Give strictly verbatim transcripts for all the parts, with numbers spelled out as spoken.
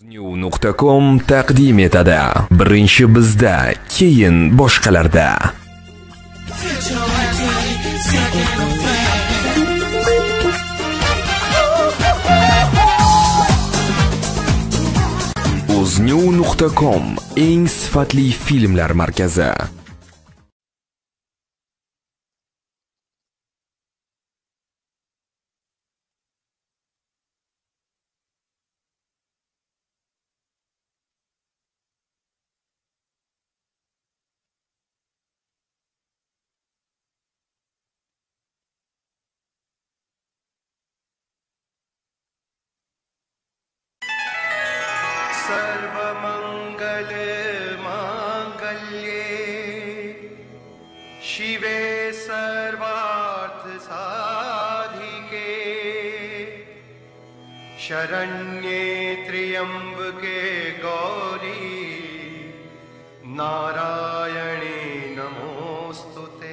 uznew nuqta com taqdim etadi. Birinchi bizda, keyin boshqalarda. uznew nuqta com eng sifatli filmlar markazi. सर्वमंगल मांगल्ये शिवे सर्वार्थ साधिके शरण्ये त्र्यंबके गौरी नारायणे नमोस्तुते।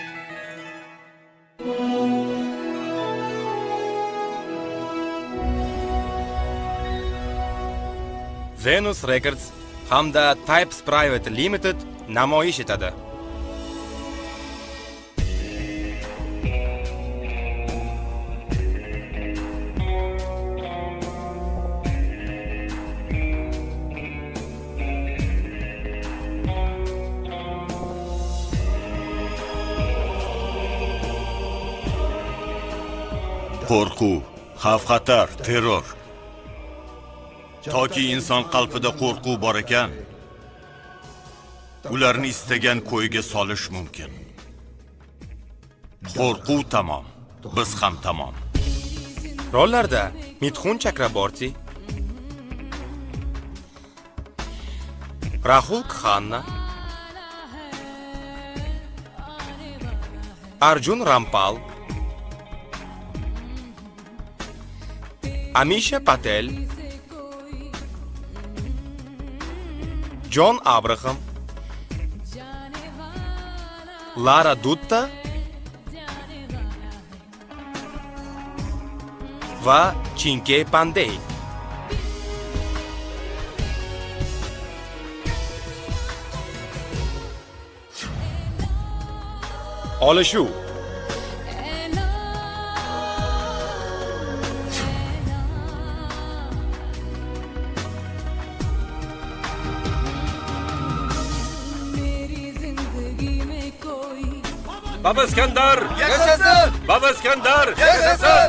Venus Records hamda Types Private Limited namoyish etadi. Qo'rquv, xavf-xatar, terror. Toki inson qalbida qo'rquv bor ekan, ularni istagan ko'yga solish mumkin. Qo'rquv tamom, biz ham tamom. Rollarda Mithun Chakraborty, Rahul Khanna, Arjun Rampal, Amisha Patel, John Abraham, Lara Dutta va Chinke Pandey. Olishuv Baba Iskandar yaşasın! Baba Iskandar yaşasın!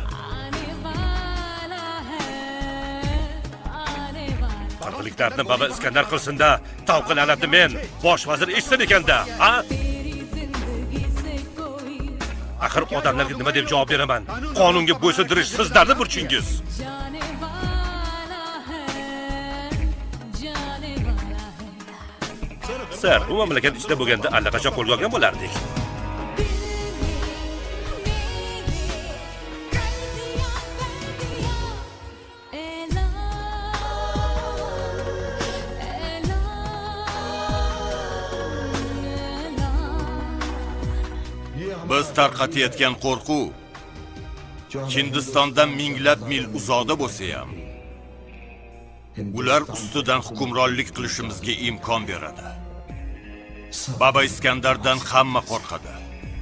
Barqiliklarini Baba Iskandar qilsin-da, tavqilanatni men bosh vazir eshitsin ekanda, ha? Axir odamlarga nima deb javob beraman? Qonunga bo'ysundirish sizlarning burchingiz. Sir, bu mamlakat ichida bo'lganda allaqachon qo'lga olgan bo'lardik. Biz tarqatayotgan qo'rquv Hindistondan minglab mil uzoqda bo'lsa ham, ular ustidan hukmronlik qilishimizga imkon beradi. Baba Iskandardan hamma qo'rqadi.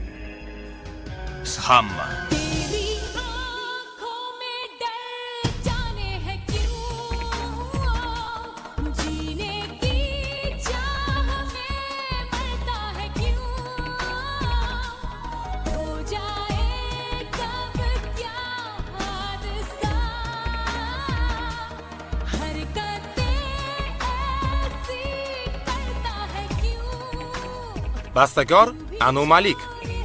Hamma. Bastakor Anu Malik.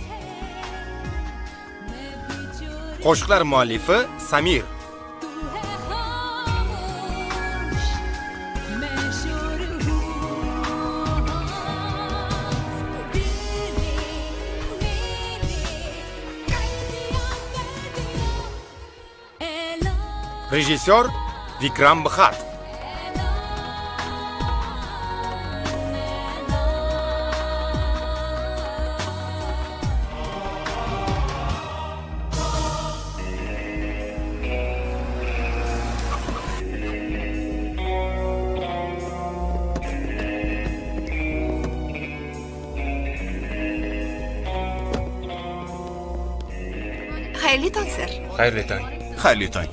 Qo'shiqlar muallifi Samir. Rejissor Vikram Bhat. Xayrli tong, sir. Xayrli tong. Xayrli tong.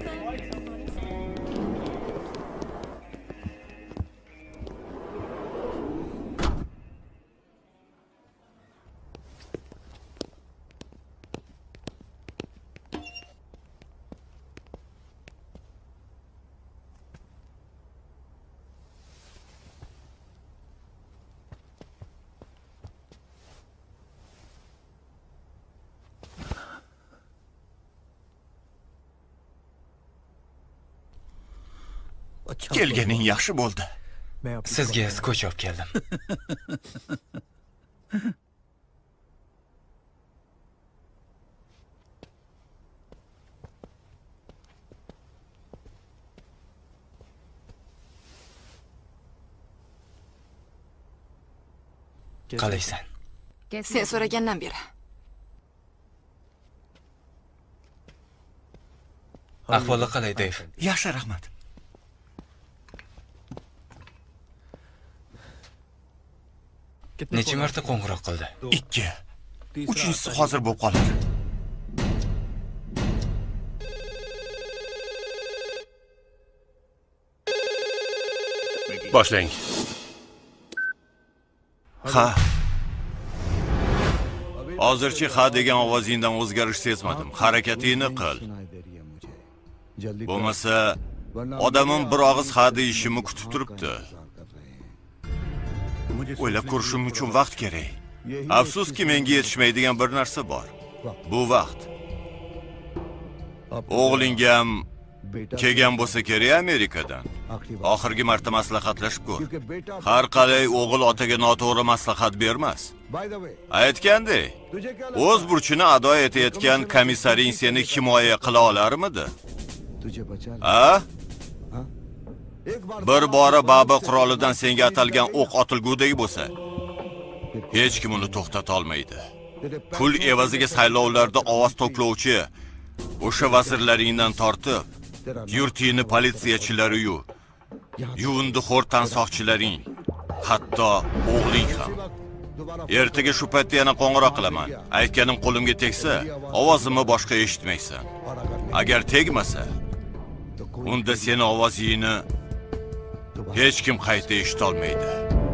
Kelganing yaxshi bo'ldi. Sizga skoch olib keldim. Qalaysan? Sen so'ragandan beri. Ahvoli qalay, Dave? Yaxshi, rahmat. Necha marta qo'ng'iroq qildi? ikki. Uchinchisi hozir bo'lib qoladi. Boshlang. Ha. Hozircha ha degan ovozingdan o'zgarish sezmadim. Harakatingni qil. Bo'lmasa odamim bir og'iz ha deyishimni kutib turibdi. O'ylab ko'rishim uchun vaqt kerak. Afsuski menga yetishmaydigan bir narsa bor. Bu vaqt. O'g'lingga ham kelgan bo'lsa kerak Amerikadan. Oxirgi marta maslahatlashib ko'r. Har qalay o'g'il otaga noto'g'ri maslahat bermas. Aytgandek, o'z burchini ado etayotgan komissaring seni himoya qila olarmidi? Ha? Bir bora Baba qurolidan senga atalgan o'q otilgudek bo'lsa, hech kim uni to'xtata olmaydi. Pul evaziga saylovlarda ovoz to'plovchi o'sha vazirlaringdan tortib, yurtingni politsiyachilari yu, yuvindi xo'rtan soqchilaring, hatto o'g'ling ham. Ertaga shu paytda yana qo'ng'iroq qilaman. Aytganim qo'limga tegsa, ovozimni boshqa eshitmaysan. Agar tegmasa, unda seni ovozingni hech kim qayta eshita olmaydi.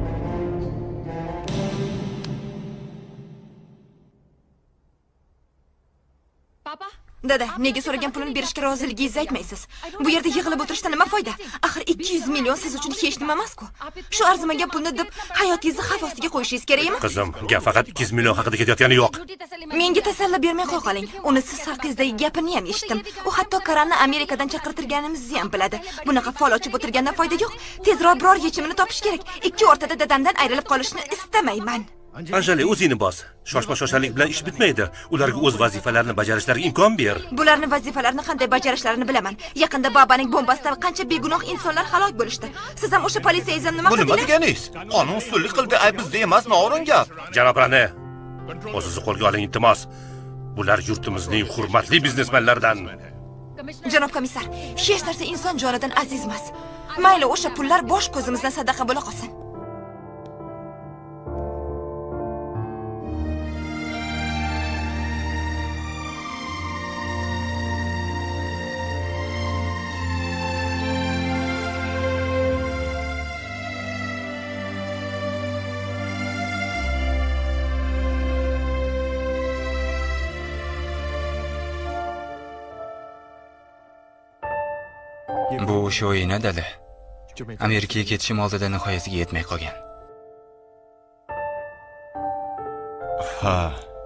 Papa, dada, nega so'ragan pulini berishga roziligingizni aytmaysiz? Bu yerda yig'ilib o'tirishdan nima foyda? Axir ikki yuz million siz uchun hech nima emas-ku. Shu arzimagan pulni deb hayotingizni xavf ostiga qo'yishingiz kerakmi? Qizim, gap faqat ikki yuz million haqida ketayotgani yo'q. Menga tasalli bermay qo'y qoling. Uni siz haqiqizdagi gapini ham eshitdim. U hatto Karanni Amerikadan chaqirtirganimizni ham biladi. Bunaqa fol ochib o'tirgandan foyda yo'q. Tezroq biror yechimini topish kerak. Ikki o'rtada dadamdan ayrilib qolishni istamayman. Anjali, o'zingni bos. Shoshma-shoshalik bilan ish bitmaydi. Ularga o'z vazifalarini bajarishlariga imkon ber. Bularning vazifalarini qanday bajarishlarini bilaman. Yaqinda Babaning bombasidan qancha begunoh insonlar halok bo'lishdi. Siz ham o'sha politsiyangizdan nima qildingiz? Bu nima deganingiz? Qonun usullik qildi, ay bizda emas, noo'rin gap. Janob Rani, o'zingizni qo'lga oling, iltimos. Bular yurtimizning hurmatli biznesmenlaridan. Janob komissar, hech narsa inson jonidan aziz emas. Mayli, o'sha pullar bosh ko'zimizdan sadaqa bo'la qolsin. Bu o'sha o'yin dada. Amerikaga ketishim oldida nihoyasiga yetmay qolgan. Ha.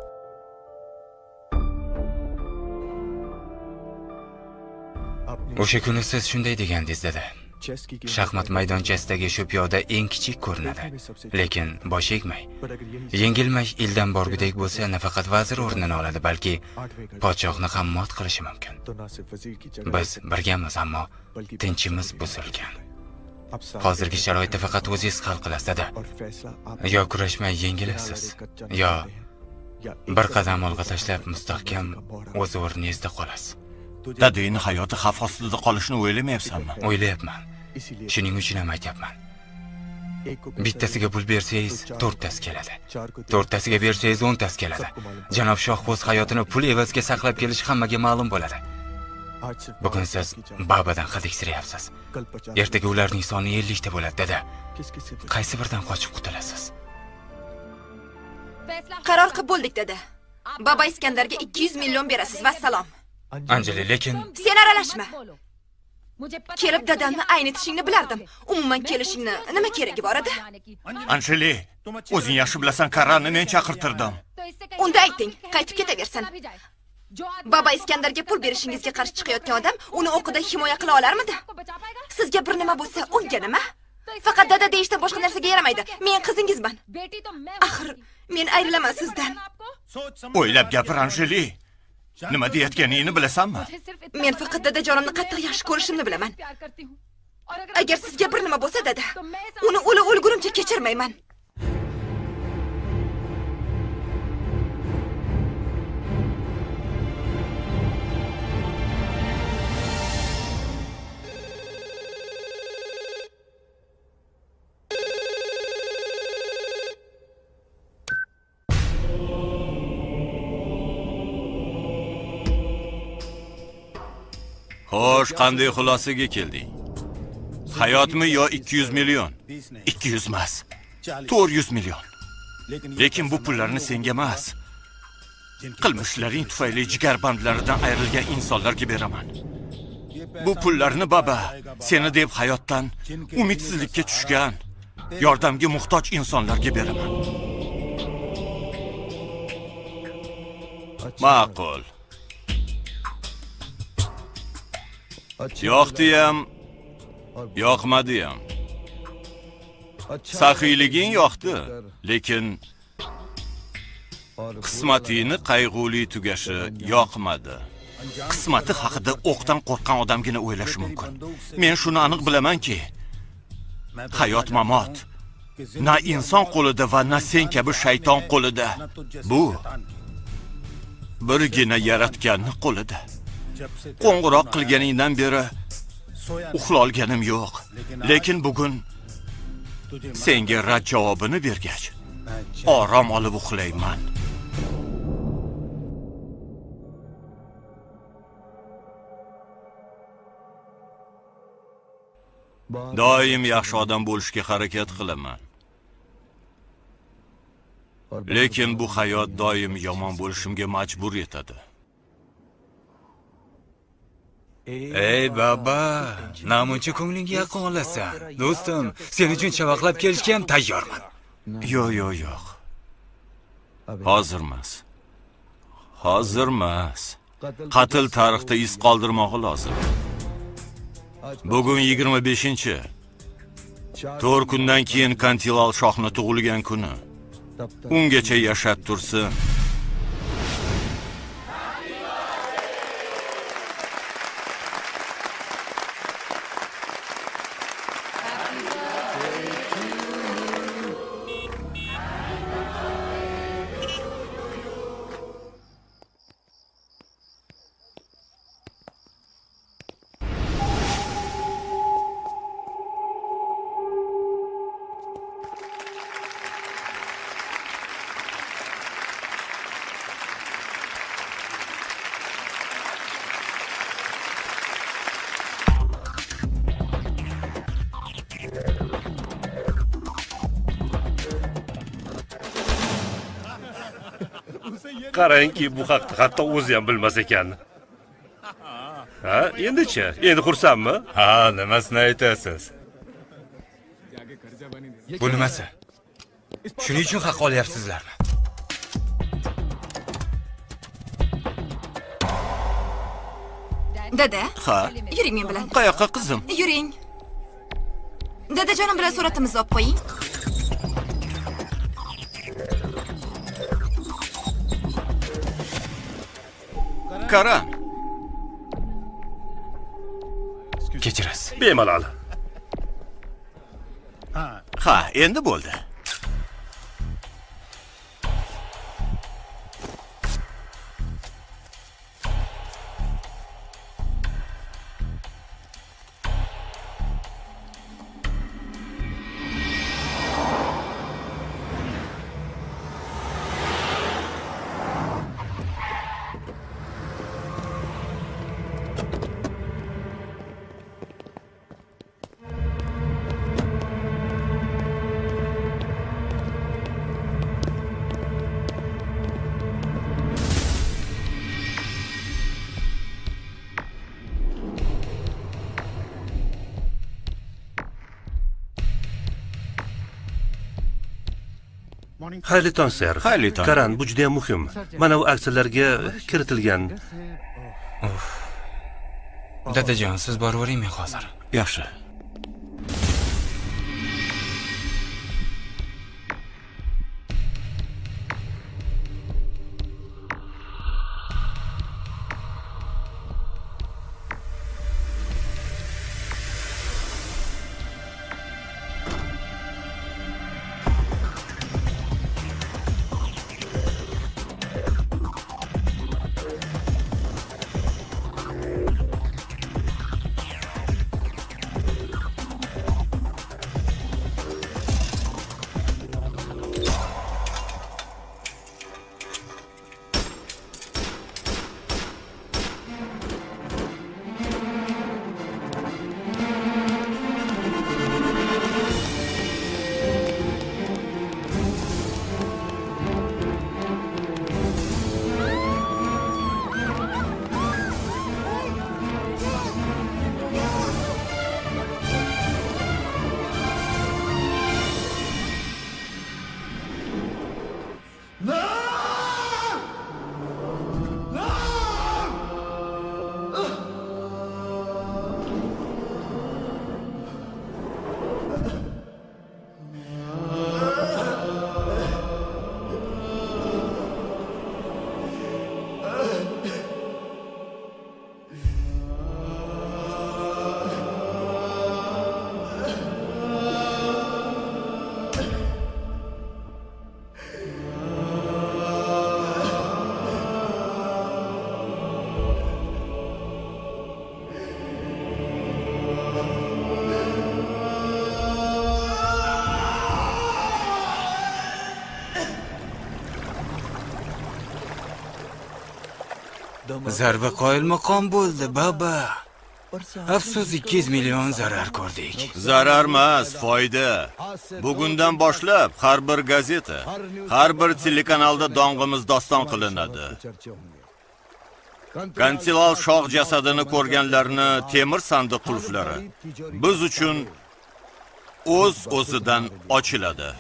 O'sha kuni siz shunday degandingiz dada. Shaxmat maydonchasidagi shu piyoda eng kichik ko'rinadi, lekin bosh egmay, yengilmay ildan borgudek bo'lsa, nafaqat vazir o'rnini oladi, balki podshohni ham mot qilishi mumkin. Biz birgamiz, ammo tinchimiz buzilgan. Hozirgi sharoitda faqat o'zingiz hal qilasiz dada. Yo kurashmay yengilasiz, yo bir qadam olg'a tashlab mustahkam o'z o'rningizda qolasiz. Dadangning hayoti xavf ostida qolishini o'ylamayapsanmi? O'ylayapman. Shuning uchun ham aytyapman. Bittasiga pul bersangiz, to'rttasi keladi. To'rttasiga bersangiz, o'ntasi keladi. Janob Shohboz hayotini pul evaziga saqlab kelish hammaga ma'lum bo'ladi. Bugun siz babadan qidiqsiryapsiz. Ertaga ularning soni ellik ta bo'ladi, dada. Qaysi biridan qochib qutulasiz? Qaror qilib bo'ldik, dada. Baba Iskandarga ikki yuz million berasiz, vassalom. Anjeli, lekin sen aralashma. Kelib dadamni aynitishingni bilardim. Umuman kelishingni nima keragi bor edi? Anjeli, o'zing yaxshi bilasan, Karanni men chaqirtirdim. Unda ayting, qaytib ketaversin. Baba Iskandarga pul berishingizga qarshi chiqayotgan odam uni o'qida himoya qila olarmidi? Sizga bir nima bo'lsa, unga nima? Faqat dada deyishdan boshqa narsaga yaramaydi. Men qizingizman. Axir men ayrilaman sizdan. O'ylab gapir, Anjeli. Nima deyotganingni bilasanmi? Men faqat dadajonimni qattiq yaxshi ko'rishimni bilaman. Agar sizga bir nima bo'lsa, dada, uni o'li o'lgunimcha kechirmayman. Xo'sh, qanday xulosaga kelding? Hayotmi yo ikki yuz million? ikki yuz emas. to'rt yuz million. Lekin bu pullarni senga emas, qilmishlaring tufayli jigarbandlaridan ayrilgan insonlarga beraman. Bu pullarni baba, seni deb hayotdan umidsizlikka tushgan, yordamga muhtoj insonlarga beraman. Ma'qul. Yo'qdi ham, yoqmadi ham. Saxiyliging yoqdi, lekin qismatingni qayg'uli tugashi yoqmadi. Qismati haqida o'qdan qo'rqgan odamgina o'ylashi mumkin. Men shuni aniq bilamanki, hayot mamot na inson qo'lida va na sen kabi shayton qo'lida. Bu birgina yaratganning qo'lida. Qo'ng'iroq qilganingdan beri uxlolganim yo'q. Lekin bugun senga rad javobini bergach, orom olib uxlayman. Doim yaxshi odam bo'lishga harakat qilaman. Lekin bu hayot doim yomon bo'lishimga majbur etadi. Ey baba, namuncha ko'nglingga yaqin olasan. Do'stim, seni uchun chavaqlab kelishga ham tayyorman. Yo'q, yo'q, yo'q. Hozir emas. Hozir emas. Qatl tarixda iz qoldirmog'i lozim. Bugun yigirma beshinchi. to'rt kundan keyin Kantilal shohni tug'ilgan kuni. Ungacha yashab tursin. Qarangki, bu haqda hatto o'zi ham bilmas ekan. Ha, endi-chi? Endi xursandmi? Ha, nimasini aytasiz? Bu nimasi? Shuning uchun haq olyapsizlarmi? Dada? Ha? Yuring men bilan. Qayoqqa qizim? Yuring. Dadajonim bilan suratimizni olib qo'ying. Karan. Kechirasiz. Bemalol. Ha, endi bo'ldi. Xayrli tong, ser. Xayrli tong. Karan, bu juda ham muhim. Mana bu aksiyalarga kiritilgan. Dadajon, siz boravering, men hozir. Yaxshi. Zarba qoyilmaqom bo'ldi, baba. Afsus ikki yuz million zarar ko'rdik. Zarar emas, foyda. Bugundan boshlab har bir gazeta, har bir telekanalda dong'imiz doston qilinadi. Kantilal shoh jasadini ko'rganlarni temir sandiq qulflari biz uchun o'z o'zidan ochiladi.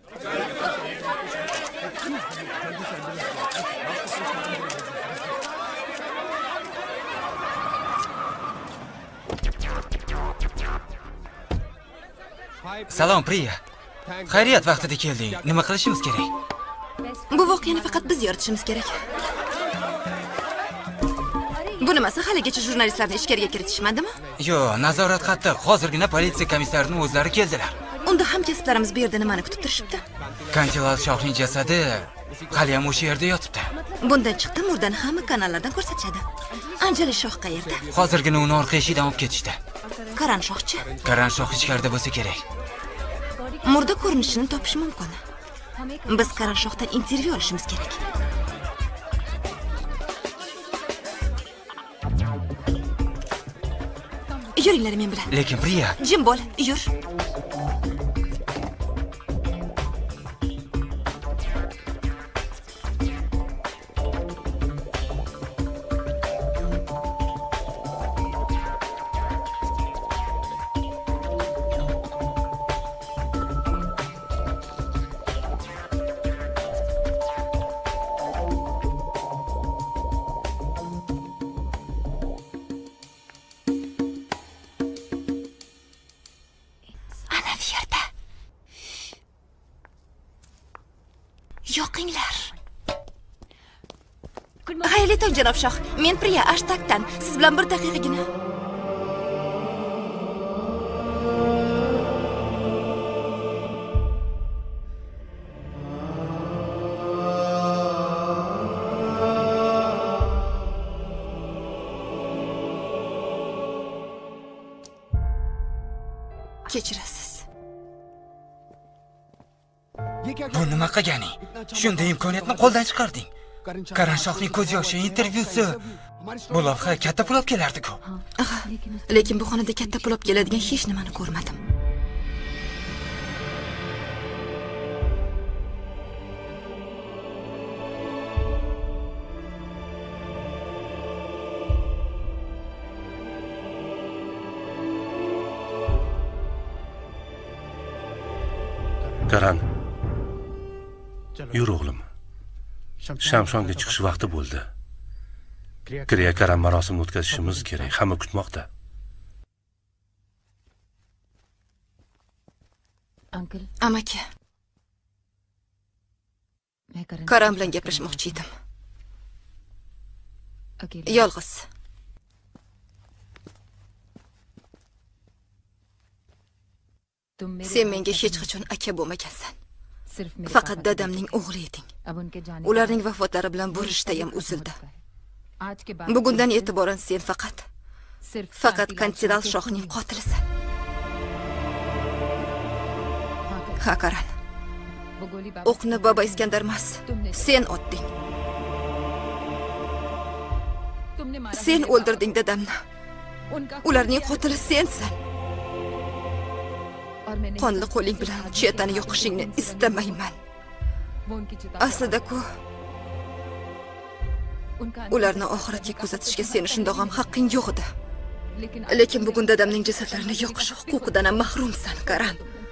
Salom, Priya. Xayriyat vaqtida kelding. Nima qilishimiz kerak? Bu voqeani faqat biz yoritishimiz kerak. Bu nimasi, haligacha jurnalistlarni ichkariga kiritishmadimi? Yo'q, nazorat qattiq. Hozirgina politsiya komissarining o'zlari keldilar. Unda hamkasblarimiz bu yerda nimani kutib turishibdi? Kantilal shohning jasadi hali ham o'sha yerda yotibdi. Bundan chiqdi, murdani hamma kanallardan ko'rsatishadi. Anjali shoh qayerda? Hozirgina uni orqa eshikdan olib ketishdi. Karan shohchi? Karan shoh ichkarida bo'lsa kerak. Murda ko'rinishini topish mumkin. Biz Karan shohdan intervyu olishimiz kerak. Yuringlar men bilan. Lekin Priya, jim bo'l, yur. Yo'qinglar. Xayrli tong, janob shoh. Men Priya Ashtakdan. Siz bilan bir daqiqagina. Kechirasiz. Bu nima qilganing? Shunday imkoniyatni qo'ldan chiqarding. Karan shohning ko'z yoshi intervyusi. Bu lavha katta pul olib kelardi-ku. Lekin bu xonada katta pul olib keladigan hech nimani ko'rmadim. Karan, Yur o'g'lim. Shamshonga chiqish vaqti bo'ldi. Kriya karam marosimini o'tkazishimiz kerak. Hamma kutmoqda. Amaki. Karam bilan gaplashmoqchi edim. Yolg'iz. Sen menga hech qachon aka bo'lmagansan. Faqat dadamning o'g'li eding. Ularning vafotlari bilan bu rishta ham uzildi. Bugundan e'tiboran sen faqat faqat Kantilal shohning qotilisan. Ha, Karan. O'qni baba Iskandar emas, sen otding. Sen o'ldirding dadamni. Ularning qotili sensan. Qonli qo'ling bilan chetani yoqishingni istamayman. Aslida-ku ularni oxiratga kuzatishga seni shundoq ham haqqing yo'q edi. Lekin bugun dadamning jasadlarini yoqish huquqidan ham mahrumsan, Karan.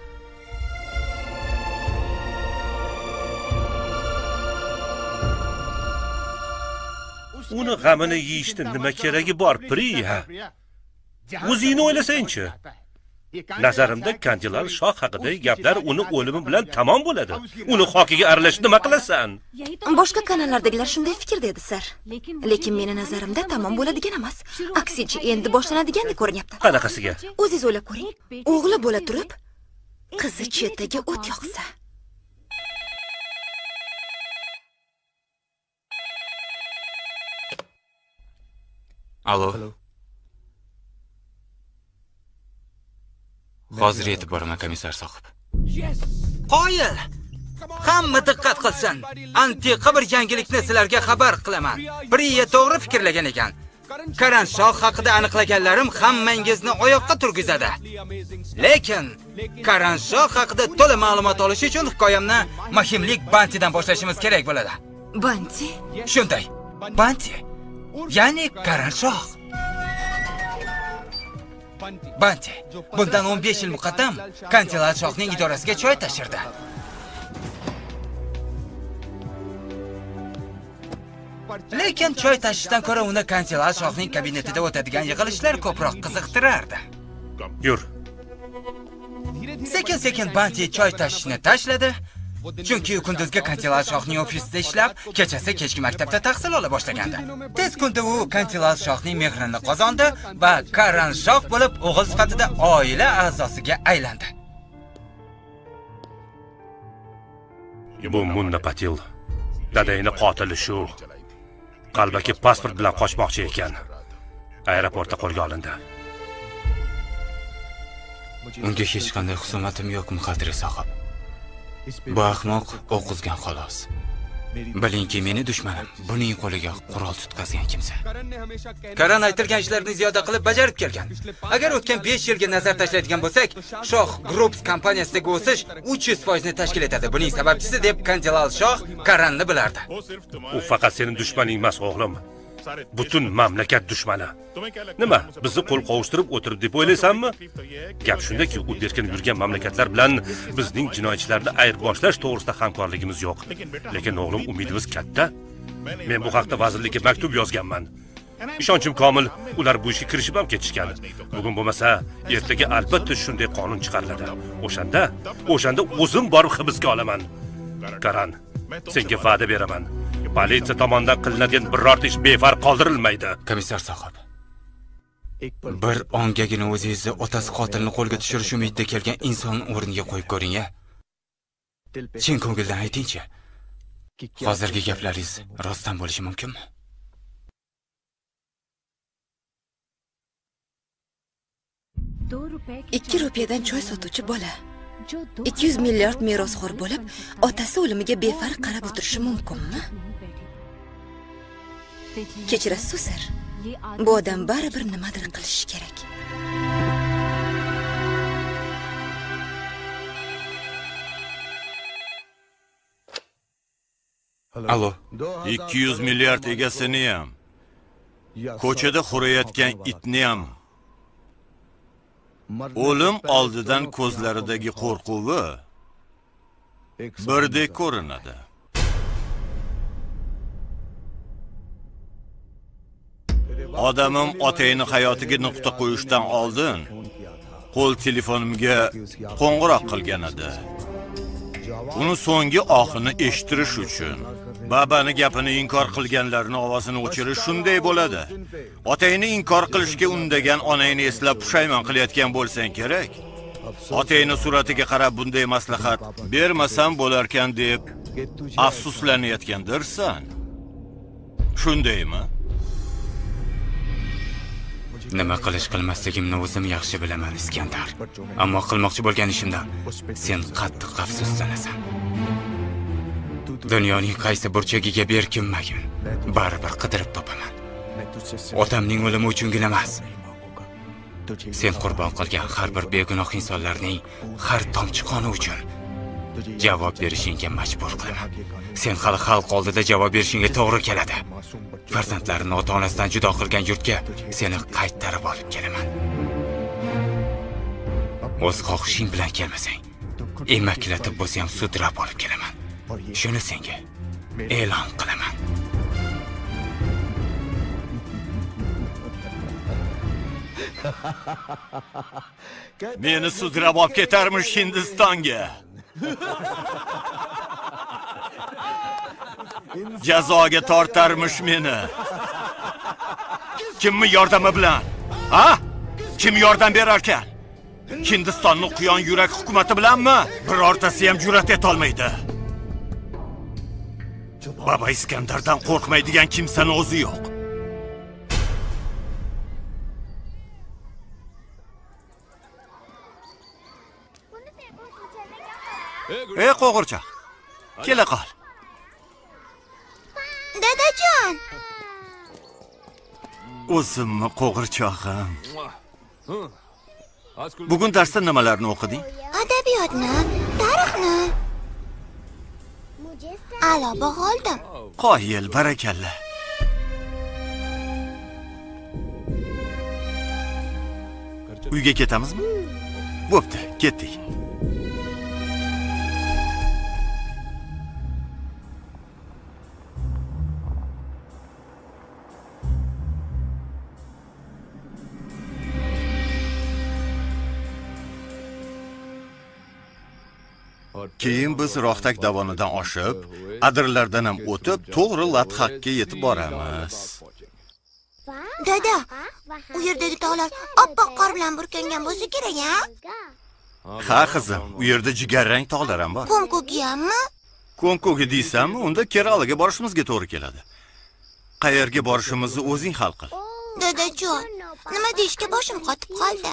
Uni g'amini yeyishda nima keragi bor, Priya? O'zingni o'ylasang-chi. Nazarimda Kantilal shoh haqidagi gaplar uni o'limi bilan tamom bo'ladi. Uni xokiga aralash nima qilasan? Boshqa kanallardagilar shunday fikrda edi, sir. Lekin meni nazarimda tamom bo'ladigan emas. Aksincha endi boshlanadigandek ko'rinyapti. Qanaqasiga? O'zingiz o'ylab ko'ring. O'g'li bo'la turib, qizi chetaga o't yoqsa. Alo. Hozir yetib boraman, komissar sohib. Qoyil! Hamma diqqat qilsin. Antiqa bir yangilikni sizlarga xabar qilaman. Priya to'g'ri fikrlagan ekan. Karan shoh haqida aniqlaganlarim hammangizni oyoqqa turgizadi. Lekin Karan shoh haqida to'la ma'lumot olish uchun hikoyamni Mahimlik Bantidan boshlashimiz kerak bo'ladi. Banti? Shunday. Banti. Ya'ni Karan shoh. Banti bundan o'n besh yil muqaddam Kantilal shohning idorasiga choy tashirdi. Lekin choy tashishdan ko'ra uni Kantilal shohning kabinetida o'tadigan yig'ilishlar ko'proq qiziqtirardi. Yur. Sekin-sekin Banti choy tashishni tashladi. Chunki kunduzgi Kantilal shohning ofisida ishlab, kechasi kechki maktabda tahsil ola boshlagandi. Tez kunda u Kantilal shohning mehrini qozondi va Karan shoh bo'lib, o'g'il sifatida oila a'zosiga aylandi. Bu Munna Patil. Dadayni qotili shu. Qalbaki pasport bilan qochmoqchi ekan. Aeroportda qo'lga olindi. Unga hech qanday xusumatim yo'q, muqaddir sohib. Bu ahmoq o'qizgan xolos. Bilingki, meni dushmanim buning qo'liga qurol tutqazgan kimsa. Karan aytilgan ishlarni ziyoda qilib bajarib kelgan. Agar o'tgan besh yilga nazar tashlaydigan bo'lsak, Shoh Groups kompaniyasidagi o'sish uch yuz foiz ni tashkil etadi. Buning sababchisi deb Kantilal shoh Karanni bilardi. U faqat sening dushmaning emas, o'g'lim. Butun mamlakat dushmani. Nima? Bizni qo'l qovushtirib o'tirib deb o'ylaysanmi? Gap shundaki, u berkin yurgan mamlakatlar bilan bizning jinoyatchilarni ayirboshlash to'g'risida hamkorligimiz yo'q. Lekin o'g'lim, umidimiz katta. Men bu haqda vazirlikka maktub yozganman. Ishonchim komil, ular bu ishga kirishib ham ketishgan. Bugun bo'lmasa, ertaga albatta shunday qonun chiqariladi. O'shanda, o'shanda o'zim borib hibsga olaman. Karan, senga va'da beraman. Politsiya tomonidan qilinadigan birorta ish befarq qoldirilmaydi. Komissar sohib. Bir ongagina o'zingizni otasi qotilni qo'lga tushirish umidida kelgan inson o'rniga qo'yib ko'ring-a. Chin ko'ngildan ayting-chi. Hozirgi gaplaringiz rostdan bo'lishi mumkinmi? ikki rupiyadan choy sotuvchi bola ikki yuz milliard merosxo'r bo'lib, otasi o'limiga befarq qarab o'tirishi mumkinmi? Kechirasiz, sir. Bu odam baribir nimadir qilishi kerak. Alo. ikki yuz milliard egasini ham, ko'chada xurayotgan itni ham, o'lim oldidan ko'zlaridagi qo'rquvi birdek ko'rinadi. Odamim otangni hayotiga nuqta qo'yishdan oldin qo'l telefonimga qo'ng'iroq qilgan edi. Uni so'nggi oxini eshitirish uchun. Babani gapini inkor qilganlarning ovozini o'chirish shunday bo'ladi. Otangni inkor qilishga undagan onangni eslab pushaymon qilayotgan bo'lsang kerak. Otangni suratiga qarab bunday maslahat bermasam bo'larkan deb afsuslanayotgandirsan. Shundaymi? Nima qilish qilmasligimni o'zim yaxshi bilaman, Iskandar. Ammo qilmoqchi bo'lgan ishimdan sen qattiq afsuslanasan. Dunyoning qaysi burchagiga berkinmagin, baribir qidirib topaman. Otamning o'limi uchungina emas. Sen qurbon qilgan har bir begunoh insonlarning har tomchi qoni uchun javob berishingga majbur qilaman. Sen hali xalq oldida javob berishingga to'g'ri keladi. Farzandlarini ota-onasidan judo qilgan yurtga seni qaytarib olib kelaman. O'z xohishing bilan kelmasang, emaklatib bo'lsa ham sudrab olib kelaman. Shuni senga e'lon qilaman. Meni sudrab olib ketarmish Hindistonga. Jazoga tortarmish meni. Kimmi yordami bilan? Ha? Kim yordam berar ekan? Hindistonning quyon yurak hukumati bilanmi? Birortasi ham jur'at eta olmaydi. Baba Iskandardan qo'rqmaydigan kimsaning o'zi yo'q. Ey qo'g'irchoq, kela qol. Dadajon. O'zimni qo'g'irchog'im. Bugun darsda nimalarni o'qiding? Adabiyotni, tarixni. A'lo baho oldim. Qoyil, barakalla. Uyga ketamizmi? Bo'pti, ketdik. Keyin biz Roxtak davonidan oshib, adirlardan ham o'tib, to'g'ri Latxakka yetib boramiz. Dada, u yerdagi tog'lar oppoq qor bilan burkangan bo'lsa kerak-a? Ha qizim, u yerda jigarrang tog'lar ham bor. Ko'mko'giyammi? Ko'mko'gi deysanmi, unda Keralaga borishimizga to'g'ri keladi. Qayerga borishimizni o'zing hal qil. Dadajon, nima deyishga boshim qotib qoldi.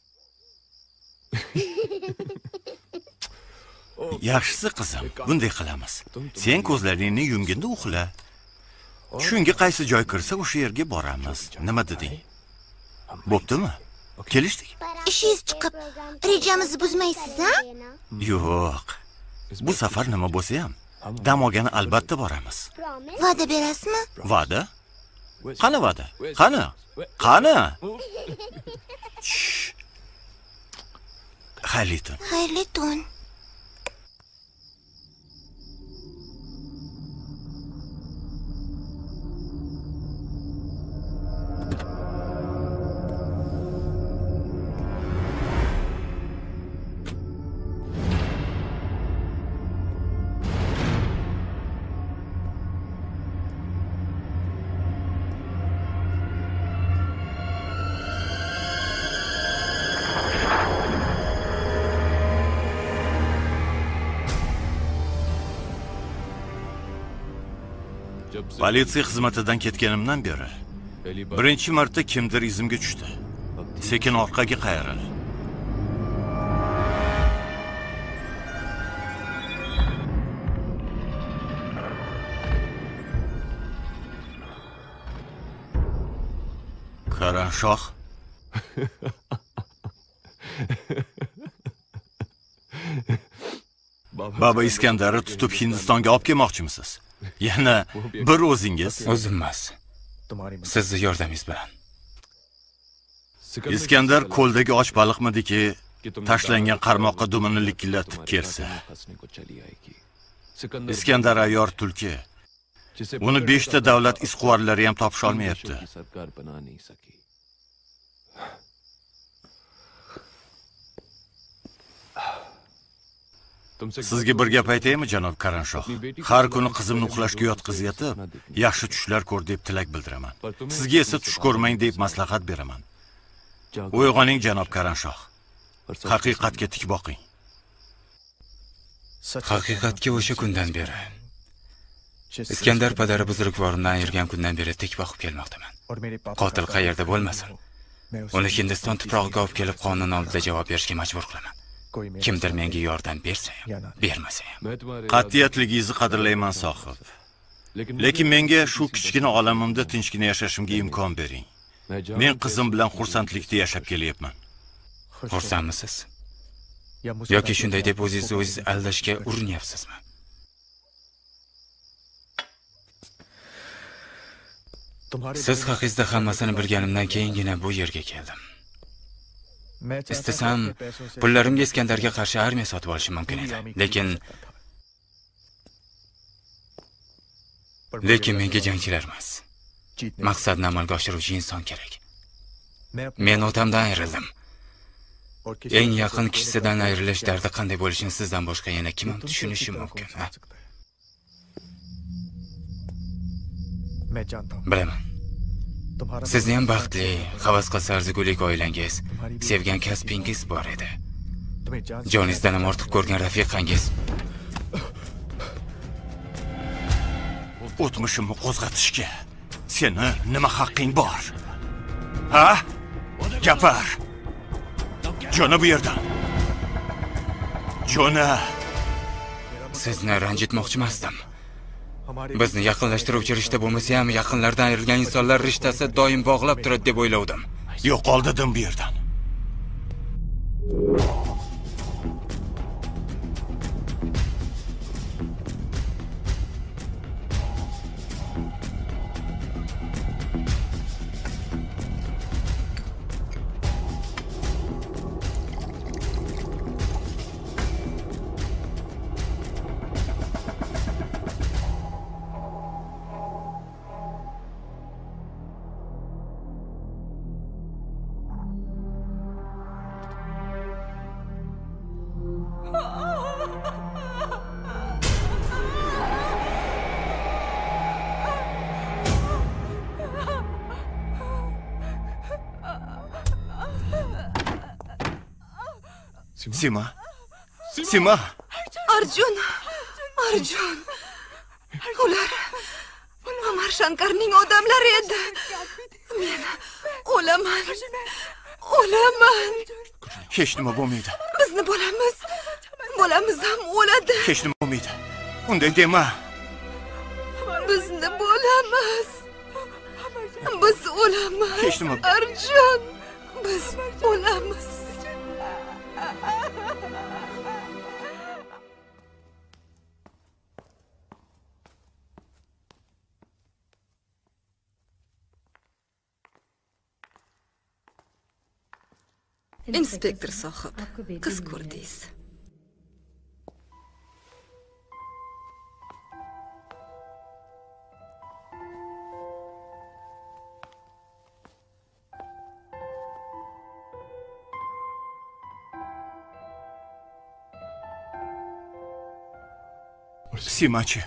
Yaxshisi qizim, bunday qilamiz. Sen ko'zlaringni yumganda uxla. Shunga qaysi joy kirsa o'sha yerga boramiz. Nima deding? Bo'ptimi? Kelishdik. Ishingiz chiqib, rejamizni buzmaysiz-a? Yo'q. Bu safar nima bo'lsa ham, dam olgani albatta boramiz. Va'da berasizmi? Va'da? Qani va'da? Qani? Qani? Xayrli tun. Xayrli tun. Politsiya xizmatidan ketganimdan beri birinchi marta kimdir izimga tushdi. Sekin orqaga qayrildi. Karanshoh. Baba Iskandarni tutib Hindistonga olib kelmoqchimisiz? Yana bir o'zingiz? O'zim emas. Sizni yordamingiz bilan. Iskandar ko'ldagi och baliqmidiki, tashlangan qarmoqqa dumini likillatib kelsa. Iskandar ayyor tulki Uni beshta davlat izquvarlari ham topisha olmayapti. Sizga bir gap aytaymi, janob Karanshoh? Har kuni qizimni uxlashga yotqizayotib, yaxshi tushlar ko'r deb tilak bildiraman. Sizga esa tush ko'rmang deb maslahat beraman. Uyg'oning, janob Karanshoh. Haqiqatga tik boqing. Haqiqatga o'sha kundan beri Iskandar padari buzrukvorimdan ayirgan kundan beri tik boqib kelmoqdaman. Qotil qayerda bo'lmasin, uni Hindiston tuprog'iga olib kelib qonun oldida javob berishga majbur qilaman. Kimdir menga yordam bersa ham, bermasa ham. Qat'iyatligingizni qadrlayman, sohib. Lekin menga shu kichkina olamimda tinchgina yashashimga imkon bering. Men qizim bilan xursandlikda yashab kelyapman. Xursandmisiz? Yoki shunday deb o'zingizni o'zingiz aldashga urinyapsizmi? Siz haqingizda hammasini bilganimdan keyingina bu yerga keldim. Istasam, pullarimga Iskandarga qarshi armiya sotib olishim mumkin edi. Lekin Lekin menga jangchilar emas, maqsadni amalga oshiruvchi inson kerak. Men otamdan ayrildim. Eng yaqin kishisidan ayrilish dardi qanday bo'lishini sizdan boshqa yana kim tushunishi mumkin, ha? Bilaman. Sizni ham baxtli, havas qilsa arzigulik oilangiz, sevgan kasbingiz bor edi. Joningizdan ham ortiq ko'rgan rafiqangiz. O'tmishimni qo'zg'atishga seni nima haqqing bor? Ha? Gapir. Jona bu yerdan. Jona. Sizni ranjitmoqchi emasdim. Bizni yaqinlashtiruvchi rishta bo'lmasa ham yaqinlardan ayrilgan insonlar rishtasi doim bog'lab turadi deb o'ylovdim. Yo'qol dedim bu yerdan. Sima. Sima. Arjun. Arjun. Ular Amar Shankarning odamlari edi. Men o'laman. O'laman. Hech nima bo'lmaydi. Bizni bolamiz. Bolamiz ham o'ladi. Hech nima bo'lmaydi. Unday dema. Bizni bolamiz. Biz o'lamiz. Hech nima. Arjun. Biz o'lamiz. Inspektor sohib, qiz ko'rdingiz. Simachi.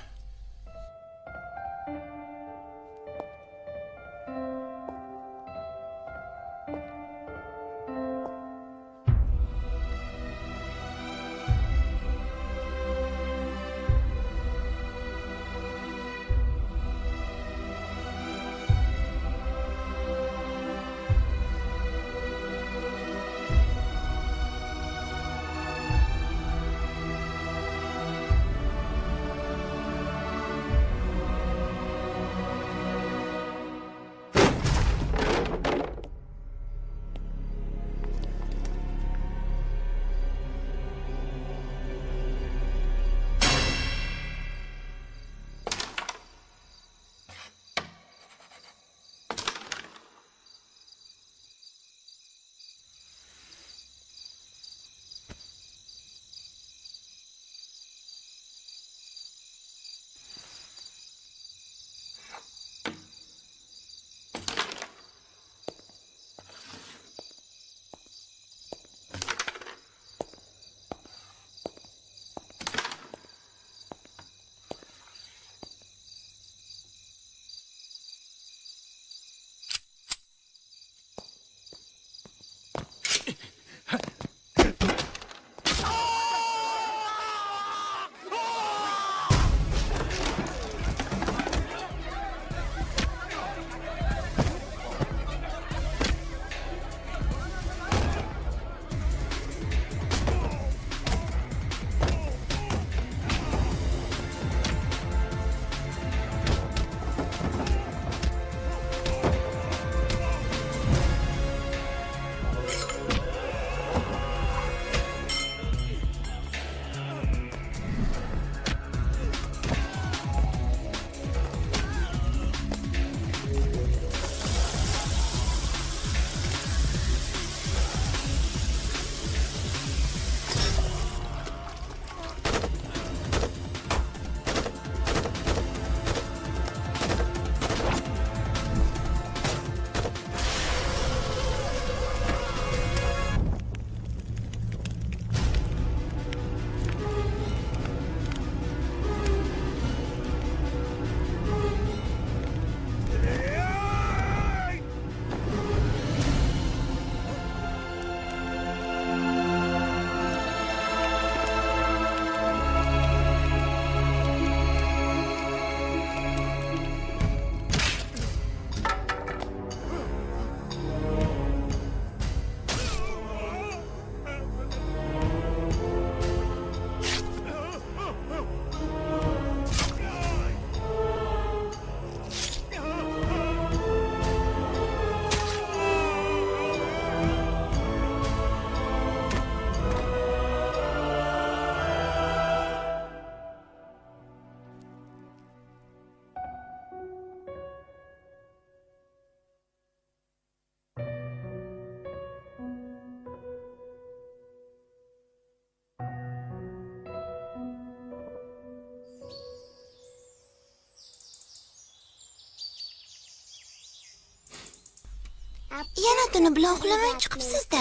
Yana tuni bilan uxlamay chiqibsiz-da.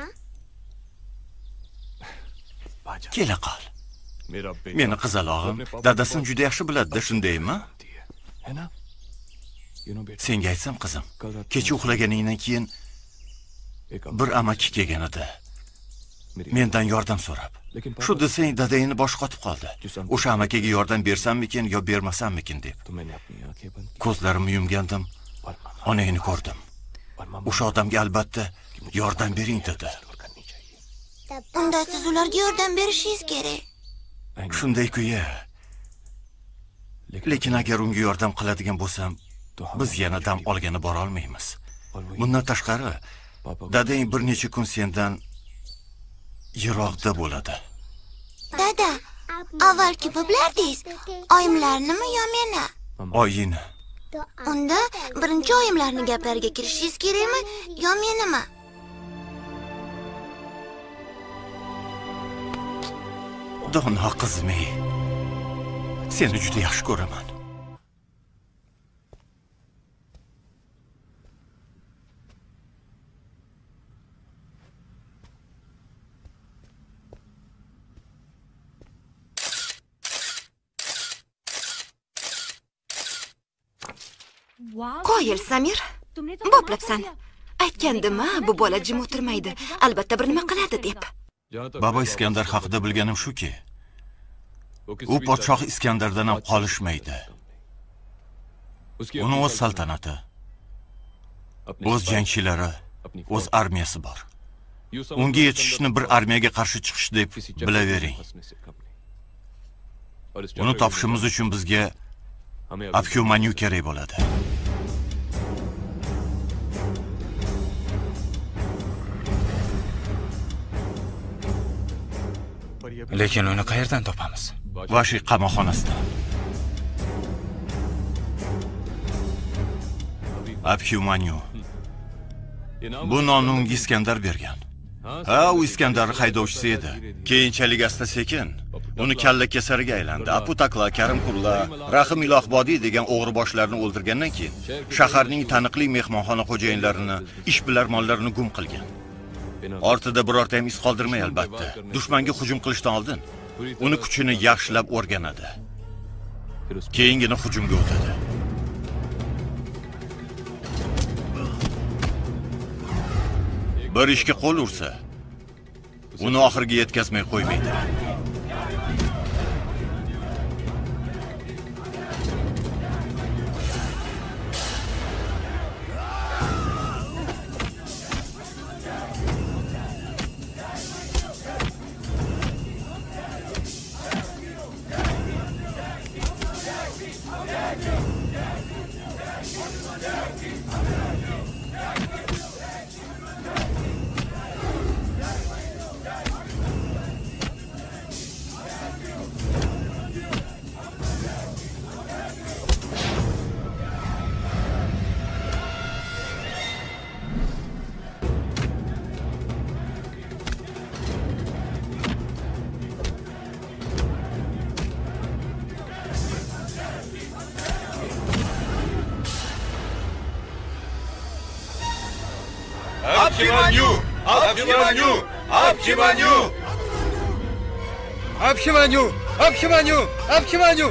Kela qol. Meni qizalog'im dadasini juda yaxshi biladi-da, shundaymi? Senga aytsam qizim, kecha uxlaganingdan keyin bir amaki kelgan edi. Mendan yordam so'rab. Shu desang dadangni bosh qotib qoldi. O'sha amakiga yordam bersammikin yo bermasammikin deb. Ko'zlarimni yumgandim. Onangni ko'rdim. O'sha odamga albatta yordam bering dedi. Unda siz ularga yordam berishingiz kerak. Shunday-ku ya. Lekin agar unga yordam qiladigan bo'lsam, biz yana dam olgani bora olmaymiz. Bundan tashqari, dadang bir necha kun sendan yiroqda bo'ladi. Dada, avval kim bilardingiz? Oyimlarnimi yo meni? Oyini. Unda birinchi oyimlarning gaplariga kirishingiz kerakmi yo menimi? Dono qizim-ey. Seni juda yaxshi ko'raman. Qoyil, Samir. Boplabsan. Aytgandim-a, bu bola jim o'tirmaydi. Albatta bir nima qiladi deb. Baba Iskandar haqida bilganim shuki, u podshoh Iskandardan ham qolishmaydi. Uni o'z saltanati, o'z jangchilari, o'z armiyasi bor. Unga yetishishni bir armiyaga qarshi chiqish deb bilavering. Uni topishimiz uchun bizga Abhimanyu kerak bo'ladi. Lekin uni qayerdan topamiz? Vashi qamoqxonasidan. Abhimanyu. Bu nonni unga Iskandar bergan. Ha, u Iskandarning haydovchisi edi. Keyinchalik asta-sekin uni kalla kesariga aylandi. Aputaklar, Karimqullar, Rahim Ilohbodiy degan o'g'ri boshlarni o'ldirgandan keyin shaharning taniqli mehmonxona xo'jayinlarini, ishbilarmonlarini gum qilgan. Ortida birorta ham iz qoldirmay albatta. Dushmanga hujum qilishdan oldin uni kuchini yaxshilab o'rganadi. Keyingina hujumga o'tadi. Bir ishga qo'l ursa, uni oxirga yetkazmay qo'ymaydi. Abhimanyu! Abhimanyu! Abhimanyu! Abhimanyu! Abhimanyu! Abhimanyu!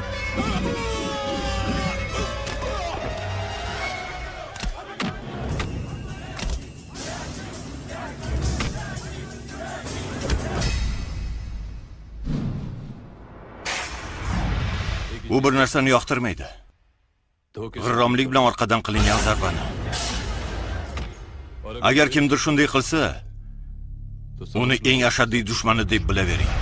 U bir narsani yoqtirmaydi. G'irromlik bilan orqadan qilingan zarbani. Agar kimdir shunday qilsa, uni eng ashaddiy dushmani deb bilavering.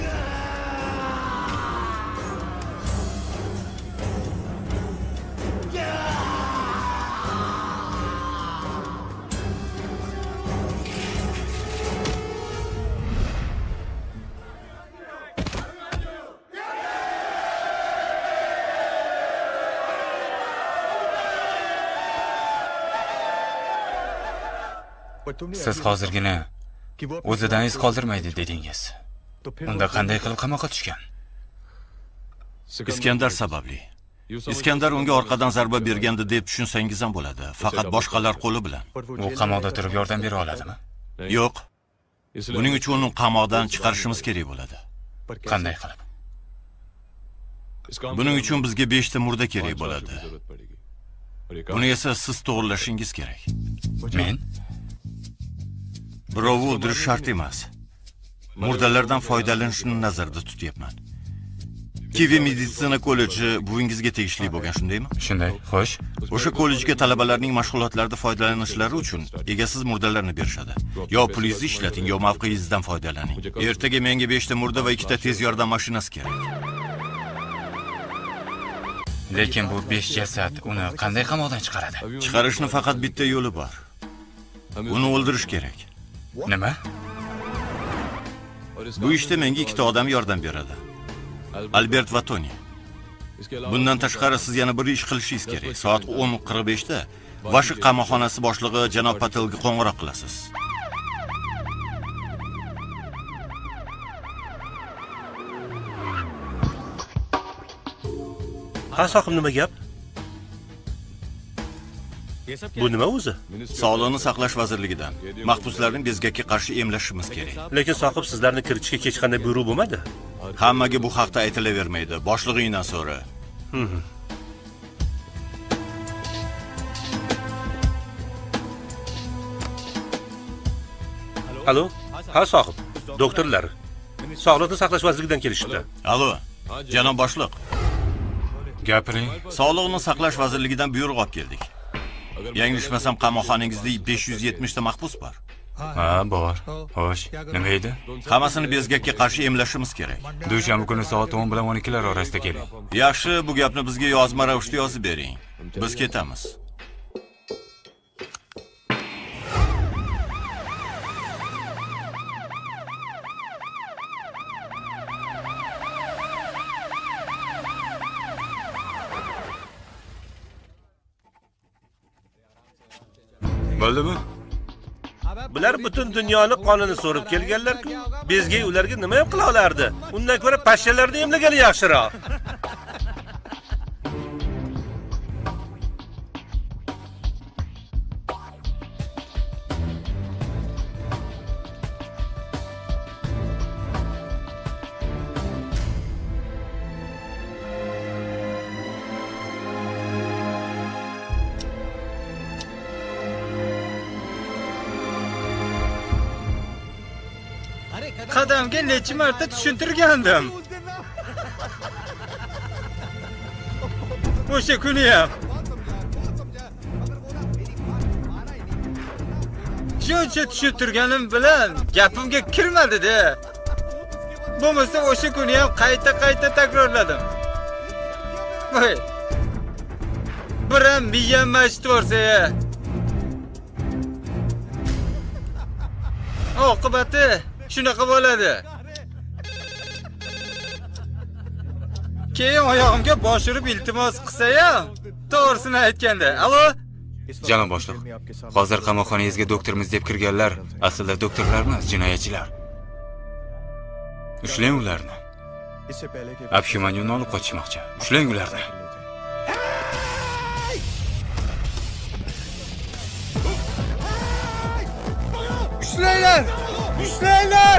Siz hozirgina o'zidan iz qoldirmaydi dedingiz. Unda qanday qilib qamoqqa tushgan? Iskandar sababli. Iskandar unga orqadan zarba bergandi deb tushunsangiz ham bo'ladi. Faqat boshqalar qo'li bilan. U qamoqda turib yordam bera oladimi? Yo'q. Buning uchun uni qamoqdan chiqarishimiz kerak bo'ladi. Qanday qilib? Buning uchun bizga besh ta murda kerak bo'ladi. Buni esa siz to'g'rilashingiz kerak. Men? Birovni o'ldirish shart emas. Murdalardan foydalanishni nazarda tutyapman. Kivi meditsina kolleji buvingizga tegishli bo'lgan, shundaymi? Shunday, xo'sh. O'sha kollejga talabalarning mashg'ulotlarida foydalanishlari uchun egasiz murdalarni berishadi. Yo pulingizni ishlating, yo mavqeyingizdan foydalaning. Ertaga menga besh ta murda va ikki ta tez yordam mashinasi kerak. Lekin bu besh jasad uni qanday qamoqdan chiqaradi? Chiqarishning faqat bitta yo'li bor. Uni o'ldirish kerak. Nima? Bu ishda menga ikkita odam yordam beradi. Albert va Tony. Bundan tashqari siz yana bir ish qilishingiz kerak. Soat o'n qirq besh da Vashing qamoqxonasi boshlig'i janob Patelga qo'ng'iroq qilasiz. Ha, soqim nima gap? Bu nima o'zi? Sog'liqni saqlash vazirligidan. Mahbuslarning bezgakka qarshi emlashimiz kerak. Lekin soqib sizlarni kiritishga hech qanday buyruq bo'lmadi. Hammaga bu haqda aytilavermaydi. Boshlig'ingdan so'ra. Alo? Ha, soqib. Doktorlar. Sog'liqni saqlash vazirligidan kelishdi. Alo, janob boshliq. Gapiring. Sog'liqni saqlash vazirligidan buyruq olib keldik. Yanglishmasam qamoqxonangizda besh yuz yetmish ta mahbus bor. Ha, bor. Xo'sh, nima edi? Hammasini bezgakka qarshi emlashimiz kerak. Dushanba kuni soat o'n bilan o'n ikkilar orasida keling. Yaxshi, bu gapni bizga yozma ravishda yozib bering. Biz ketamiz. Bo'ldimi? Bular butun dunyoni qonini so'rib kelganlar-ku. Bezgay ularga nima ham qila olardi? Undan ko'ra pashshalarni emlagani yaxshiroq. Qadamga necha marta tushuntirgandim. O'sha kuni ham. Shuncha tushuntirganim bilan gapimga kirmadi-da. Bo'lmasa o'sha kuni ham qayta-qayta takrorladim. Voy. Biram miyam mashit bo'lsa-ya. Oqibati shunaqa bo'ladi. Keyin oyog'imga boshirib iltimos qilsa-ham, to'g'risini aytganda. Alo? Janob boshliq, hozir qamoqxonangizga doktorimiz deb kirganlar aslida doktorlar emas, jinoyatchilar. Ushlang ularni. Abshimanyuni olib qochishmoqchi. Ushlang ularni. Ushlanglar! Ushlanglar!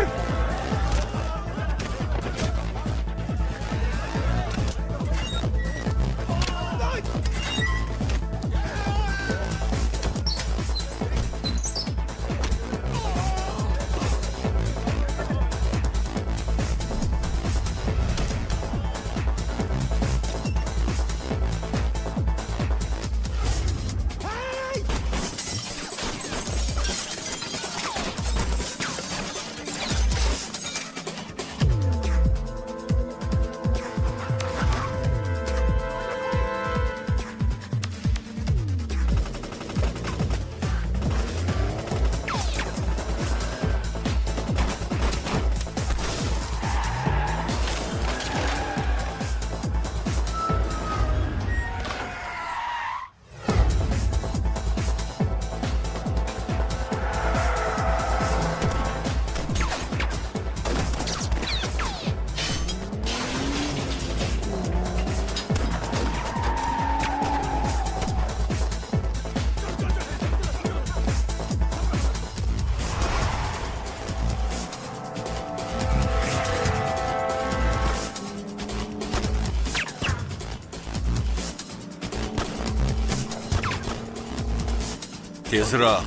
Tezroq.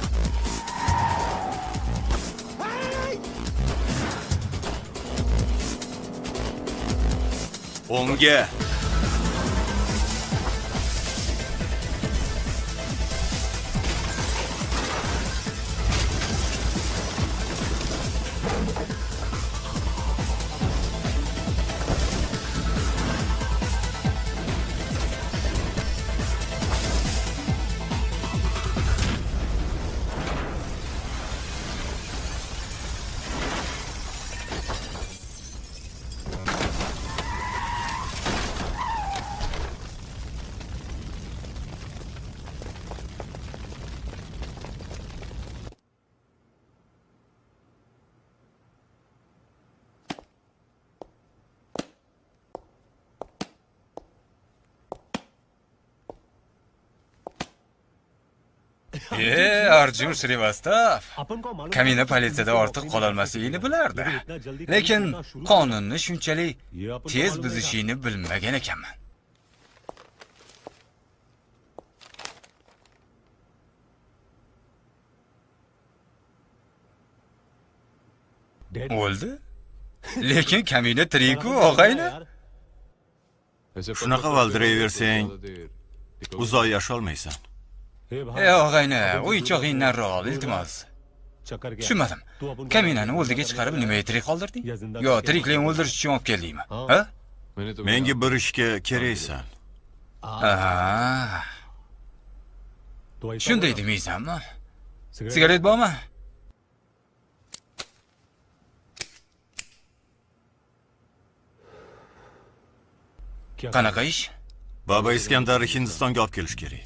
O'ngga. Ey, Arjun Shrivastava. Kamina politsiyada ortiq qololmasligini bilardi. Lekin qonunni shunchalik tez buzishini bilmagan ekanman. O'ldi? Lekin kamina tirik-ku, og'ayni. Shunaqa valdirayversang, uzoq yasholmaysan. Ey og'ayni, o'yinchog'ingdan ol, iltimos. Tushunmadim. Kaminani o'ldiga chiqarib nimaga tirik qoldirding? Yo, tiriklikni o'ldirish uchun olib keldingmi? Ha? Menga bir ishga keraksan. Ha. Shunday demaysanmi? Sigaret bormi? Qanaqa ish? Baba Iskandarni Hindistonga olib kelish kerak.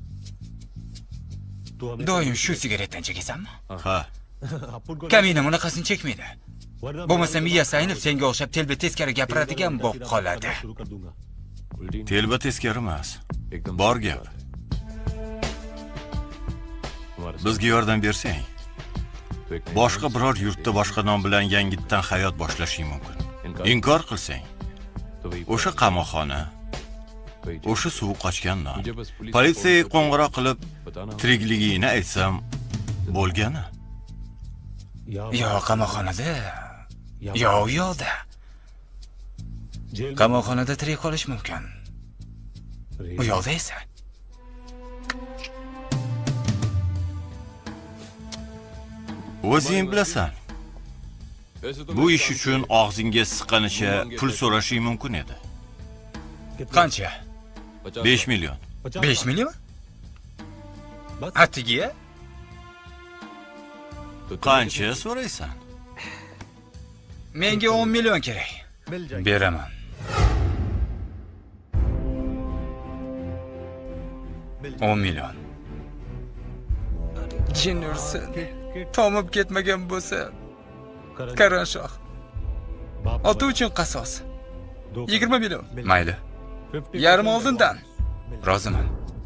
Doim shu sigaretdan chekasanmi? Ha. Kamina bunaqasini chekmaydi. Bo'lmasa miyasi aynib senga o'xshab telba teskari gapiradigan bo'lib qoladi. Telba teskari emas. Bor gap. Bizga yordam bersang, boshqa biror yurtda boshqa nom bilan yangitdan hayot boshlashing mumkin. Inkor qilsang, o'sha qamoqxona, o'sha suv qochgan non. Politsiyaga qo'ng'iroq qilib, tirikligingni aytsam bo'lgani. Yo qamoqxonada, yo u yo'lda. Qamoqxonada tirik qolish mumkin. U yo'lda esa o'zing bilasan. Bu ish uchun og'zingga siqqanicha pul so'rashing mumkin edi. Qancha? besh million. besh million? Atiga? Qancha so'raysan? Menga o'n million kerak. Beraman. o'n million. Jin ursin. Tomib ketmagan bo'lsa, Karanshoh. Oti uchun qasos. yigirma million. Mayli. Yarim oldindan. Roziman.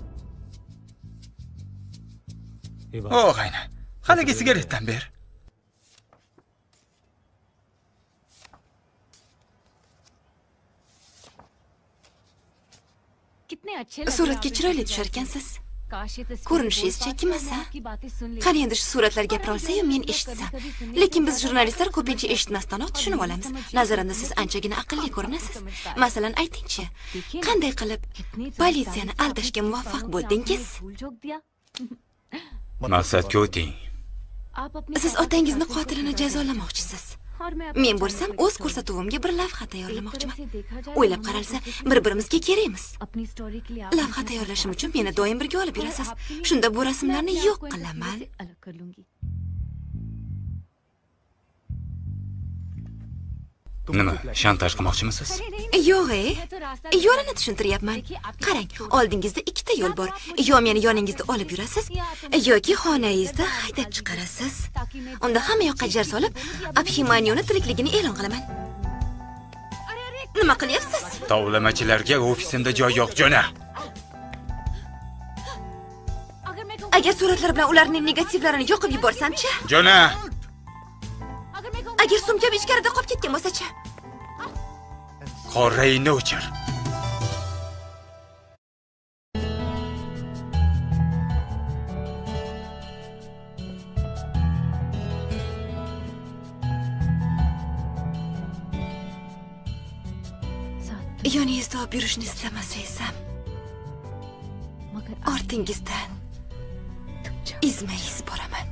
O'g'ayna, haligi sigaretdan ber. Suratga chiroyli tushar ekansiz. Ko'rinishingiz chekimasa. Qani endi shu suratlar gapira olsa-yu men eshitsam. Lekin biz jurnalistlar ko'pincha eshitmasdanoq tushunib olamiz. Nazarimda siz anchagina aqlli ko'rinasiz. Masalan, aytingchi, qanday qilib politsiyani aldashga muvaffaq bo'ldingiz? Maqsadga o'ting. Siz otangizni qotilini jazolamoqchisiz. Men bo'lsam o'z ko'rsatuvimga bir lavha tayyorlamoqchiman. O'ylab qaralsa, bir-birimizga kerakmiz. Lavha tayyorlashim uchun meni doim birga olib yurasiz. Shunda bu rasmlarni yo'q qilaman. Nima, shantaj qilmoqchimisiz? Yo'q-e. Yo'lini tushuntiryapman. Qarang, oldingizda ikkita yo'l bor. Yo meni yoningizda olib yurasiz, yoki xonangizda haydab chiqarasiz. Unda hamma yoqqa jar solib, Abhimanyoni tirikligini e'lon qilaman. Nima qilyapsiz? Tovlamachilarga ofisimda joy yo'q, jo'na. Agar suratlar bilan ularning negativlarini yoqib yuborsam-chi? Jo'na. Agar sumkam ichkarida qolib ketgan bo'lsa-chi? Qorayni o'chir. yoningizda olib yurishni istamasangiz ortingizdan izma-iz boraman.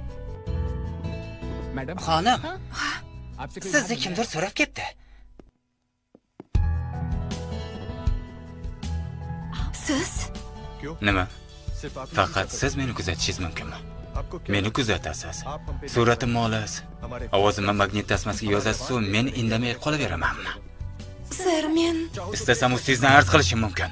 Xonim, sizni kimdir so'rab ketdi. Siz? Nima? Faqat siz meni kuzatishingiz mumkinmi? Meni kuzatasiz. Suratimni olasiz. Ovozimni magnit tasmasiga yozasiz-ku, men indamay qolaveramanmi? Sir, men istasam ustingizdan arz qilishim mumkin.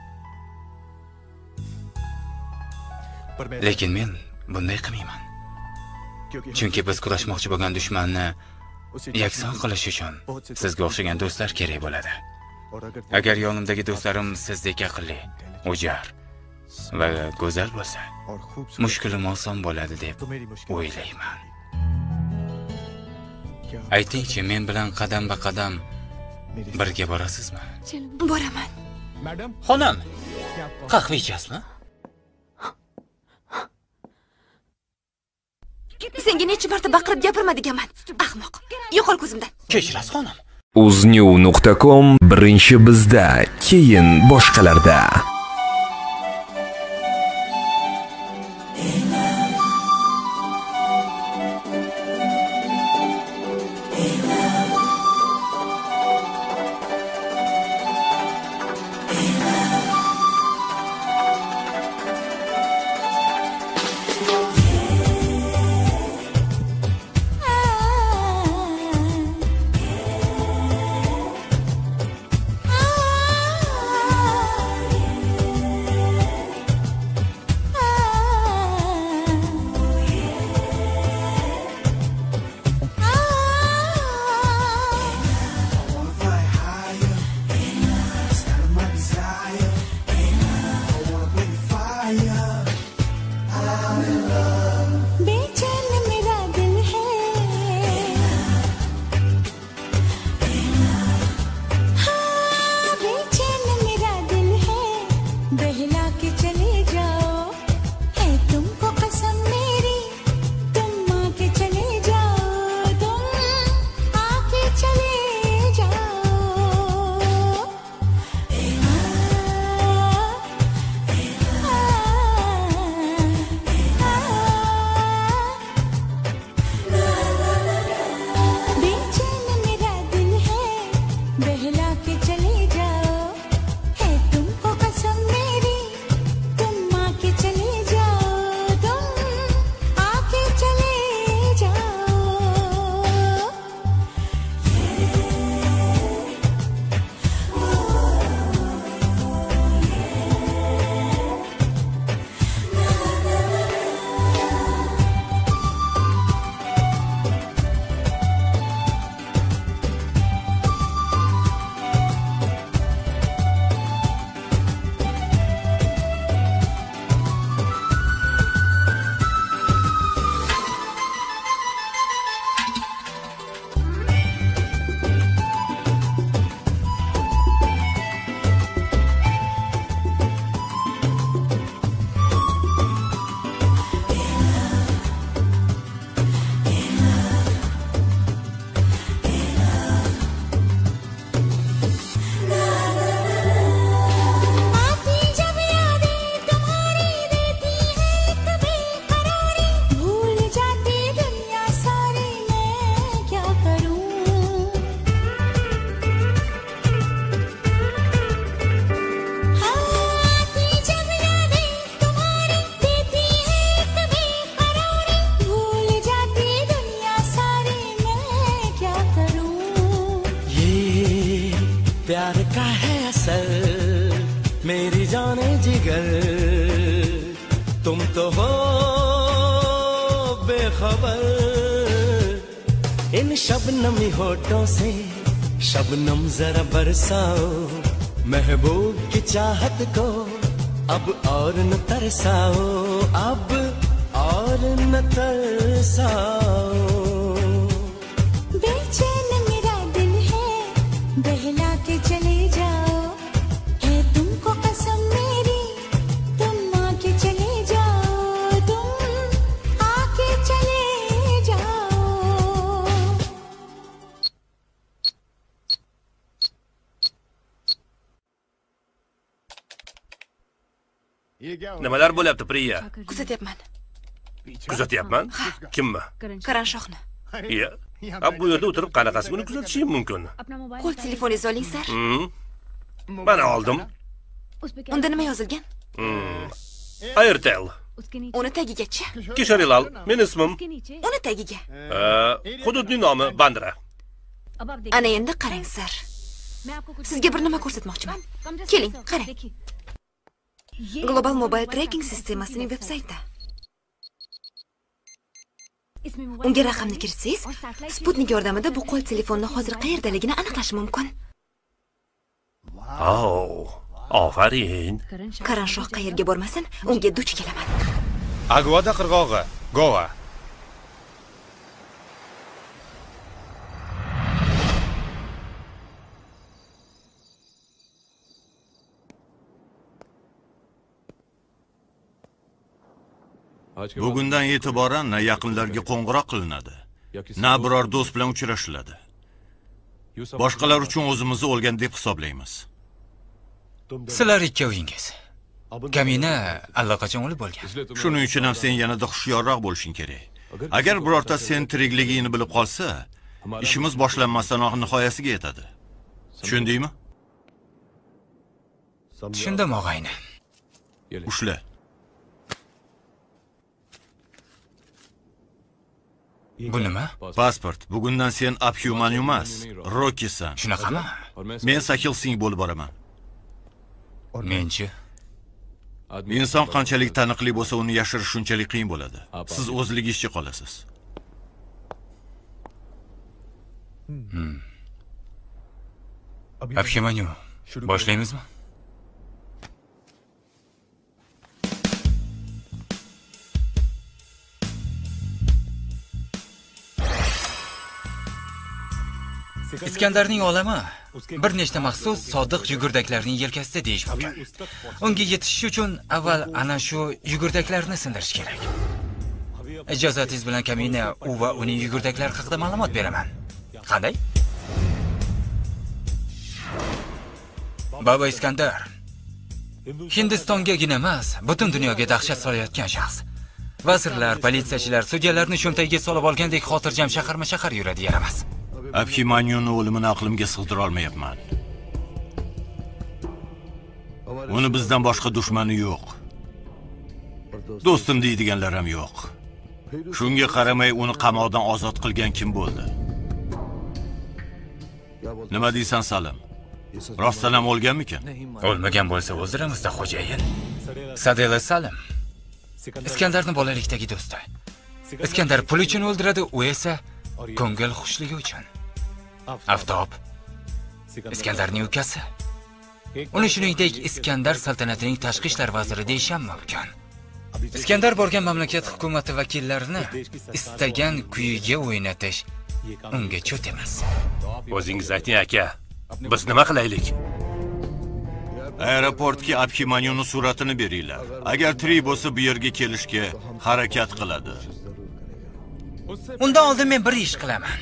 Lekin men bunday qilmayman. Chunki biz kurashmoqchi bo'lgan dushmanni yakson qilish uchun sizga o'xshagan do'stlar kerak bo'ladi. Agar yonimdagi do'stlarim sizdek aqlli, o'jar va go'zal bo'lsa, mushkulim oson bo'ladi deb o'ylayman. Aytingchi, men bilan qadam-ba-qadam birga borasizmi? Boraman. Xonim, qahva ichasizmi? Senga necha marta baqirib gapirma deganman. Ahmoq. Yo'qol ko'zimdan. Kechirasiz xonim. uznew nuqta com birinchi bizda, keyin boshqalarda. तुम तो हो बेखबर इन शबनमी होठों से शबनम जरा बरसाओ महबूब की चाहत को अब और न तरसाओ अब और न तरसाओ बेचैन मेरा दिल है बहला के चले जाओ है तुमको कसम मेरी तुम आके चले जाओ तुम आके चले जाओ Nimalar bo'lyapti, Priya? Kuzatyapman. Kuzatyapman? Kimmi? Karanshohni. Iya. Ha, bu yerda o'tirib qanaqasi buni kuzatishim mumkin? Qo'l telefoningizni oling, sir. Mana oldim. Unda nima yozilgan? Airtel. Uni tagigachi. Kisharilal, men ismim. Uni tagiga. Hududning nomi Bandra. Ana endi qarang, sir. Sizga bir nima ko'rsatmoqchiman. Keling, qarang. Global Mobile Tracking sistemasining veb-sayti. Unga raqamni kiritsangiz, Sputnik yordamida bu qo'l telefonni hozir qayerdaligini aniqlash mumkin. Oh, ofarin. Karanshoh qayerga bormasin, unga duch kelaman. Agvada qirg'og'i, Goa. Bugundan e'tiboran na yaqinlarga qo'ng'iroq qilinadi, na biror do'st bilan uchrashiladi. Boshqalar uchun o'zimizni o'lgan deb hisoblaymiz. Sizlar ikkovingiz. Kamina allaqachon o'lib bo'lgan. Shuning uchun ham sen yanada hushyorroq bo'lishing kerak. Agar birorta sen tirikligingni bilib qolsa, ishimiz boshlanmasdanoq nihoyasiga yetadi. Tushundingmi? Tushundim, og'ayni. Ushla. Bu nima? Pasport. Bugundan sen Abhuman emas, Rockysan. Shunaqami? Men Sakil Singh bo'lib boraman. Menchi? Inson qanchalik taniqli bo'lsa, uni yashirish shunchalik qiyin bo'ladi. Siz o'zligingizcha qolasiz. Hmm. Abhimanyu, boshlaymizmi? Iskandarning olami bir nechta maxsus sodiq yugurdaklarning yelkasida deyish mumkin. Unga yetishish uchun avval ana shu yugurdaklarni sindirish kerak. Ijozatingiz bilan Kamina u va uning yugurdaklari haqida ma'lumot beraman. Qanday? Baba Iskandar Hindistongagina emas, butun dunyoga dahshat solayotgan shaxs. Vazirlar, politsiyachilar, sudyalarni cho'ntagiga solib olgandek xotirjam shaharma-shahar yuradi, yaramas. Abhimanyuning o'limini aqlimga sig'dira olmayapman. Uni bizdan boshqa dushmani yo'q. Do'stim deydiganlar ham yo'q. Shunga qaramay uni qamoqdan ozod qilgan kim bo'ldi? Nima deysan, Salim? Rostdan ham o'lganmikan? O'lmagan bo'lsa o'ldiramiz-da, xo'jayin. Sadela Salim Iskandarning bolalikdagi do'sti. Iskandar pul uchun o'ldiradi, u esa ko'ngil xushligi uchun. Aftob Iskandarning ukasi. Uni shuningdek Iskandar saltanatining tashqi ishlar vaziri deyish ham mumkin. Iskandar borgan mamlakat hukumati vakillarini istagan kuyiga o'ynatish unga cho't emas. O'zingiz ayting, aka. Biz nima qilaylik? Aeroportga Abhimanyuning suratini beringlar. Agar tirik bo'lsa, bu yerga kelishga harakat qiladi. Undan oldin men bir ish qilaman.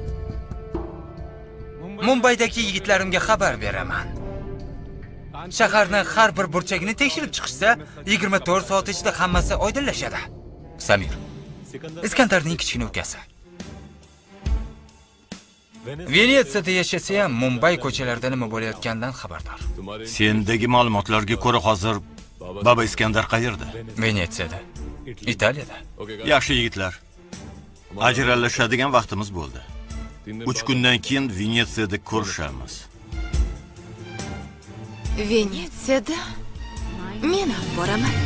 Mumbaydagi yigitlarimga xabar beraman. Shaharning har bir burchagini tekshirib chiqishsa, yigirma to'rt soat ichida hammasi oydinlashadi. Samir, Iskandarning kichkina ukasi. Venetsiyada yashasa ham Mumbay ko'chalarida nima bo'layotganidan xabardor. Sendagi ma'lumotlarga ko'ra hozir Baba Iskandar qayerda? Venetsiyada. Italiyada. Yaxshi yigitlar. Ajralashadigan vaqtimiz bo'ldi. uch kundan keyin Venetsiyada ko'rishamiz. Venetsiyada? Men ham boraman.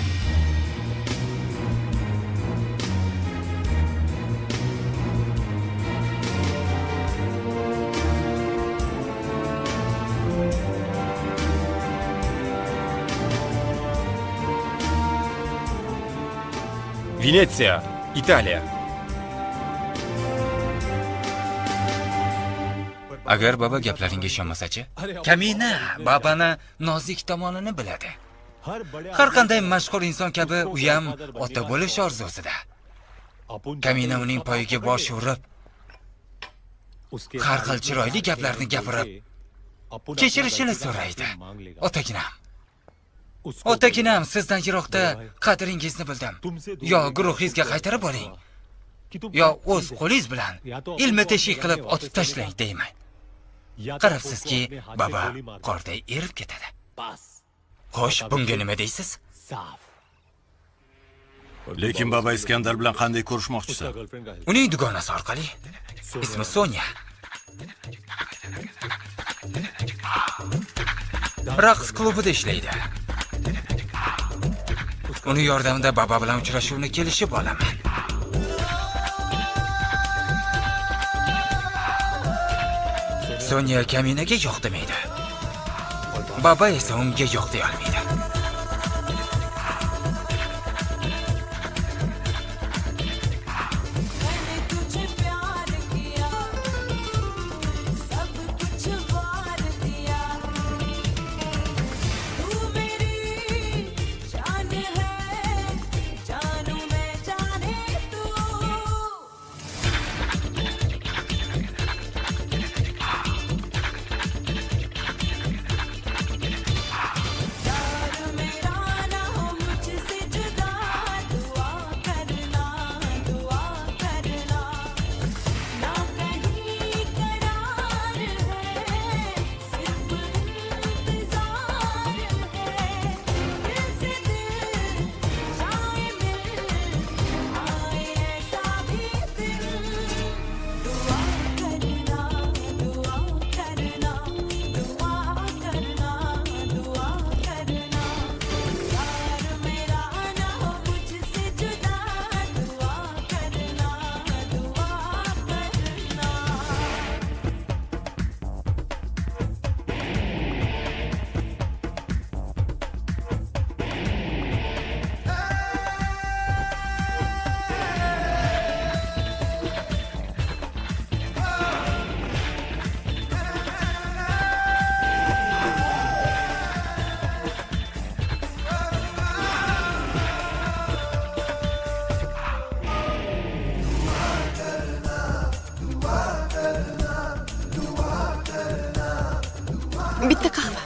Venetsiya, Italiya. Agar baba gaplaringga ishonmasa-chi? Kamina babani nozik tomonini biladi. Har qanday mashhur inson kabi u ham ota bo'lish orzusida. Kamina uning poyiga bosh urib, har xil chiroyli gaplarni gapirib, kechirishini so'raydi. Otaginam, Otaginam sizdan yiroqda qadringizni bildim. Yo guruhingizga qaytarib boring. Yo o'z qo'lingiz bilan ilmi teshik qilib otib tashlang deyman. Qarabsizki, baba qorday erib ketadi. Xo'sh, bunga nima deysiz? Lekin baba Iskandar bilan qanday ko'rishmoqchisiz? Uning dugonasi orqali. Ismi Sonya. Raqs klubida ishlaydi. Uni yordamida baba bilan uchrashuvni kelishib olaman. Sonya kaminaga yo'q demaydi. Baba esa unga yo'q deya olmaydi. Bitta qahva.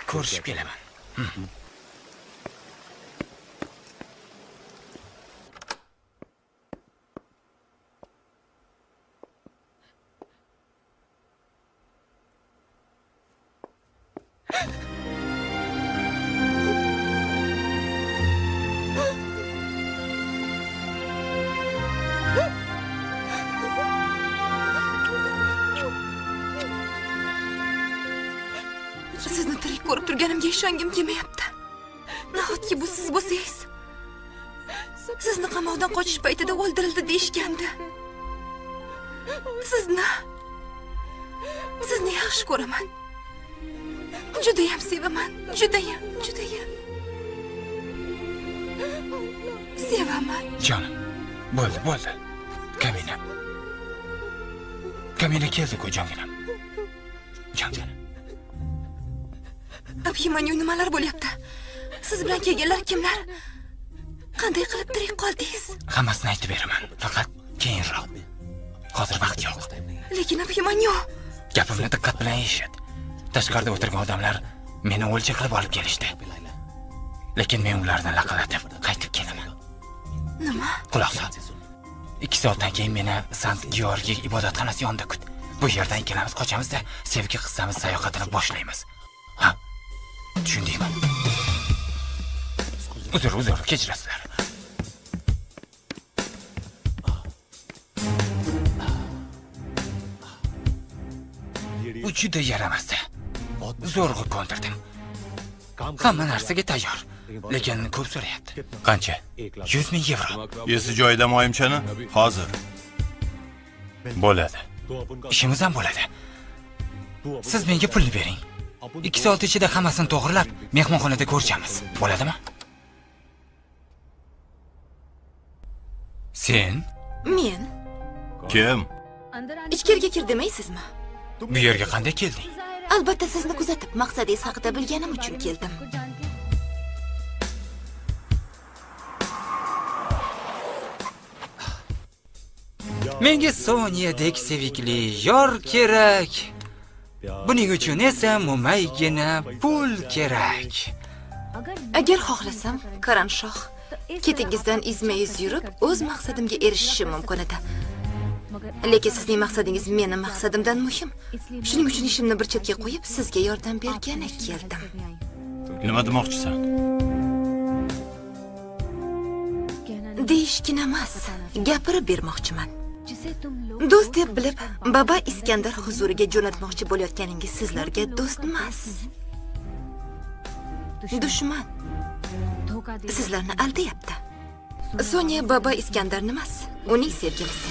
ko'rishib kelaman. Sizni tirik ko'rib turganimga ishongim kelmayapti. Nahotki bu siz bo'lsangiz. Sizni qamoqdan qochish paytida o'ldirildi deyishgandi. Sizni Sizni yaxshi ko'raman. Juda ham sevaman. Juda ham, juda ham sevaman. Jonim, bo'ldi, bo'ldi. Kamina. Kamina keldi-ku, jonginam. Jonginam. Abhimanyu, nimalar bo'lyapti? Siz bilan kelganlar kimlar? Qanday qilib tirik qoldingiz? Hammasini aytib beraman, faqat keyinroq. Hozir vaqt yo'q. Lekin Abhimanyu, gapimni diqqat bilan eshit. Tashqarida o'tirgan odamlar meni o'lja qilib olib kelishdi. Lekin men ularni laqalatib qaytib kelaman. Nima? Quloq sol. ikki soatdan keyin meni Sant-Georgiy ibodatxonasi yonida kut. Bu yerdan ikkalamiz qochamiz-da, sevgi qissamiz sayohatini boshlaymiz. Ha? Tushundingmi? Uzr, uzr, kechirasizlar. U juda yaramasdi. Zo'rg'a ko'ndirdim. Hamma narsaga tayyor, lekin ko'p so'rayapti. Qancha? yuz ming yevro. Esi joyida moyimchani? Hozir. Bo'ladi. Ishimiz ham bo'ladi. Siz menga pulni bering. ikki soat ichida hammasini to'g'rilab, mehmonxonada ko'rishamiz. Bo'ladimi? Sen? Men. Kim? Ichkariga kir demaysizmi? Bu yerga qanday kelding? Albatta sizni kuzatib, maqsadingiz haqida bilganim uchun keldim. Menga Sonyadek sevikli yor kerak. Buning uchun esa mo'maygina pul kerak. Agar xohlasam, Qaranshoh ketingizdan izma-iz yurib, o'z maqsadimga erishishim mumkin edi. Lekin sizning maqsadingiz meni maqsadimdan muhim. Shuning uchun ishimni bir chetga qo'yib, sizga yordam bergani keldim. Nima demoqchisan? Deyishgina emas, gapirib bermoqchiman. Do'st deb bilib, Baba Iskandar huzuriga jo'natmoqchi bo'layotganingiz sizlarga do'st emas. Dushman. Sizlarni aldayapti. Sonya Baba Iskandarni emas, uning sevgilisi.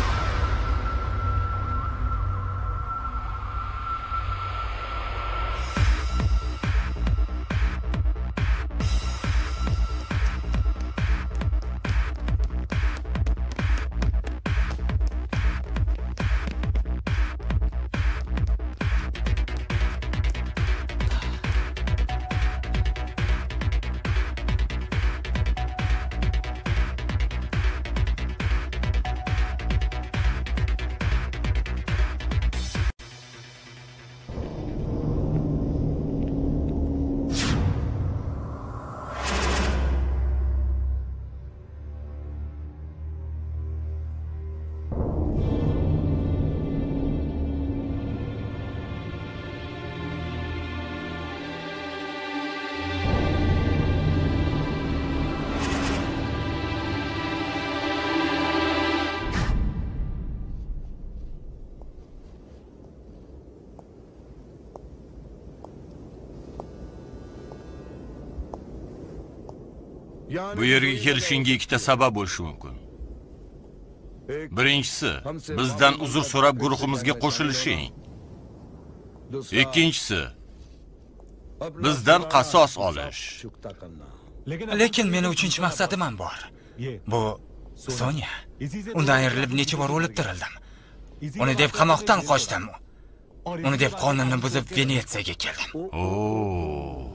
Bu yerga kelishingga ikkita sabab bo'lishi mumkin. Birinchisi, bizdan uzr so'rab guruhimizga qo'shilishing. Ikkinchisi, bizdan qasos olish. Lekin meni uchinchi maqsadim ham bor. Bu Sonya. Undan ayrilib necha bor o'lib tirildim. Uni deb qamoqdan qochdim. Uni deb qonunni buzib Venetsiyaga keldim. Oo.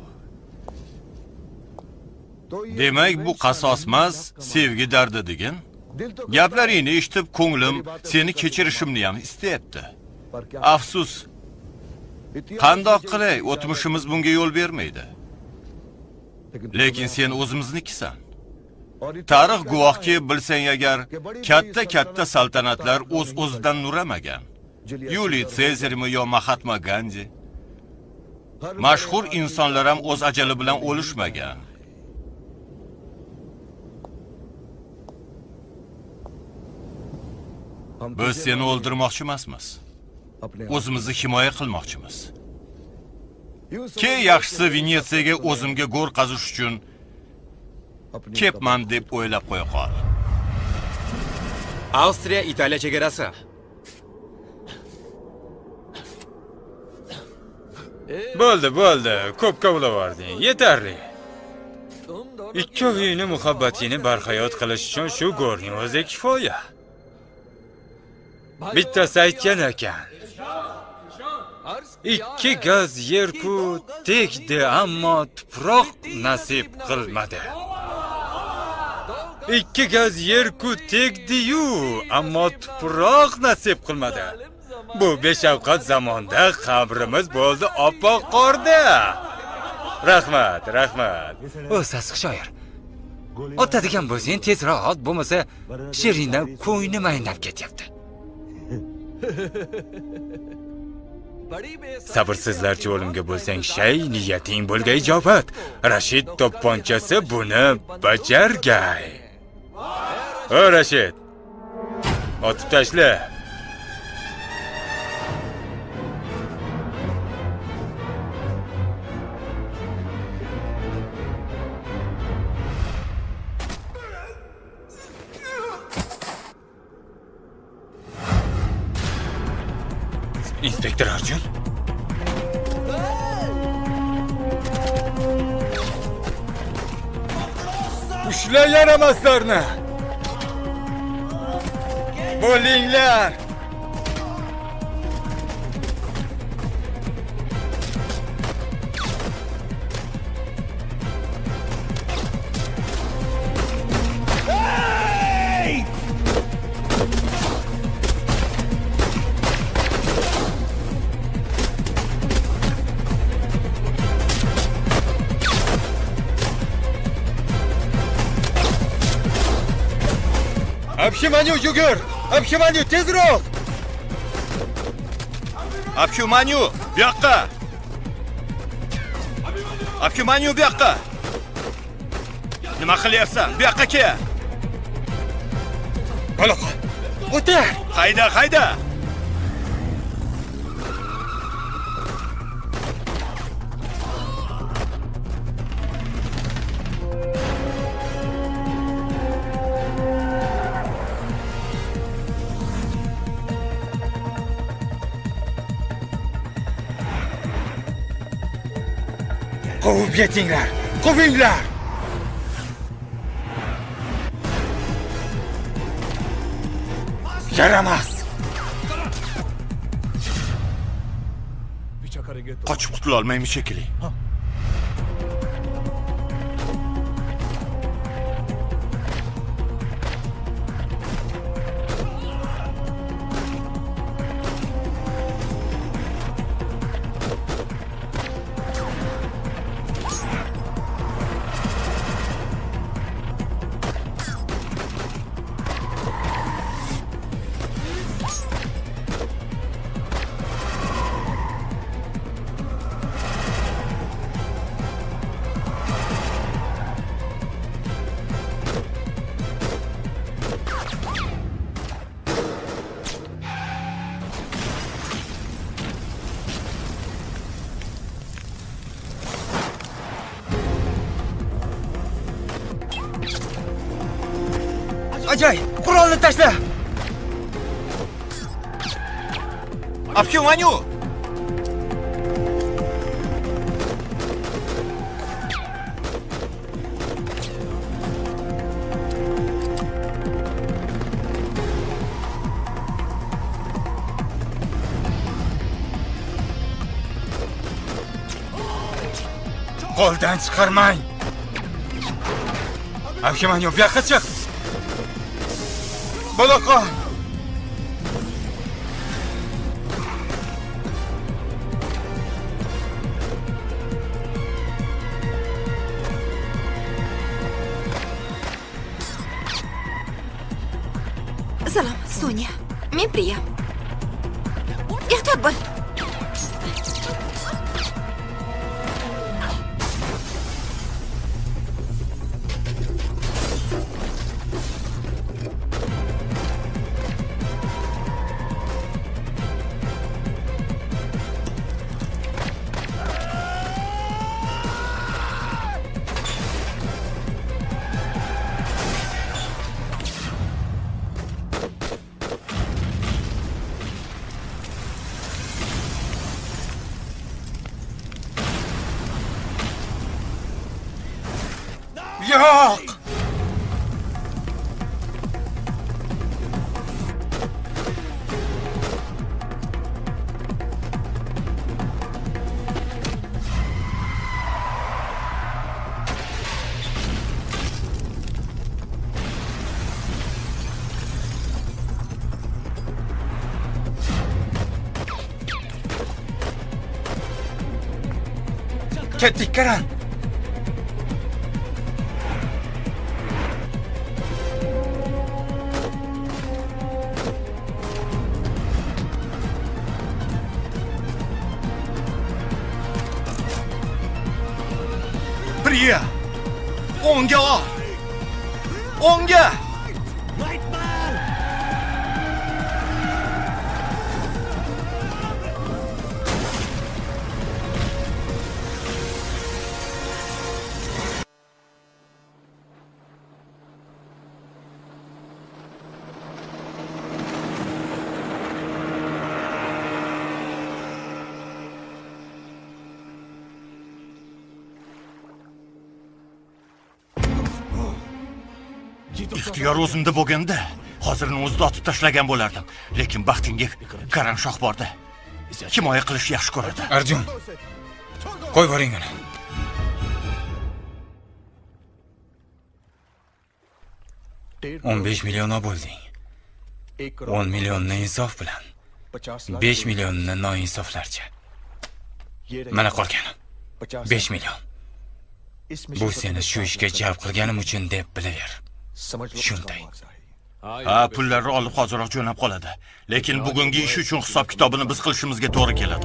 Demak, bu qasos emas, sevgi dardi degan. Gaplaringni eshitib ko'nglim seni kechirishimni ham istayapti. Afsus. Qandoq qilay, o'tmishimiz bunga yo'l bermaydi. Lekin sen o'zimiznikisan. Tarix guvohki, bilsang agar, katta-katta saltanatlar o'z-o'zidan nuramagan. Yuliy Sezarmi yo Mahatma Gandhi. Mashhur insonlar ham o'z ajali bilan o'lishmagan. Biz seni o'ldirmoqchi emasmiz. O'zimizni himoya qilmoqchimiz. Ke yaxshisi Venetsiyaga o'zimga go'r qazish uchun kepman deb o'ylab qo'ya qol. Avstriya Italiya chegarasi. Bo'ldi, bo'ldi. Ko'p kavlavarding. Yetarli. Ikkovingni muhabbatingni barhayot qilish uchun shu go'rning o'zi kifoya. Bittasi aytgan ekan. Ikki gaz yer-ku tegdi, ammo tuproq nasib qilmadi. Ikki gaz yer-ku tegdi-yu, ammo tuproq nasib qilmadi. Bu beshafqat zamonda qabrimiz bo'ldi oppoq qorda. Rahmat, rahmat. O sassiq shoir. Otadigan bo'lsang tezroq ot, bo'lmasa Shirindan ko'nglim aynab ketyapti. Sabrsizlarcha o'limga bo'lsang shay, niyating bo'lgay ijobat. Rashid to'pponchasi buni bajargay. O Rashid. Otib tashla. Inspektor Arjun. Ushla yaramaslarni. Bo'linglar. Abshimanyu yugur! Abshimanyu tezroq! Abshimanyu, bu yoqqa! Abshimanyu bu yoqqa! Nima qilyapsan? Bu yoqqa kel! Baloq! O'tar! Hayda, hayda! Quvib yetinglar! Quvinglar! Yaramas! Qochib qutula olmaymiz shekilli. Ajay, qurolni tashla. Abshimanyu. Qo'ldan chiqarmang. Abshimanyu, bu yoqqa chiq. Boloqon! Sonya, men Priya. Ehtiyot bo'l. Yo'q! Ketdik, Karan. Priya! O'ngga ol! O'ngga! Ixtiyor o'zimda bo'lganda, hozirni o'zida otib tashlagan bo'lardim. Lekin baxtingga Karan shoh bordi. Himoya qilish yaxshi ko'radi. Arjun, qo'y boring uni. o'n besh million bo'lding. o'n millionni insof bilan, besh millionni noinsoflarcha. Mana qolgani besh million. Bu seni shu ishga jalb qilganim uchun deb bilaver. Shunday. Ha, pullarni olib hoziroq jo'nab qoladi. Lekin bugungi ish uchun hisob kitobini biz qilishimizga to'g'ri keladi.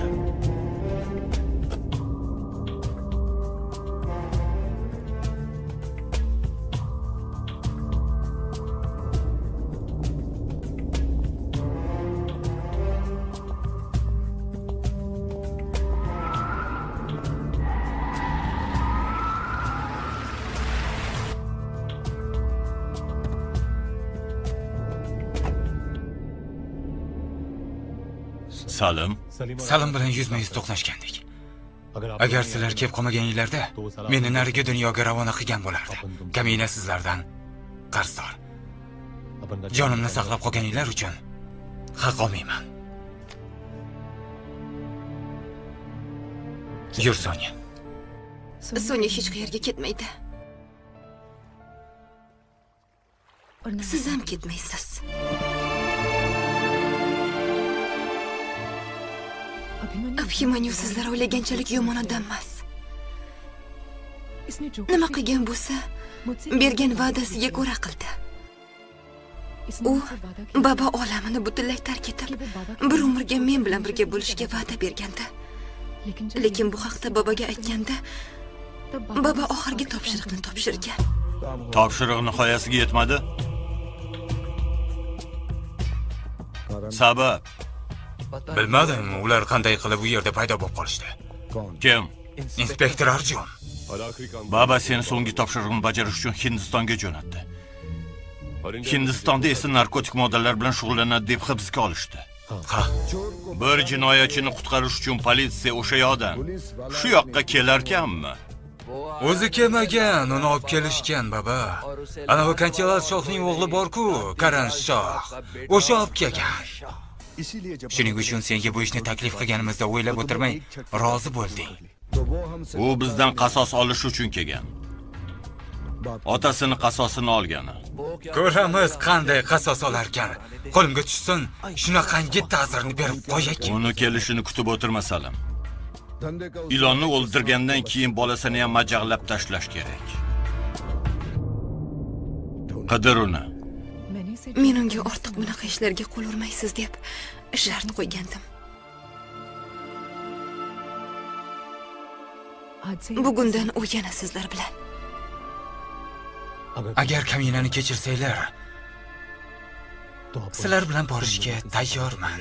Salim. Salim bilan yuzma-yuz to'qnashgandik. Agar sizlar kelib qolmaganinglarda, meni nariga dunyoga ravona qilgan bo'lardi. Kamina sizlardan qarzdor. Jonimni saqlab qolganinglar uchun haq olmayman. Yur, Sonya. Sonya hech qayerga ketmaydi. Siz ham ketmaysiz. Abhimanyu sizlar o'ylaganchalik yomon odam emas. Nima qilgan bo'lsa, bergan va'dasiga ko'ra qildi. U baba olamini butunlay tark etib, bir umrga men bilan birga bo'lishga va'da bergandi. Lekin bu haqda babaga aytganda, baba oxirgi topshiriqni topshirgan. Topshiriq nihoyasiga yetmadi. Sabab Bilmadim, ular qanday qilib bu yerda paydo bo'lib qolishdi. Kim? Inspektor Arjun. Baba seni so'nggi topshiriqni bajarish uchun Hindistonga jo'natdi. Hindistonda esa narkotik moddalar bilan shug'ullanadi deb hibsga olishdi. Ha. Bir jinoyatchini qutqarish uchun politsiya o'sha yoqdan shu yoqqa kelarkanmi? O'zi kelmagan, uni olib kelishgan baba. Ana bu Kanchilar shohning o'g'li bor-ku, Karan shoh. O'sha olib kelgan. Shuning uchun senga bu ishni taklif qilganimizda o'ylab o'tirmay rozi bo'lding. U bizdan qasos olish uchun kelgan. Otasini qasosini olgani. Ko'ramiz qanday qasos olar ekan. Qo'limga tushsin, shunaqangi ta'sirni berib qo'yaki. Uni kelishini kutib o'tirma Salim. Ilonni o'ldirgandan keyin bolasini ham majaqlab tashlash kerak. Qidir uni. Men unga ortiq bunaqa ishlarga qo'l urmaysiz deb shart qo'ygandim. Bugundan u yana sizlar bilan. Agar kaminani kechirsanglar, sizlar bilan borishga tayyorman.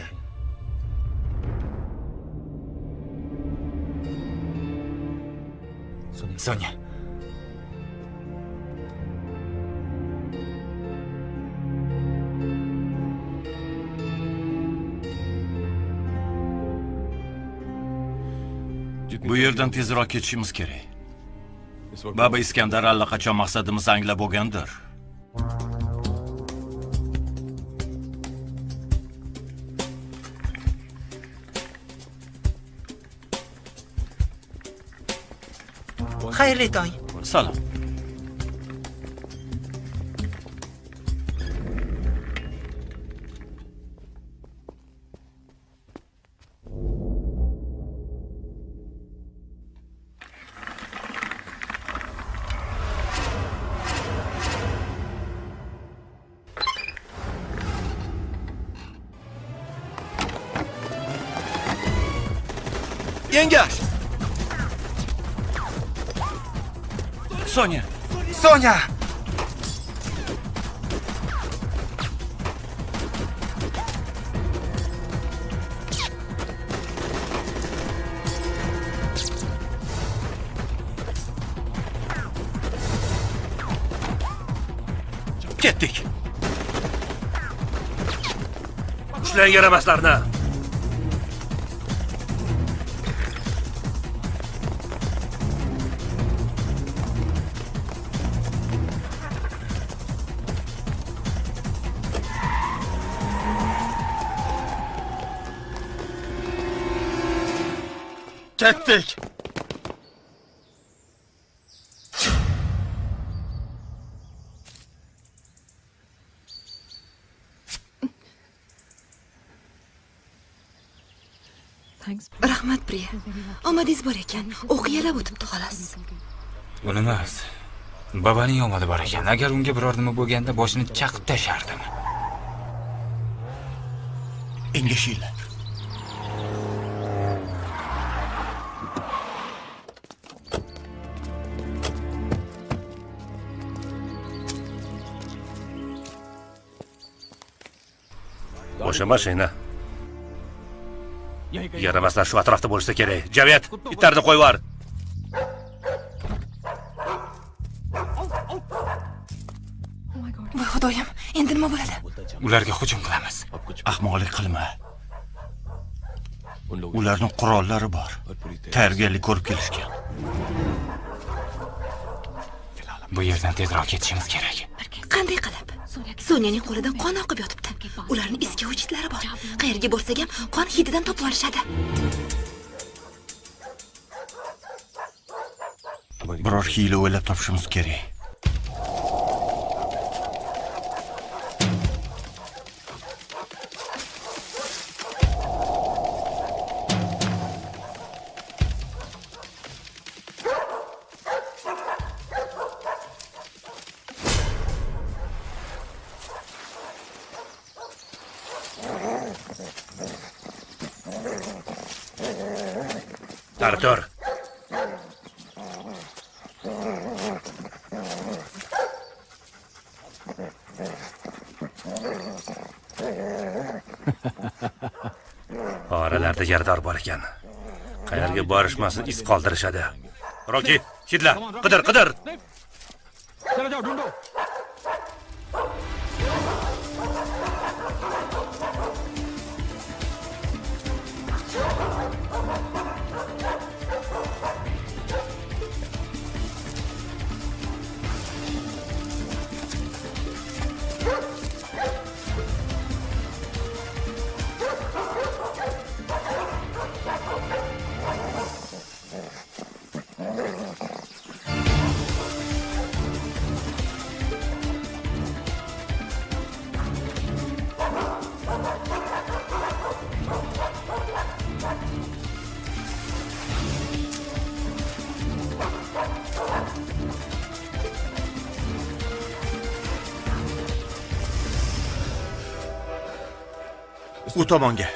Sonya. Bu yerdan tezroq ketishimiz kerak. Baba Iskandar allaqachon maqsadimizni anglab bo'lgandir. Xayrli tong. Salom. Yengash. Sonya. Sonya. Ketdik. Ushlang yaramaslarni. Ketdik. Rahmat, Priya. Omadingiz bor ekan. O'qiyalab o'tibdi xolos. Buni emas. Babaning omadi bor ekan. Agar unga biror nima bo'lganda boshini chaqib tashardim. Engashinglar. O'sha mashina. Yaramaslar shu atrofda bo'lsa kerak. Javiyat, itlarni qo'yib yubor. Voy xudoyim, endi nima bo'ladi? Ularga hujum qilamiz. Ahmoqlik qilma. Ularning qurollari bor. Tayyorgarlik ko'rib kelishgan. Bu yerdan tezroq ketishimiz kerak. Qanday qilib? Sonyaning qo'lidan qon oqib yotibdi. Ularning eski vujudlari bor. Qayerga borsak ham qon hididan topib olishadi. Biror hiyla o'ylab topishimiz kerak. Artur. Oralarda yardor bor ekan. Qayerga borishmasin iz qoldirishadi. Roki, hidla, qidir, qidir. चलो जाओ ढूंढो। u tomonga.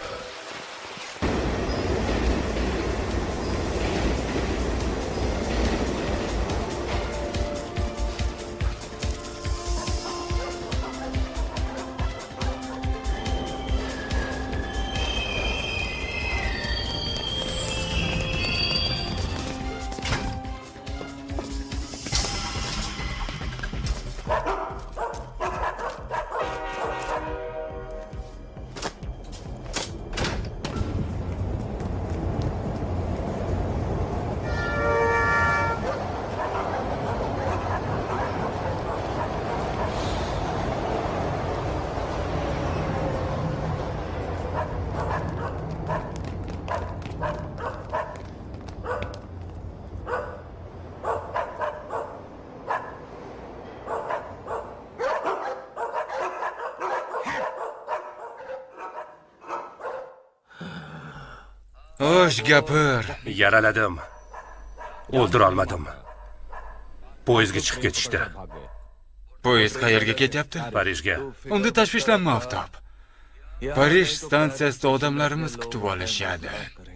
Xo'sh, gapir. Yaraladim. O'ldira olmadim. Poyezdga chiqib ketishdi. Poyezd qayerga ketyapti? Parijga. Unda tashvishlanma, Oftob. Parij stansiyasida odamlarimiz kutib olishadi.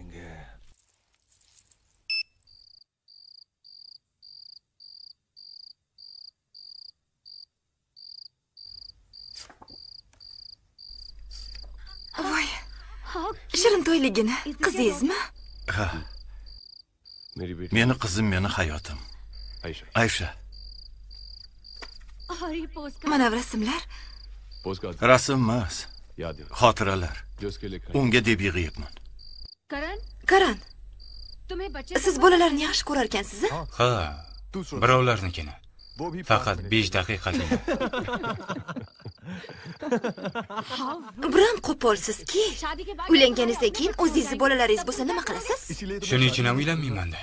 Voy. Shirin to'yligini qizingizmi? Ha. Meni qizim, meni hayotim. Aysha. Mana rasmlar. Rasm emas. Xotiralar. Unga deb yig'yapman. Karan. Siz bolalarni yaxshi ko'rar ekansiz, a? Ha. Birovlarnikini. Faqat besh daqiqagina. Biram qo'polsizki. Uylanganingizdan keyin o'zingiz bolalaringiz bo'lsa nima qilasiz? Shuning uchun ham uylanmayman-da.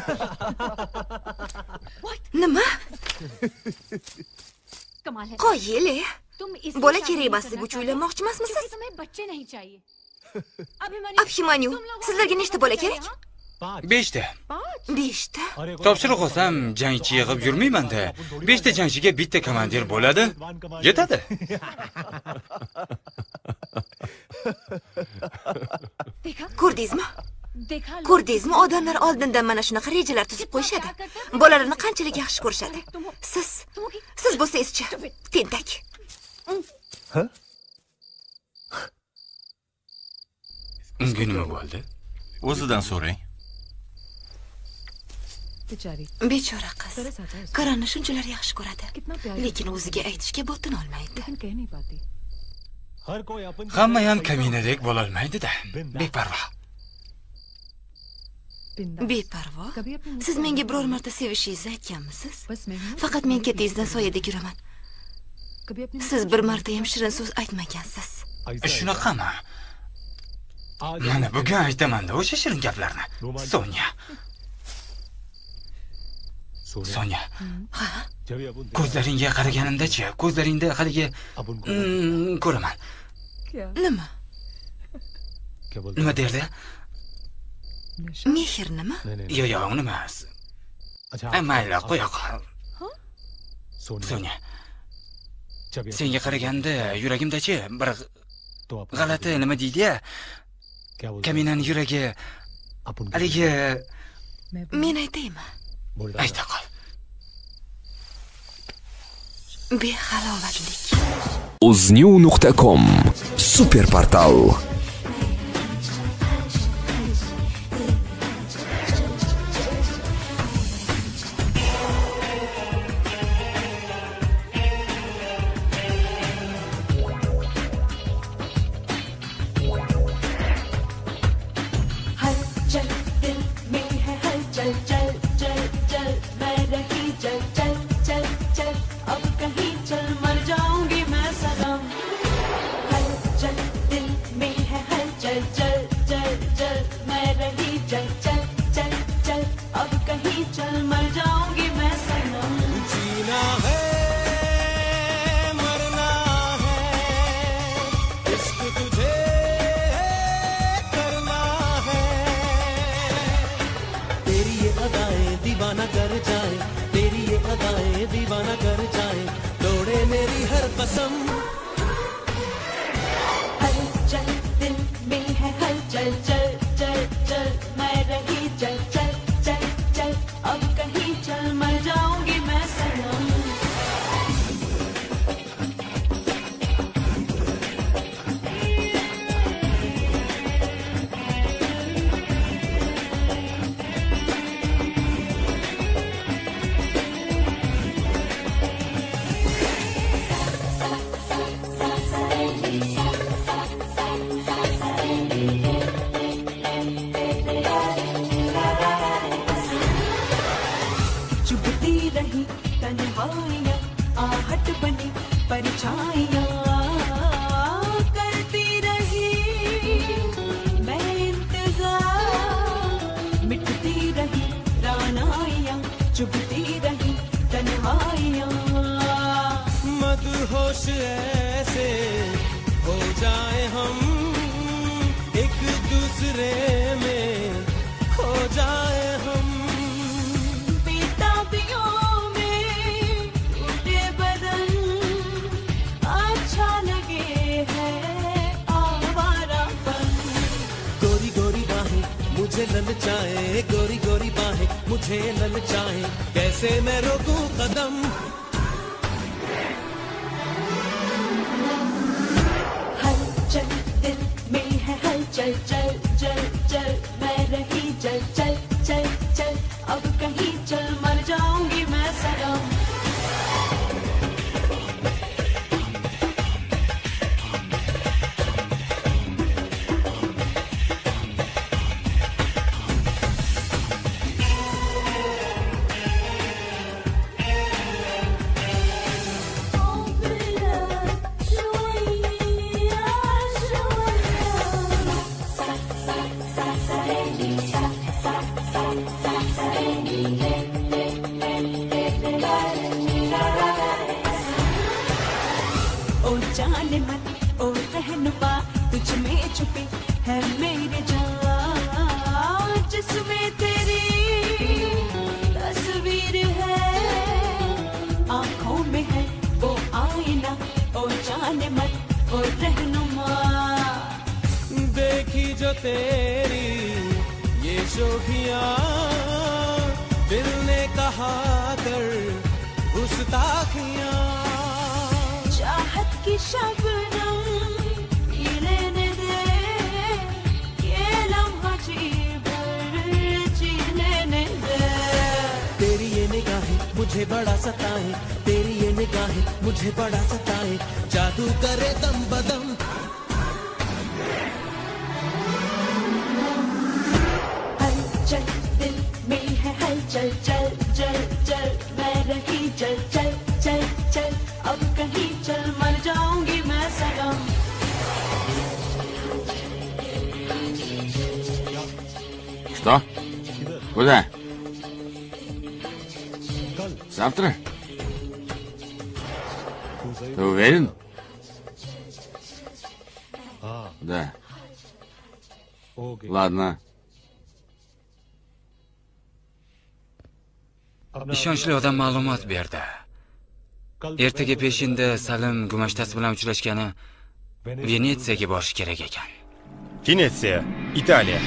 Nima? Qoyil. Bola kerak emasligi uchun uylanmoqchi emasmisiz? Abhimanyu, sizlarga nechta bola kerak? Beshta. Beshta? Topshiriq olsam, jangchi yig'ib yurmayman-da. Beshta jangchiga bitta komandir bo'ladi. Yetadi. Ko'rdingizmi? Ko'rdingizmi, odamlar oldindan mana shunaqa rejalar tuzib qo'yishadi. Bolalarni qanchalik yaxshi ko'rishadi. Siz, siz bo'lsangizchi, tentak. Ha? Unga nima bo'ldi? O'zidan so'rang. Bechora qiz. Karanni shunchalar yaxshi ko'radi, lekin o'ziga aytishga botin olmaydi. Hamma ham kaminadek bo'la olmaydi-da. Beparvo. Beparvo? Siz menga biror marta sevishingizni aytganmisiz? Faqat men ketingizdan soyadek yuraman. Siz bir marta ham shirin so'z aytmagansiz. Shunaqami? Mana bugun aytaman-da o'sha shirin gaplarni. Sonya. Sonya. Ha? Ko'zlaringga qaraganimda-chi, ko'zlaringda haligi ko'raman. Nima? Nima derdi? Mehr nima? Yo, yo, nima emas. Mayli, qo'ya qol. Sonya. Senga qaraganda yuragimda-chi bir g'alati nima deydi-ya? Kaminaning yuragi haligi men aytaymi? Ayta qol. Behalovatlik. uznew nuqta com super portal. कसम चुभती रही तन्हाइयाँ आहट बनी परछाइयाँ करती रही मैं इंतजार मिटती रही रानाइयाँ चुभती रही तन्हाइयाँ मदहोश ऐसे हो जाए हम एक दूसरे में खो जाए हम बेताबियों में टूटे बदन अच्छा लगे है आवारापन गोरी गोरी बाहें मुझे ललचाए गोरी गोरी बाहें मुझे ललचाए कैसे मैं रोकूं कदम हलचल दिल में है हलचल चल चल चल मैं रही चल चल चल चल अब कहीं चल मर जाऊंगी मैं सनम ओ जाने मन ओ रहनुमा तुझ में छुपी है मेरे जान जिसमें तेरी तस्वीर है आँखों में है वो आईना ओ जाने मन ओ रहनुमा देखी जो तेरी ये शोखियाँ दिल ने कहा कर गुस्ताखियाँ चाहत की शबनम ये लेने दे ये लम्हा जी भर जी लेने दे तेरी ये निगाहें मुझे बड़ा सताए तेरी ये निगाहें मुझे बड़ा सताए जादू करे दम बदम हलचल दिल में है हलचल चल चल चल मैं रही चल चल चल चल अब कहीं चल मर जाऊंगी मैं सनम Что? Куда? Завтра? Ты уверен? Да. Ладно. Ishonchli odam ma'lumot berdi. Ertaga peshinda Salim gumashtasi bilan uchrashgani Venetsiyaga borish kerak ekan. Venetsiya, Italiya.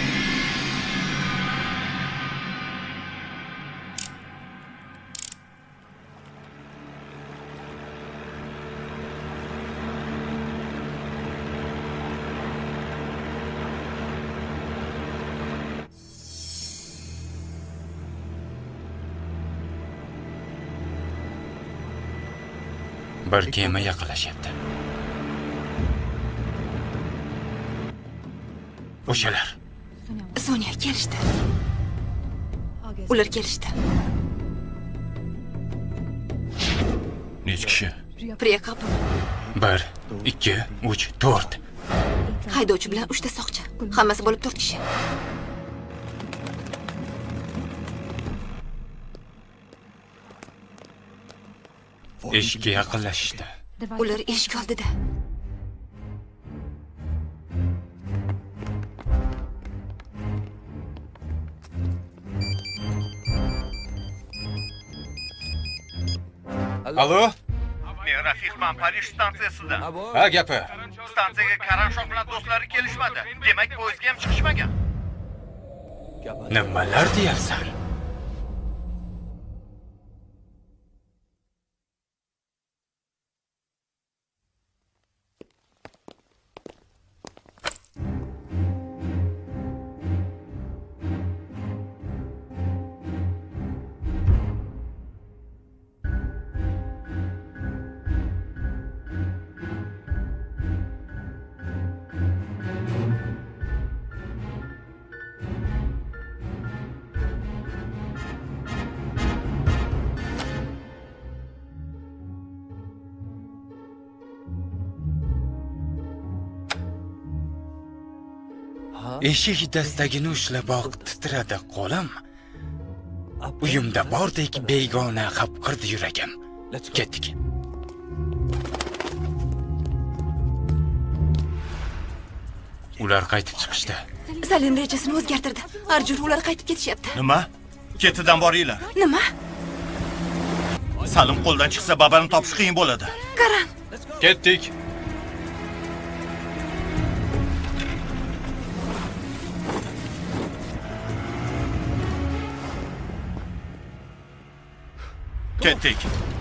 Bir kema yaqinlashyapti. O'shalar. Sonya kelishdi. Ular kelishdi. Necha kishi? Priya qabul. bir, ikki, uch, to'rt. Haydovchi bilan uchta soqchi. Hammasi bo'lib to'rt kishi. Eshikka yaqinlashishdi. Ular eshik oldida. Alo? Men Rafiqman, Parij stansiyasidan. Ha, gapir. Stansiyaga Karanshok bilan do'stlari kelishmadi. Demak, poyezdga ham chiqishmagan. Nimalar deyapsan? eshik dastagini ushlaboq titradi qo'lim. Uyimda bordek begona qapqirdi yuragim. Ketdik. Ular qaytib chiqishdi. Salim rejasini o'zgartirdi. Arjun ular qaytib ketishyapti. Nima? Ketidan boringlar. Nima? Salim qo'ldan chiqsa babani topish qiyin bo'ladi. Karan. Ketdik. Ketdik.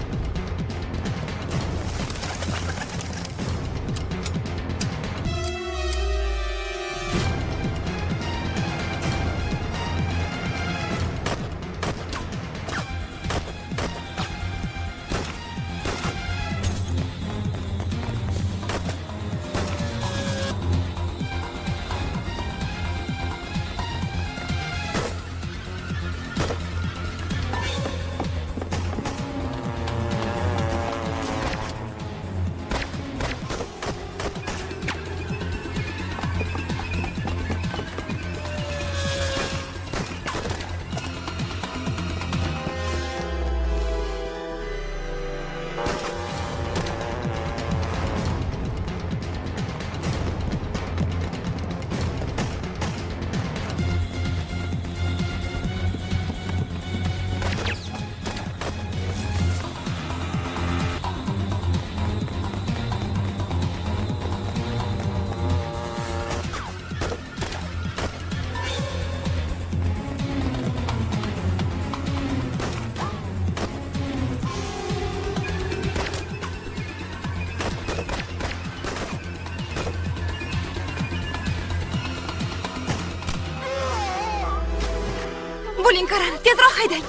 Bo'ling Karan, tezroq haydang.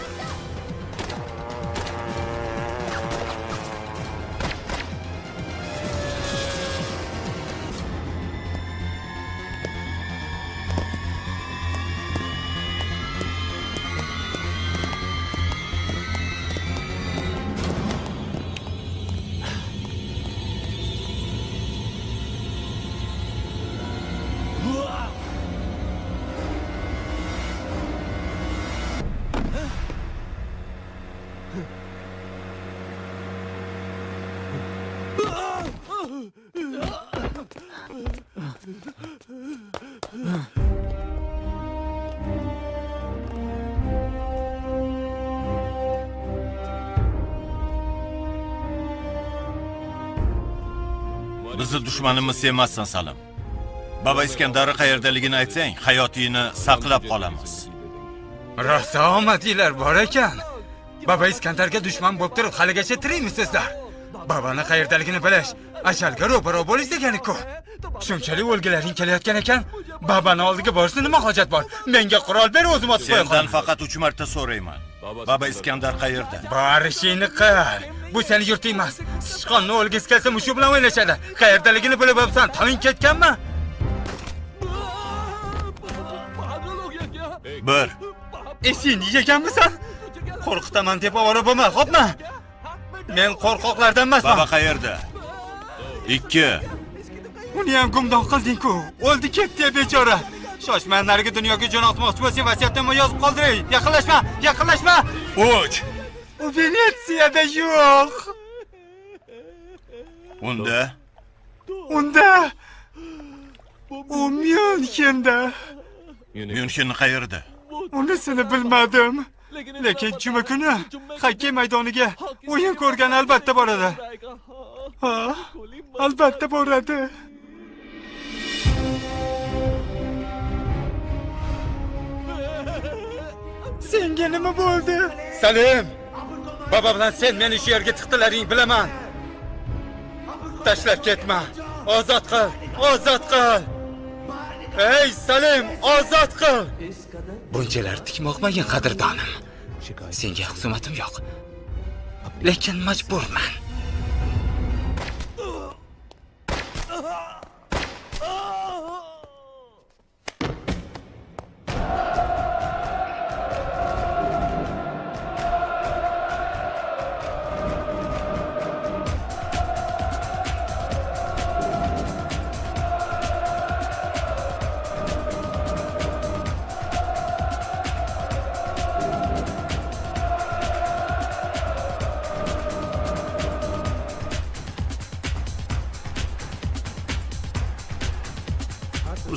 Bizni dushmanimiz sen emassan, Salim. Baba Iskandarni qayerdaligini aytsang, hayotingni saqlab qolamiz. Rosa omadinglar bor ekan. Baba Iskandarga dushman bo'lib turib, haligacha tirikmisizlar. Babani qayerdaligini bilish, ajalga ro'baro bo'lish degani-ku. Shunchalik o'lgilaring kelayotgan ekan, babani oldiga borishni nima hojat bor? Menga qurol ber, o'zim otib qo'yaman. Sendan faqat uch marta so'rayman. Baba Iskandar qayerda? Borishingni qil. Bu seni yurting emas. Sichqonni o'lgisi kelsa mushu bilan o'ynashadi. Qayerdaligini bilib olsan, taving ketganmi? Bir. Esingni yeganmisan? Qo'rqitaman deb ovora bo'lma, xo'pmi? Men qo'rqoqlardan emasman. Baba qayerda? ikki. Uni ham gumdon qilding-ku. O'ldi ketdi bechora. Shoshman narigi dunyoga jo'natmoqchi bo'lsang, vasiyatnoma yozib qoldiray. Yaqinlashma, yaqinlashma. uch. U Venetsiyada yo'q. Unda? Unda. U Myunxenda. Myunxenni qayerda? Unisini bilmadim. Lekin juma kuni xokkey maydoniga o'yin ko'rgan albatta boradi. Ha, albatta boradi. Senga nima bo'ldi? Salim. Baba bilan sen meni shu yerga tiqdilaring bilaman. Tashlab ketma. Ozod qil, ozod qil. Ey Salim, ozod qil. Bunchalar tikmoqmagan qadrdonim. Senga hukumatim yo'q. Lekin majburman.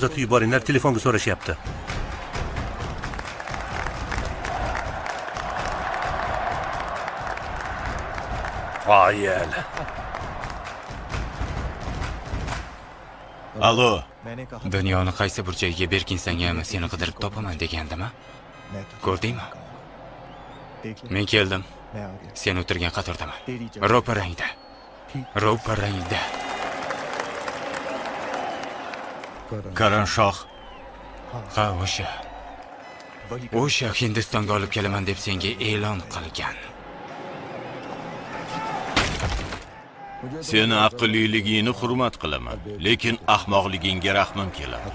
uzatib yuboringlar, telefonga so'rashyapti. Qoyil. Alo. Dunyoni qaysi burchagiga berkinsang-ham seni qidirib topaman degandimi? Ko'rdingmi? Men keldim. Sen o'tirgan qatordaman. Ro'parangda. Ro'parangda. Karan shoh. Ha, o'sha. O'sha Hindistonga olib kelaman deb senga e'lon qilgan. Seni aqlliligingni hurmat qilaman, lekin ahmoqligingga rahmim keladi.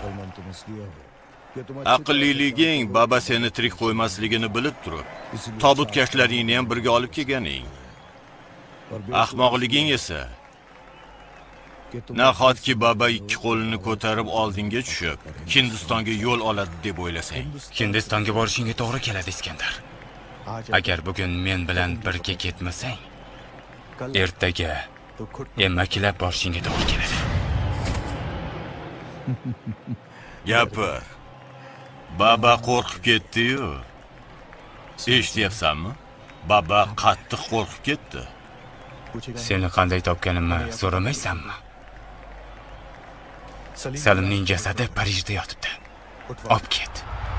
Aqlliliging baba seni tirik qo'ymasligini bilib turib, tobutkashlaringni ham birga olib kelganing. Ahmoqliging esa nahotki baba ikki qo'lini ko'tarib oldinga tushib, Hindistonga yo'l oladi deb o'ylasang. Hindistonga borishingga to'g'ri keladi, Iskandar. Agar bugun men bilan birga ketmasang, ertaga emakilab borishingga to'g'ri keladi. Gapir. Baba qo'rqib ketdi-yu. Eshityapsanmi? Baba qattiq qo'rqib ketdi. Seni qanday topganimni so'ramaysanmi? Salimning jasadi Parijda yotibdi. Olib ket.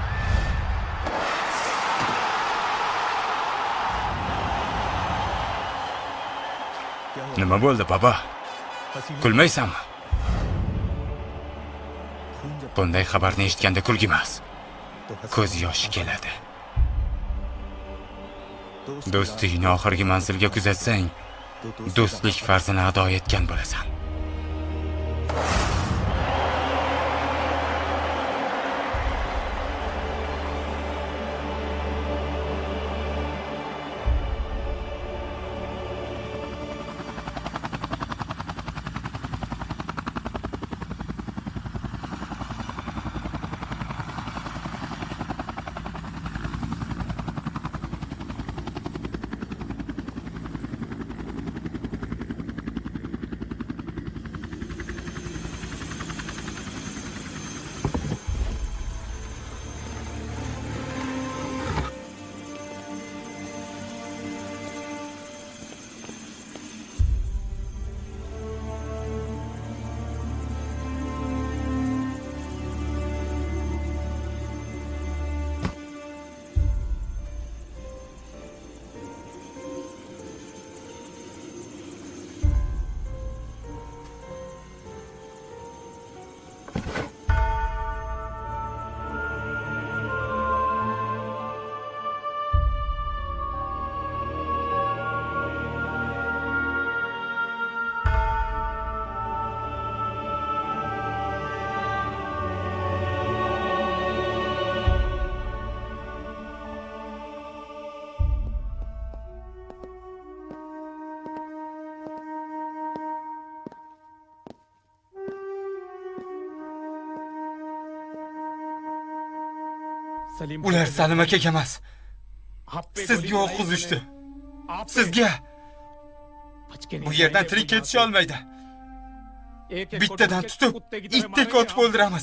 Nima bo'ldi, baba? Kulmaysanmi? Bunday xabarni eshitganda kulgi emas, ko'z yoshi keladi. Do'stingni oxirgi manzilga kuzatsang, do'stlik farzini ado etgan bo'lasan. Ular Salim akaga emas, sizga o'q uzishdi. Sizga bu yerdan tirik ketisha olmaydi. Bittadan tutib, itdek otib o'ldiramiz.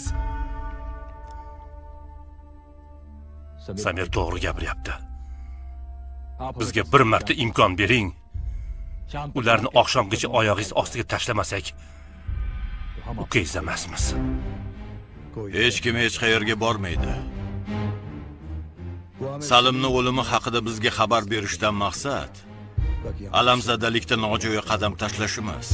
Samir to'g'ri gapiryapti. Bizga bir marta imkon bering. Ularni oqshomgacha oyog'ingiz ostiga tashlamasak, ukangiz emasmiz. Hech kim hech qayerga bormaydi. Salimning o'limi haqida bizga xabar berishdan maqsad alamzadalikda nojo'ya qadam tashlashimiz.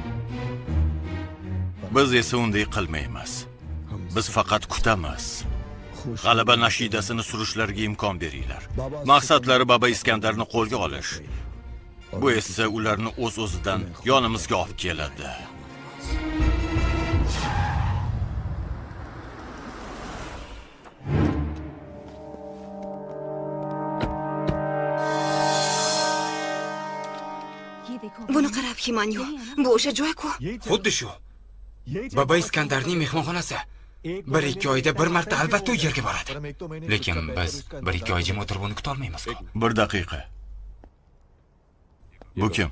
Biz esa unday qilmaymiz. Biz faqat kutamiz. G'alaba nashidasini surishlariga imkon beringlar. Maqsadlari baba Iskandarni qo'lga olish. Bu esa ularni o'z-o'zidan yonimizga olib keladi. Buni qarab, Himanyu, bu o'sha joy-ku. Xuddi shu. Baba Iskandarning mehmonxonasi. Bir ikki oyda bir marta albatta u yerga boradi. Lekin biz bir ikki oy jim o'tirib uni kuta olmaymiz-ku. Bir daqiqa. Bu kim?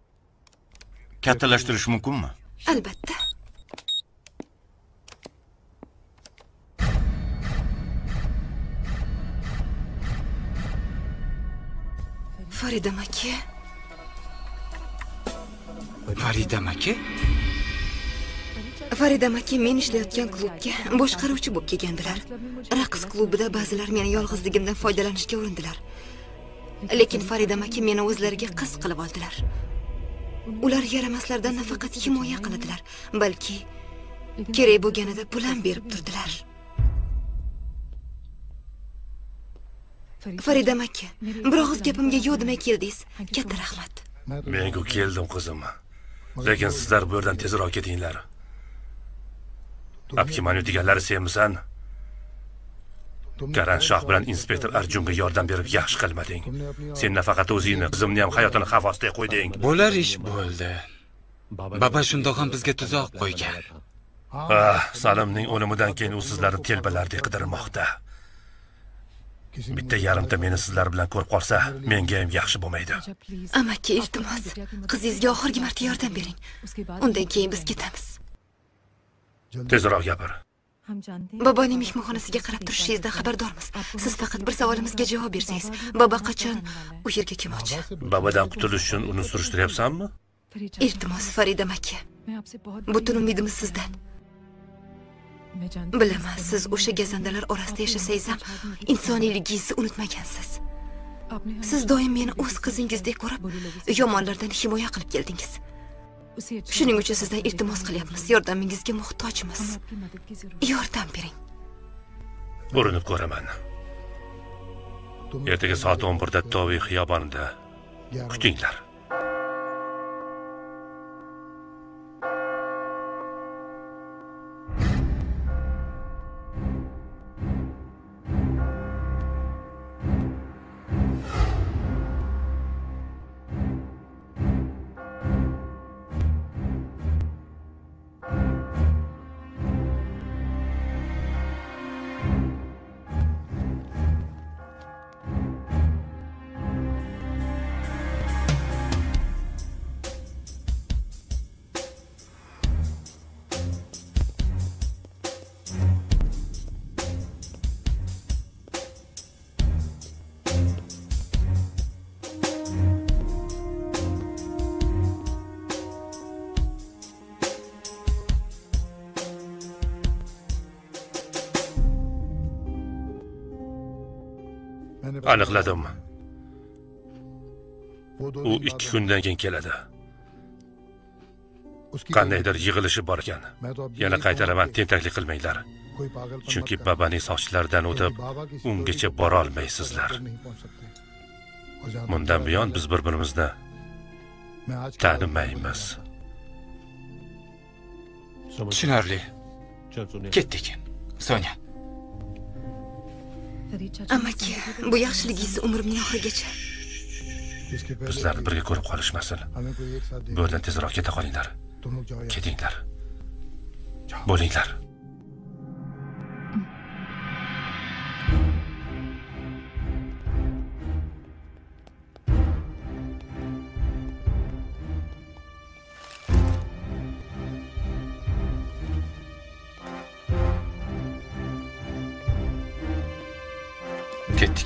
Kattalashtirish mumkinmi? Albatta. Farida maki. Farida maki? Farida maki men ishlayotgan klubga boshqaruvchi bo'lib kelgandilar. Raqs klubida ba'zilar meni yolg'izligimdan foydalanishga urindilar. Lekin Farida maki meni o'zlariga qiz qilib oldilar. Ular yaramaslardan nafaqat himoya qiladilar, balki kerak bo'lganida pul ham berib turdilar. Farida maki, bir og'iz gapimga yo'q demay keldingiz. Katta rahmat. Men-ku keldim qizim. Lekin sizlar bu yerdan tezroq ketinglar. Abki mani deganlari senmisan? Karan Shoh bilan inspektor Arjunga yordam berib yaxshi qilmading. Sen nafaqat o'zingni, qizimni ham hayotini xavf ostiga qo'yding. Bo'lar ish bo'ldi. Baba shundoq ham bizga tuzoq qo'ygan. Ah, Salimning o'limidan keyin u sizlarni telbalardek qidirmoqda. Bitta yarimta meni sizlar bilan ko'rib qolsa, menga ham yaxshi bo'lmaydi. Amaki, iltimos, qizingizga oxirgi marta yordam bering. Undan keyin biz ketamiz. Tezroq gapir. Boboning mehmonxonasiga qarab turishingizdan xabardormiz. Siz faqat bir savolimizga javob bersangiz, bobo qachon u yerga kelmoqchi? Babadan qutulish uchun uni surishtiryapsanmi? Iltimos, Farida maki. Butun umidimiz sizdan. Bilaman, siz o'sha gazandalar orasida yashasangiz ham insoniyligingizni unutmagansiz. Siz doim meni o'z qizingizdek ko'rib, yomonlardan himoya qilib keldingiz. Shuning uchun sizdan iltimos qilyapmiz. Yordamingizga muhtojmiz. Yordam bering. Urinib ko'raman. Ertaga soat o'n birda Toviy xiyobonida kutinglar. Aniqladim. U ikki kundan keyin keladi. Qandaydir yig'ilishi bor ekan. Yana qaytaraman, tentaklik qilmanglar. Chunki babaning soqchilaridan o'tib, ungacha bora olmaysizlar. Bundan buyon biz bir-birimizni tanimaymiz. Tushunarli. Ketdik. Sonya. Amaki, bu yaxshiligingiz umrimning oxirigacha. Bizlarni birga ko'rib qolishmasin. Bu yerdan tezroq keta qolinglar. Ketinglar. Bo'linglar. Ketdik.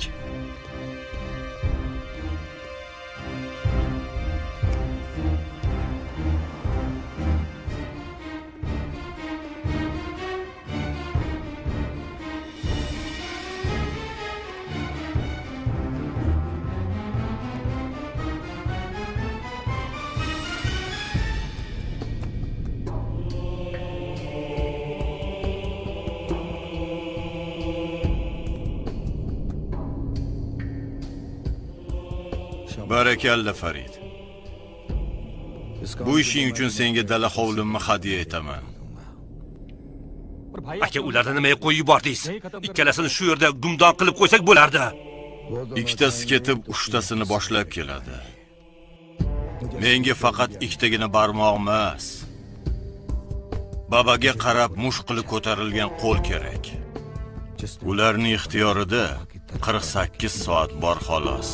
Barakalla Farid. Bu ishing uchun senga dala hovlimni hadya etaman. Aka, ularni nimaga qo'yib yubordingiz? Ikkalasini shu yerda gumdon qilib qo'ysak bo'lardi. Ikkitasi ketib, uchtasini boshlab keladi. Menga faqat ikkitagina barmoq emas, babaga qarab mushqili ko'tarilgan qo'l kerak. Ularning ixtiyorida qirq sakkiz soat bor xolos.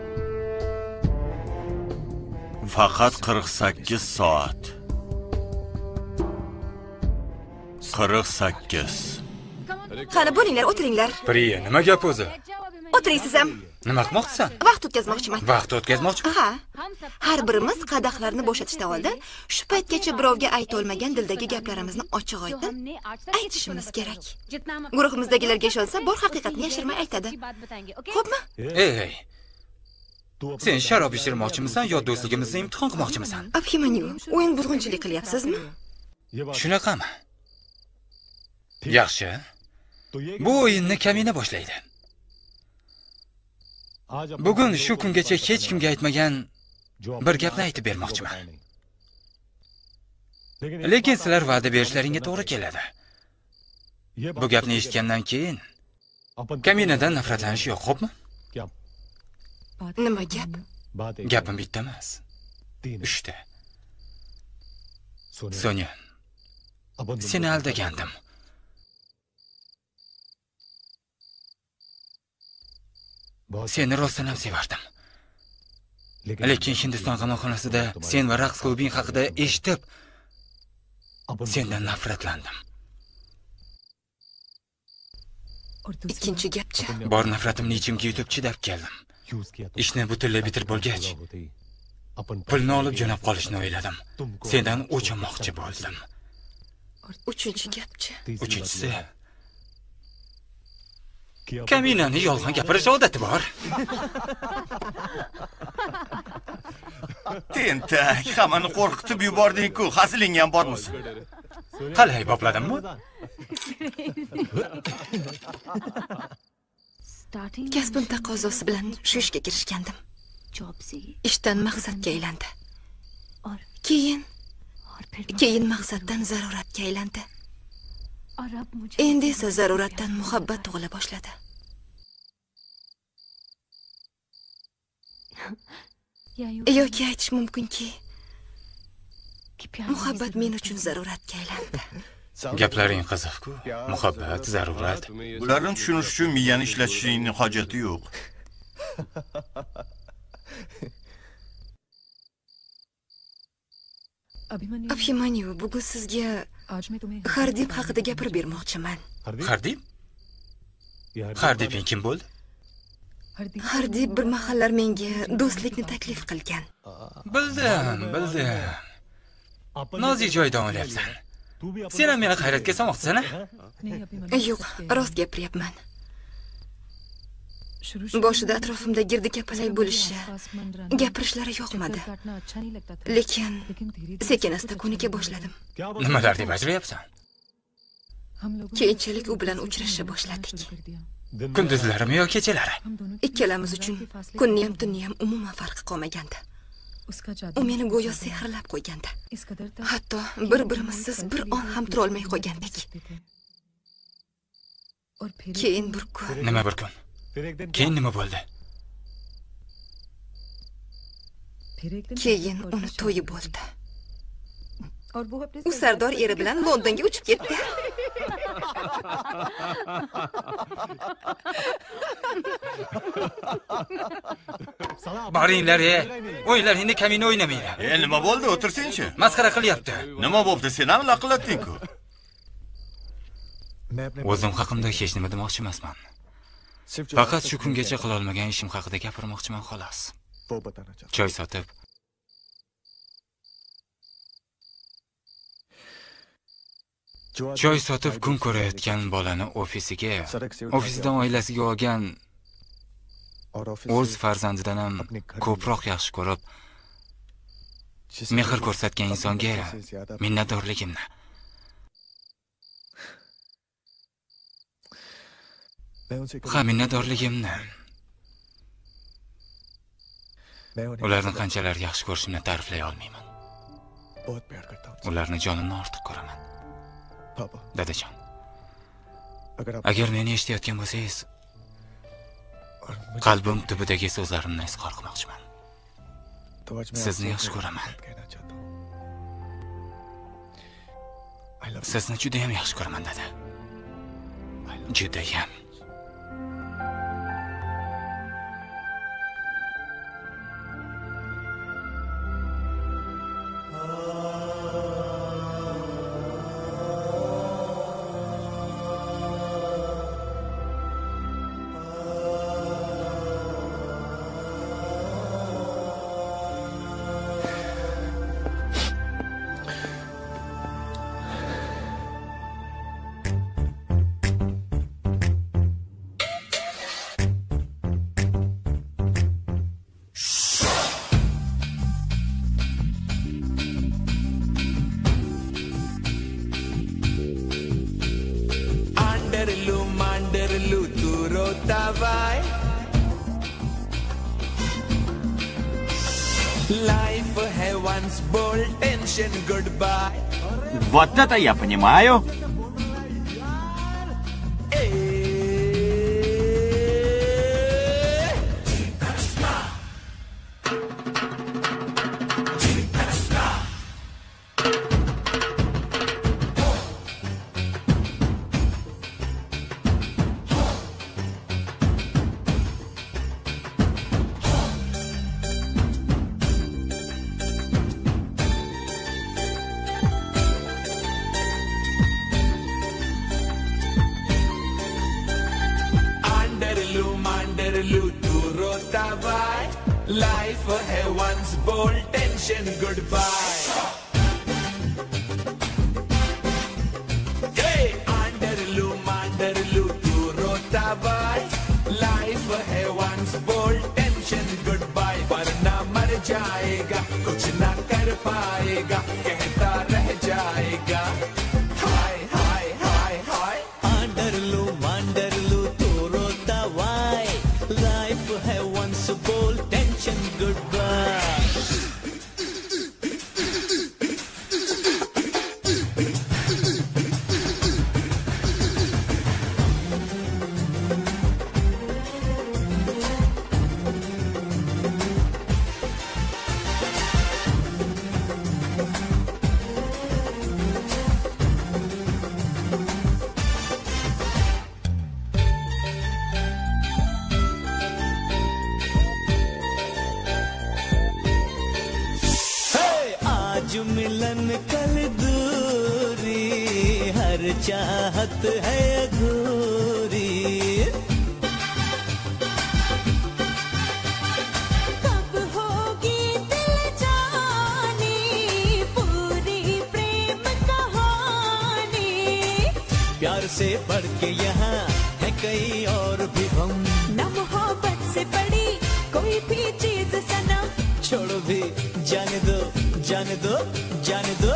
Faqat qirq sakkiz soat. qirq sakkiz. Qani bo'linglar, o'tiringlar. Priya, nima gap o'zi? O'tiring siz ham. Nima qilmoqchisan? Vaqt o'tkazmoqchiman. Vaqt o'tkazmoqchiman? Ha. Har birimiz qadahlarni bo'shatishdan oldin shu paytgacha birovga ayta olmagan dildagi gaplarimizni ochiq-oydin aytishimiz kerak. Guruhimizdagilarga ishonsa, bor haqiqatni yashirmay aytadi. Xo'pmi? Ey. Sen sharob ichirmoqchimisan yo do'stligimizni imtihon qilmoqchimisan? Abhimanyu, o'yin buzg'unchilik qilyapsizmi? Shunaqami? Yaxshi. Bu o'yinni kamina boshlaydi. Bugun shu kungacha hech kimga aytmagan bir gapni aytib bermoqchiman. Lekin sizlar va'da berishlaringga to'g'ri keladi. Bu gapni eshitgandan keyin kaminadan nafratlanish yo'q, xo'pmi? Nima gap? Gapim bitta emas. Uchta. Sonya, seni aldagandim. Seni rostdan ham sevardim. Lekin Hindiston qamoqxonasida sen va raqs klubing haqida eshitib, sendan nafratlandim. Ikkinchi gapchi. Bor nafratimni ichimga yutib chidab keldim. Ishni butunlay bitirib bo'lgach, pulni olib jo'nab qolishni o'yladim. Sendan o'chmoqchi bo'ldim. Uchinchi gapchi. Uchinchisi, kaminani yolg'on gapirish odati bor. Tentak, hammani qo'rqitib yubording-ku. Hazilingga ham bormisan? Qalay bopladimmi? Kasbim taqozosi bilan shu ishga kirishgandim. Ishdan maqsadga aylandi. Keyin keyin maqsaddan zaruratga aylandi. Endi esa zaruratdan muhabbat tug'ila boshladi. Yoki aytish mumkinki, muhabbat men uchun zaruratga aylandi. Gaplaring qiziq-ku. Muhabbat, zarurat. Ularni tushunish uchun miyani ishlatishning hojati yo'q. Abhimanyu, bugun sizga Hardib haqida gapirib bermoqchiman. Hardib? Hardibing kim bo'ldi? Hardib bir mahallar menga do'stlikni taklif qilgan. Bildim, bildim. Nozik joydan olyapsan. Sen ham meni hayratga solmoqchisan-a? Yo'q, rost gapiryapman. Boshida atrofimda girdikapalay bo'lishi, gapirishlari yoqmadi. Lekin sekin-asta ko'nika boshladim. Nimalar deb ajrayapsan? Keyinchalik u bilan uchrasha boshladik. Kunduzlarimi yo kechalari? Ikkalamiz uchun kunni ham tunni ham umuman farqi qolmagandi. U meni go'yo sehrlab qo'ygandi. Hatto bir-birimizsiz bir on ham tura olmay qo'ygandik. Keyin bir kun. Nima bir kun? Keyin nima bo'ldi? Keyin uni to'yi bo'ldi. U Sardor eri bilan Londonga uchib ketdi. Boringlar, e. O'yinlaringni kamina o'ynamanglar. E, nima bo'ldi? O'tirsin-chi. Masxara qilyapti. Nima bo'ldi? Sen ham laqillatding-ku. O'zim haqimda hech nima demoqchi emasman. Faqat shu kungacha qila olmagan ishim haqida gapirmoqchiman xolos. Choy sotib Choy sotib kun ko'rayotgan bolani ofisiga, ofisidan oilasiga olgan o'z farzandidan ham ko'proq yaxshi ko'rib, mehr ko'rsatgan insonga minnatdorligimni, ha minnatdorligimni, ularni qanchalar yaxshi ko'rishimni ta'riflay olmayman. Ularni jonimdan ortiq ko'raman. Dadajon, agar meni eshitayotgan bo'lsangiz, qalbim tubidagi so'zlarimni izhor qilmoqchiman. Sizni yaxshi ko'raman. Sizni juda ham yaxshi ko'raman, dada. Juda ham. रोता why Life है once bold tension goodbye. Вот это я понимаю. Life है once bold tension goodbye. Hey, अंडरलू मंडरलू तू रोता bye. Life है once bold tension goodbye. वरना मर जाएगा, कुछ ना कर पाएगा, कहता रह जाएगा. हाय हाय हाय हाय. अंडरलू मंडरलू तू रोता बाय. Life है once bold tension goodbye. मिलन कल दूरी, हर चाहत है अधूरी. कब होगी दिल जानी पूरी प्रेम कहानी. प्यार से बढ़ के यहाँ है कई और भी हम. न मोहब्बत से बड़ी कोई भी चीज सनम. छोड़ो भी जाने दो जाने दो जाने दो.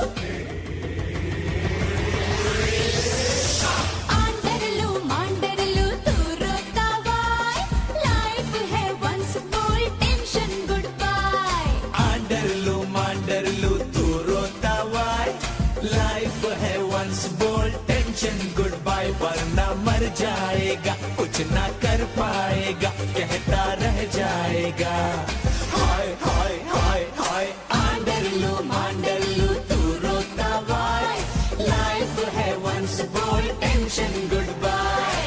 आंडरलू मांडरलू तू रोता वाई. लाइफ है once bold tension goodbye. आंडरलू मांडरलू तू रोता वाई. लाइफ है once bold tension goodbye. वरना मर जाएगा, कुछ ना कर पाएगा, कहता रह जाएगा. हाय हाय हाय हाय. आंडरलू मांडरलू तू रोता वाई. लाइफ है once bold tension goodbye.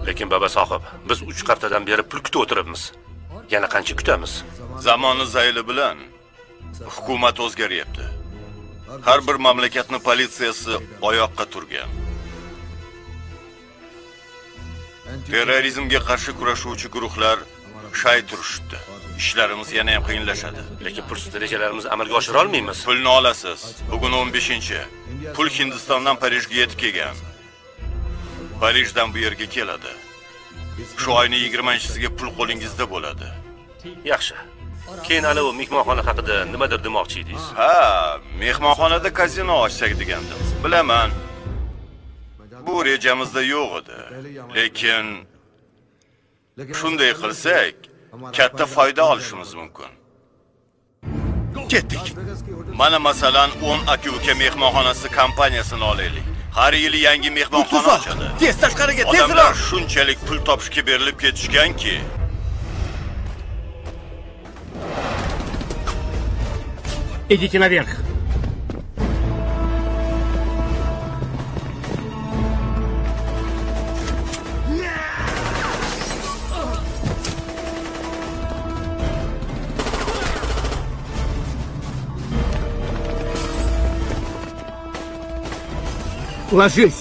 Lekin baba sohib, biz uch haftadan beri pul kutib o'tiribmiz. Yana qancha kutamiz? Zamoni zayli bilan hukumat o'zgaryapti. Har bir mamlakatning politsiyasi oyoqqa turgan. Terrorizmga qarshi kurashuvchi guruhlar shay turishdi. İşlerimiz yana ham qiyinlashadi. Lekin pulsiz rejalarimizni amalga oshira olmaymiz. Pulni olasiz. Bugun o'n beshinchi. Pul Hindistondan Parijga yetib kelgan. Parijdan bu yerga keladi. Shu oyning yigirmanchisiga pul qo'lingizda bo'ladi. Yaxshi. Keyin hali u mehmonxona haqida nimadir demoqchi edingiz? Ha, mehmonxonada kazino ochsak degandim. Bilaman. Bu rejamizda yo'q edi. Lekin shunday qilsak, katta foyda olishimiz mumkin. Ketdik. Mana masalan o'n aka-uka mehmonxonasi kompaniyasini olaylik. Har yili yangi mehmonxona ochadi. Tez tashqariga, tezroq. Odamlar shunchalik pul topishga berilib ketishganki, Идите наверх. Ложись.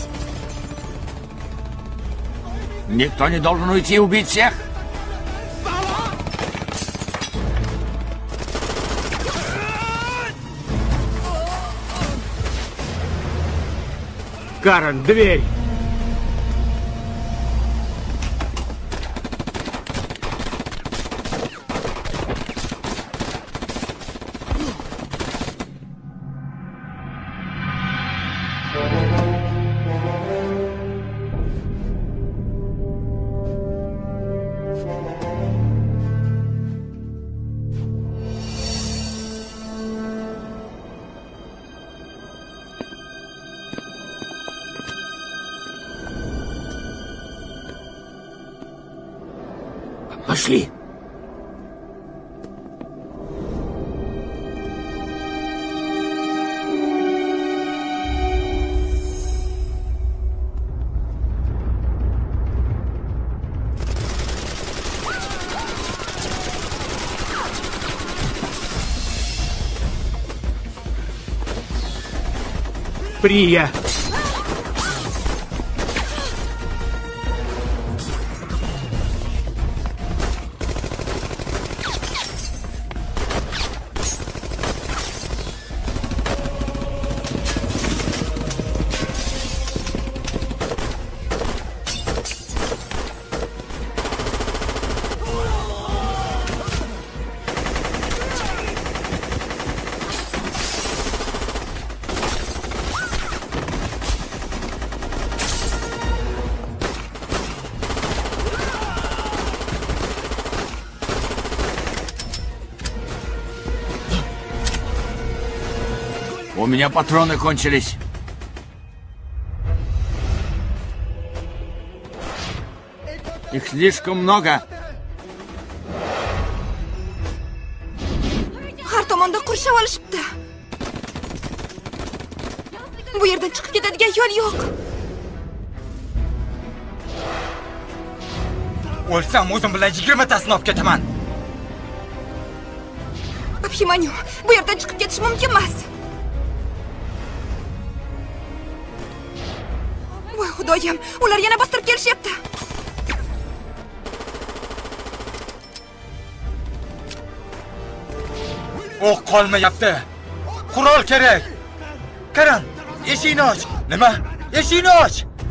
Никто не должен уйти и убить всех. Карен, дверь. Пошли. Прия. У меня патроны кончились. Их слишком много. Har tomonda qurshab olishibdi. Bu yerdan chiqib ketadigan yo'l yo'q. O'lsam o'zim bilan yigirma tasini olib ketaman. Abhimanyu, bu yerdan chiqib ketish mumkin emas. Voy xudoyim, ular yana bostirib kelishyapti. O'q qolmayapti. Qurol kerak. Karan, eshikni och. Nima? Eshikni och.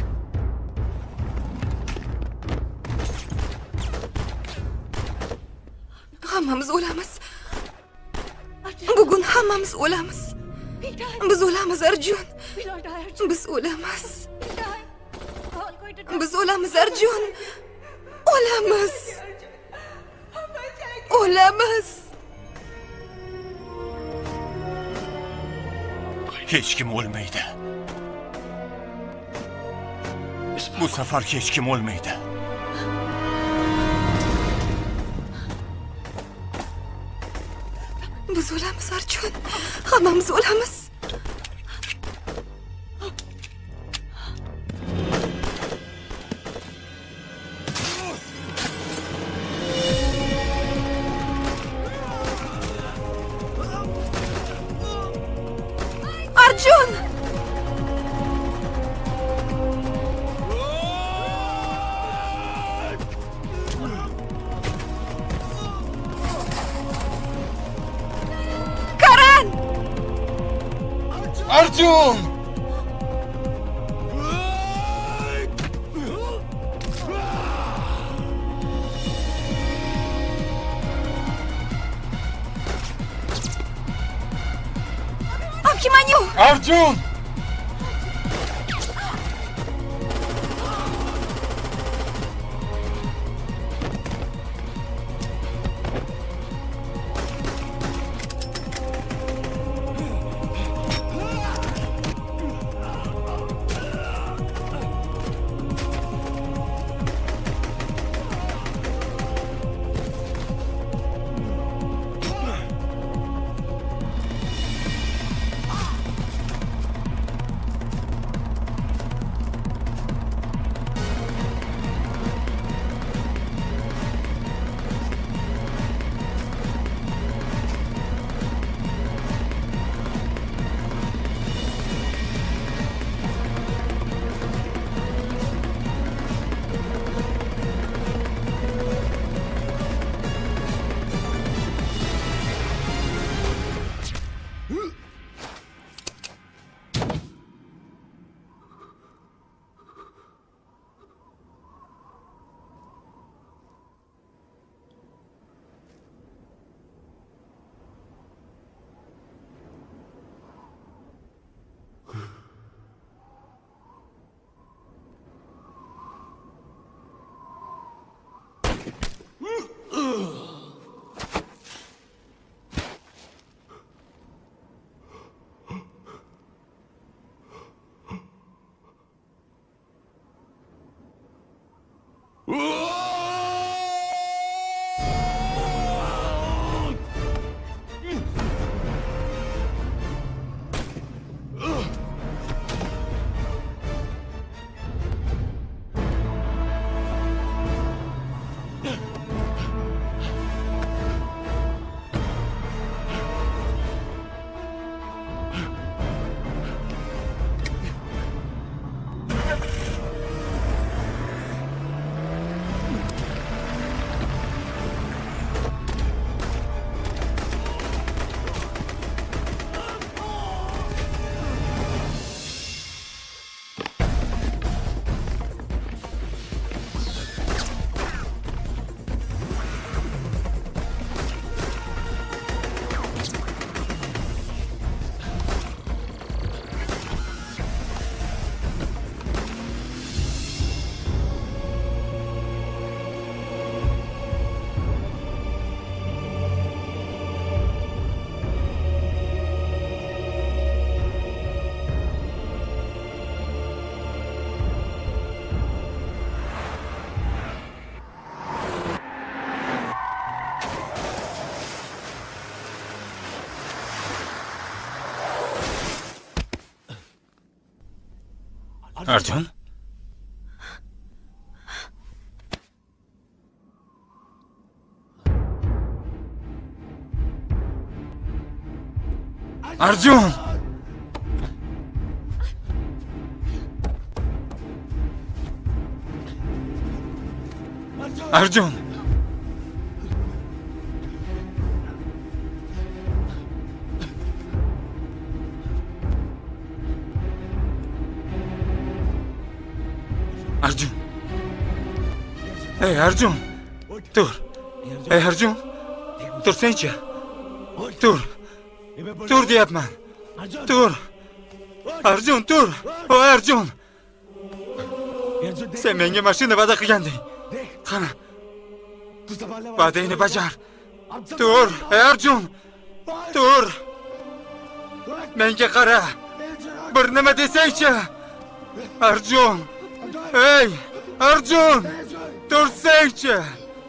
Hammamiz o'lamiz. Bugun hammamiz o'lamiz. Biz o'lamiz, Arjun. Biz o'lamiz. Biz o'lamiz, Arjun. O'lamiz. O'lamiz. Hech kim o'lmaydi. Bu safar hech kim o'lmaydi. Biz o'lamiz, Arjun. Hammamiz o'lamiz. Arjun! Karan! Arjun! Abhimanyu! Arjun! Arjun? Arjun! Arjun! Arjun! Hey Arjun! Dur! Hey Arjun! Tursangchi! Tur! Tur deyapman! Tur! Arjun, tur! O Arjun! Sen menga mashina va'da qilganding. Qani? Va'dangni bajar. Tur! Hey Arjun! Tur! Menga qara! Bir nima desangchi! Arjun! Hey! Arjun! Tursangchi!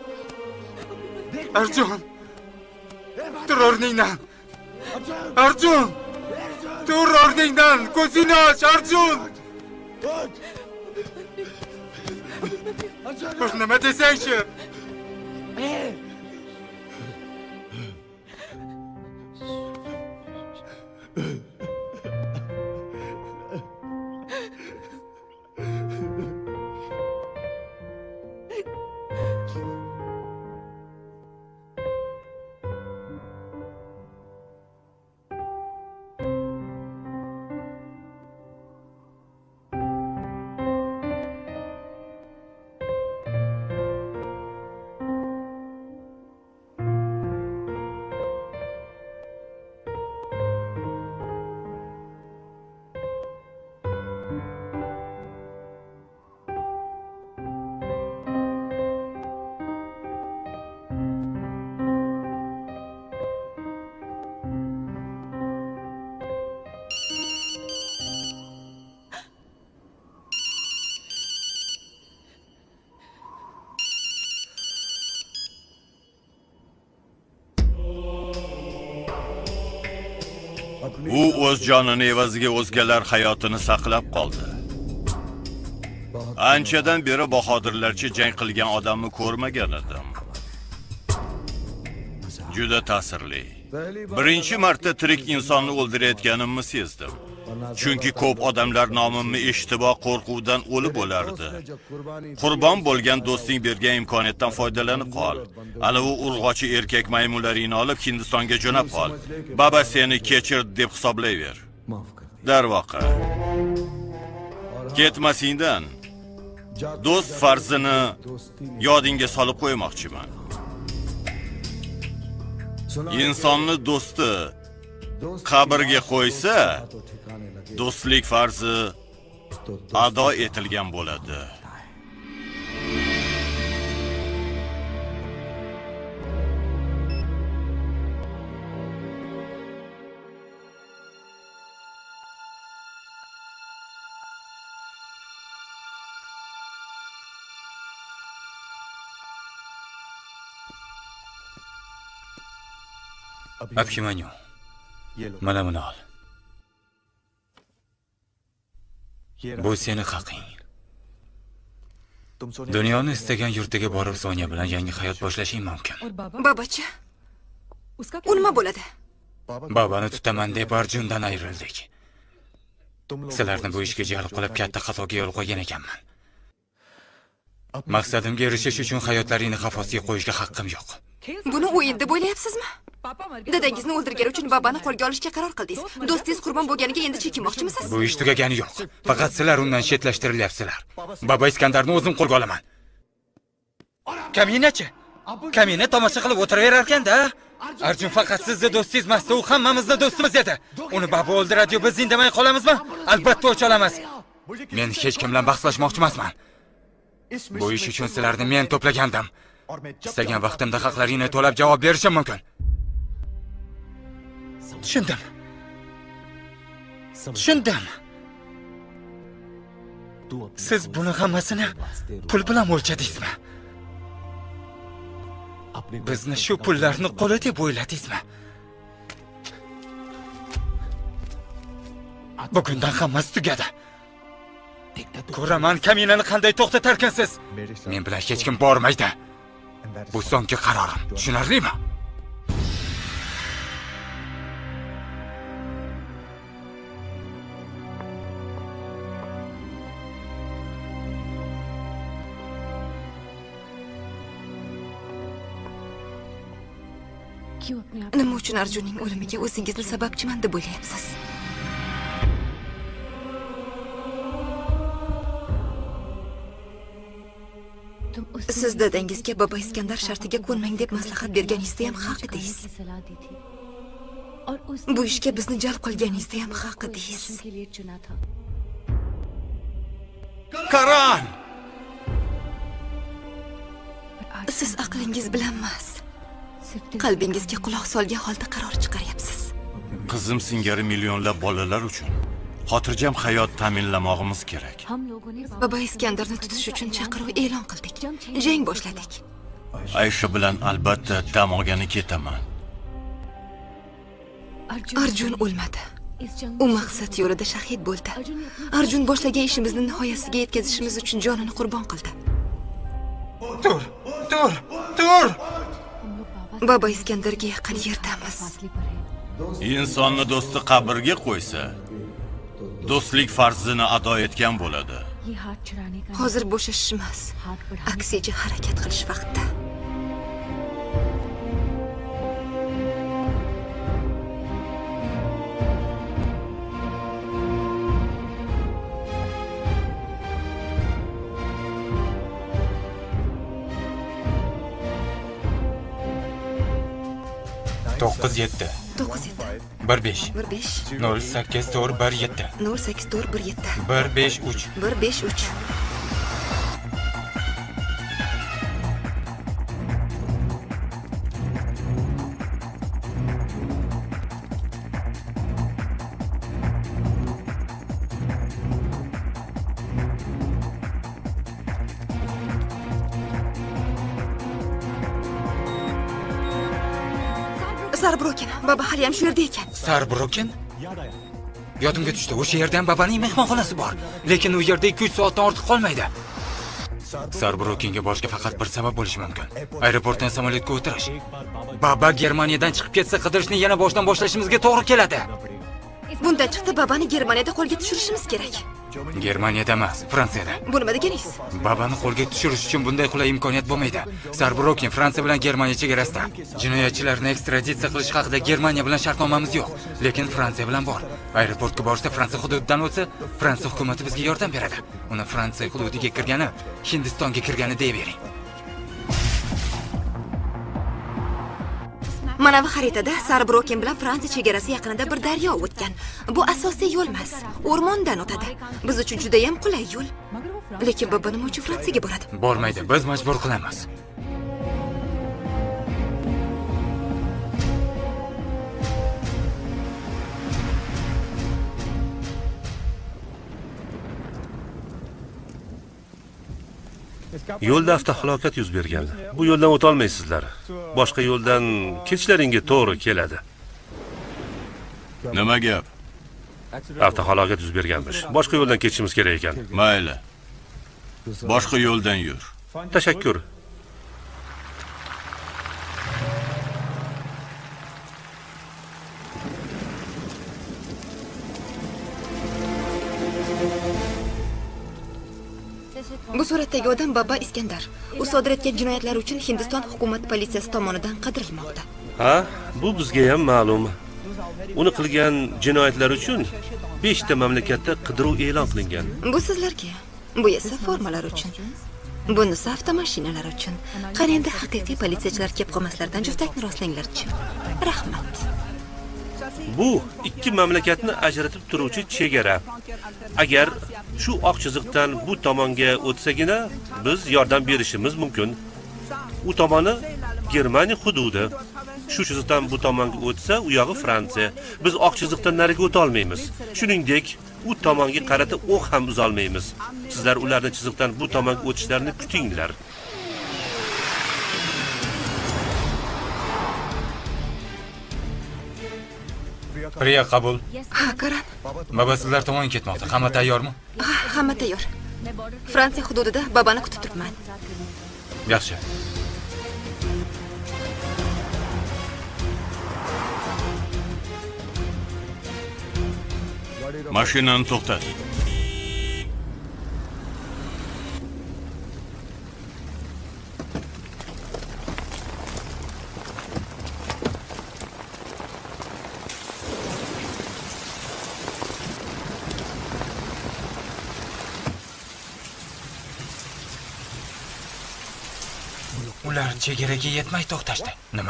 Arjun! Tur o'rningdan! Arjun! Tur o'rningdan! Ko'zingni och, Arjun! Bir nima desangchi! U o'z jonini evaziga o'zgalar hayotini saqlab qoldi. Anchadan beri bahodirlarcha jang qilgan odamni ko'rmagan edim. Juda ta'sirli. Birinchi marta tirik insonni o'ldirayotganimni sezdim. Chunki ko'p odamlar nomimni eshitib qo'rquvdan o'lib bo'lardi. Qurbon bo'lgan do'sting bergan imkoniyatdan foydalanib qol. Ana u urg'ochi erkak maymunlaringni olib Hindistonga jo'nab qol. Baba seni kechirdi deb hisoblayver. Darvoqa. Ketmasingdan do'st farzini yodingga solib qo'ymoqchiman. Insonni do'sti qabrga qo'ysa, do'stlik farzi ado etilgan bo'ladi. Abhimanyu, mana buni ol. Bu seni haqing. Dunyoni istagan yurtiga borib Sonya bilan yangi hayot boshlashing mumkin. Babachi, u nima bo'ladi? Babani tutaman deb Arjundan ayrildik. Sizlarni bu ishga jalb qilib katta xatoga yo'l qo'ygan ekanman. Maqsadimga erishish uchun hayotlaringni xavf ostiga qo'yishga haqqim yo'q. Buni o'yin deb o'ylayapsizmi? Dadangizni o'ldirgani uchun babani qo'lga olishga qaror qildingiz. Do'stingiz qurbon bo'lganiga endi chekinmoqchimisiz? Bu ish tugagani yo'q. Faqat sizlar undan chetlashtiryapsizlar. Baba Iskandarni o'zim qo'lga olaman. Kaminachi. Kamina tomosha qilib o'tiraverar ekan-da. Arjun faqat sizni do'stingiz emas, u hammamizni do'stimiz edi. Uni baba o'ldiradi-yu, biz indamay qolamizmi? Albatta o'ch olamiz. Men hech kim bilan bahslashmoqchi emasman. Bu ish uchun sizlarni men to'plagandim. Istagan vaqtimda haqlaringni to'lab javob berishim mumkin. Tushundim. Tushundim. Siz buni hammasini pul bilan o'lchadingizmi? Bizni shu pullarni qo'li deb o'yladingizmi? Bugundan hammasi tugadi. Ko'raman kaminani qanday to'xtatarkansiz. Men bilan hech kim bormaydi. Bu so'nggi qarorim. Tushunarlimi? Nima uchun Arjunning o'limiga o'zingizni sababchiman deb o'ylayapsiz? Siz dadangizga baba Iskandar shartiga ko'nmang deb maslahat berganingizda ham haq edingiz. Bu ishga bizni jalb qilganingizda ham haq edingiz. Karan! Siz aqlingiz bilan emas, qalbingizga quloq solgan holda qaror chiqaryapsiz. Qizim singari millionlab bolalar uchun xotirjam hayot ta'minlamog'imiz kerak. Baba Iskandarni tutish uchun chaqiruv e'lon qildik. Jang boshladik. Aysha bilan albatta dam olgani ketaman. Arjun o'lmadi. U maqsad yo'lida shahid bo'ldi. Arjun boshlagan ishimizni nihoyasiga yetkazishimiz uchun jonini qurbon qildi. Tur, tur, tur! Baba Iskandarga yaqin yerdamiz. Insonni do'sti qabrga qo'ysa, do'stlik farzini ado etgan bo'ladi. Hozir bo'shashish emas, aksiga harakat qilish vaqti. to'qqiz yetti to'qqiz yetti bir besh bir besh nol sakkiz to'rt bir yetti nol sakkiz to'rt bir yetti bir besh uch bir besh uch Sarbroken, baba hali ham shu yerda ekan. Sarbroken? Yodimga tushdi, o'sha yerda ham babaning mehmonxonasi bor, lekin u yerda ikki uch soatdan ortiq qolmaydi. Sarbrokingga borishga faqat bir sabab bo'lishi mumkin. Aeroportdan samolyotga o'tirish. Baba Germaniyadan chiqib ketsa, qidirishni yana boshdan boshlashimizga to'g'ri keladi. Bundan chiqdi, babani Germaniyada qo'lga tushirishimiz kerak. Germaniyada emas, Fransiyada. Bu nima deganingiz? Babani qo'lga tushirish uchun bunday qulay imkoniyat bo'lmaydi. Sarbrokin Fransiya bilan Germaniya chegarasida. Jinoyatchilarni ekstraditsiya qilish haqida Germaniya bilan shartnomamiz yo'q, lekin Fransiya bilan bor. Aeroportga borsa, Fransiya hududidan o'tsa, Fransiya hukumatı bizga yordam beradi. Uni Fransiya hududiga kirgani, Hindistonga kirgani deyvering. Mana bu xaritada Sarbroken bilan Fransiya chegarasi yaqinida bir daryo o'tgan. Bu asosiy yo'l emas, o'rmondan o'tadi. Biz uchun juda ham qulay yo'l. Lekin baba nima uchun Fransiyaga boradi? Bormaydi, biz majbur qilamiz. Yo'lda avtohalokat yuz bergan. Bu yo'ldan o'ta olmaysizlar. Boshqa yo'ldan ketishlaringga to'g'ri keladi. Nima gap? Avtohalokat yuz berganmish. Boshqa yo'ldan ketishimiz kerak ekan. Mayli. Boshqa yo'ldan yur. Tashakkur. Bu suratdagi odam Baba Iskandar. U sodir etgan jinoyatlar uchun Hindiston hukumat politsiyasi tomonidan qidirilmoqda. Ha, bu bizga ham ma'lum. Uni qilgan jinoyatlar uchun besh ta mamlakatda qidiruv e'lon qilingan. Bu sizlarga, bu esa formalar uchun. Bunisi avtomashinalar uchun. Qani endi haqiqiy politsiyachilar kelib qolmaslardan juftakni rostlanglar-chi. Rahmat. Bu ikki mamlakatni ajratib turuvchi chegara. Agar shu oq chiziqdan bu tomonga o'tsagina biz yordam berishimiz mumkin. U tomoni Germaniya hududi. Shu chiziqdan bu tomonga o'tsa, u yog'i Fransiya. Biz oq chiziqdan nariga o'ta olmaymiz. Shuningdek, u tomonga qarata o'q ham uza olmaymiz. Sizlar ularning chiziqdan bu tomonga o'tishlarini kutinglar. Priya qabul. Ha, Karan. Baba sizlar tomon ketmoqda. Hamma tayyormi? Ha, hamma tayyor. Fransiya hududida babani kutib turibman. Yaxshi. Mashinani to'xtat. Ular chegaraga yetmay to'xtashdi. Nima?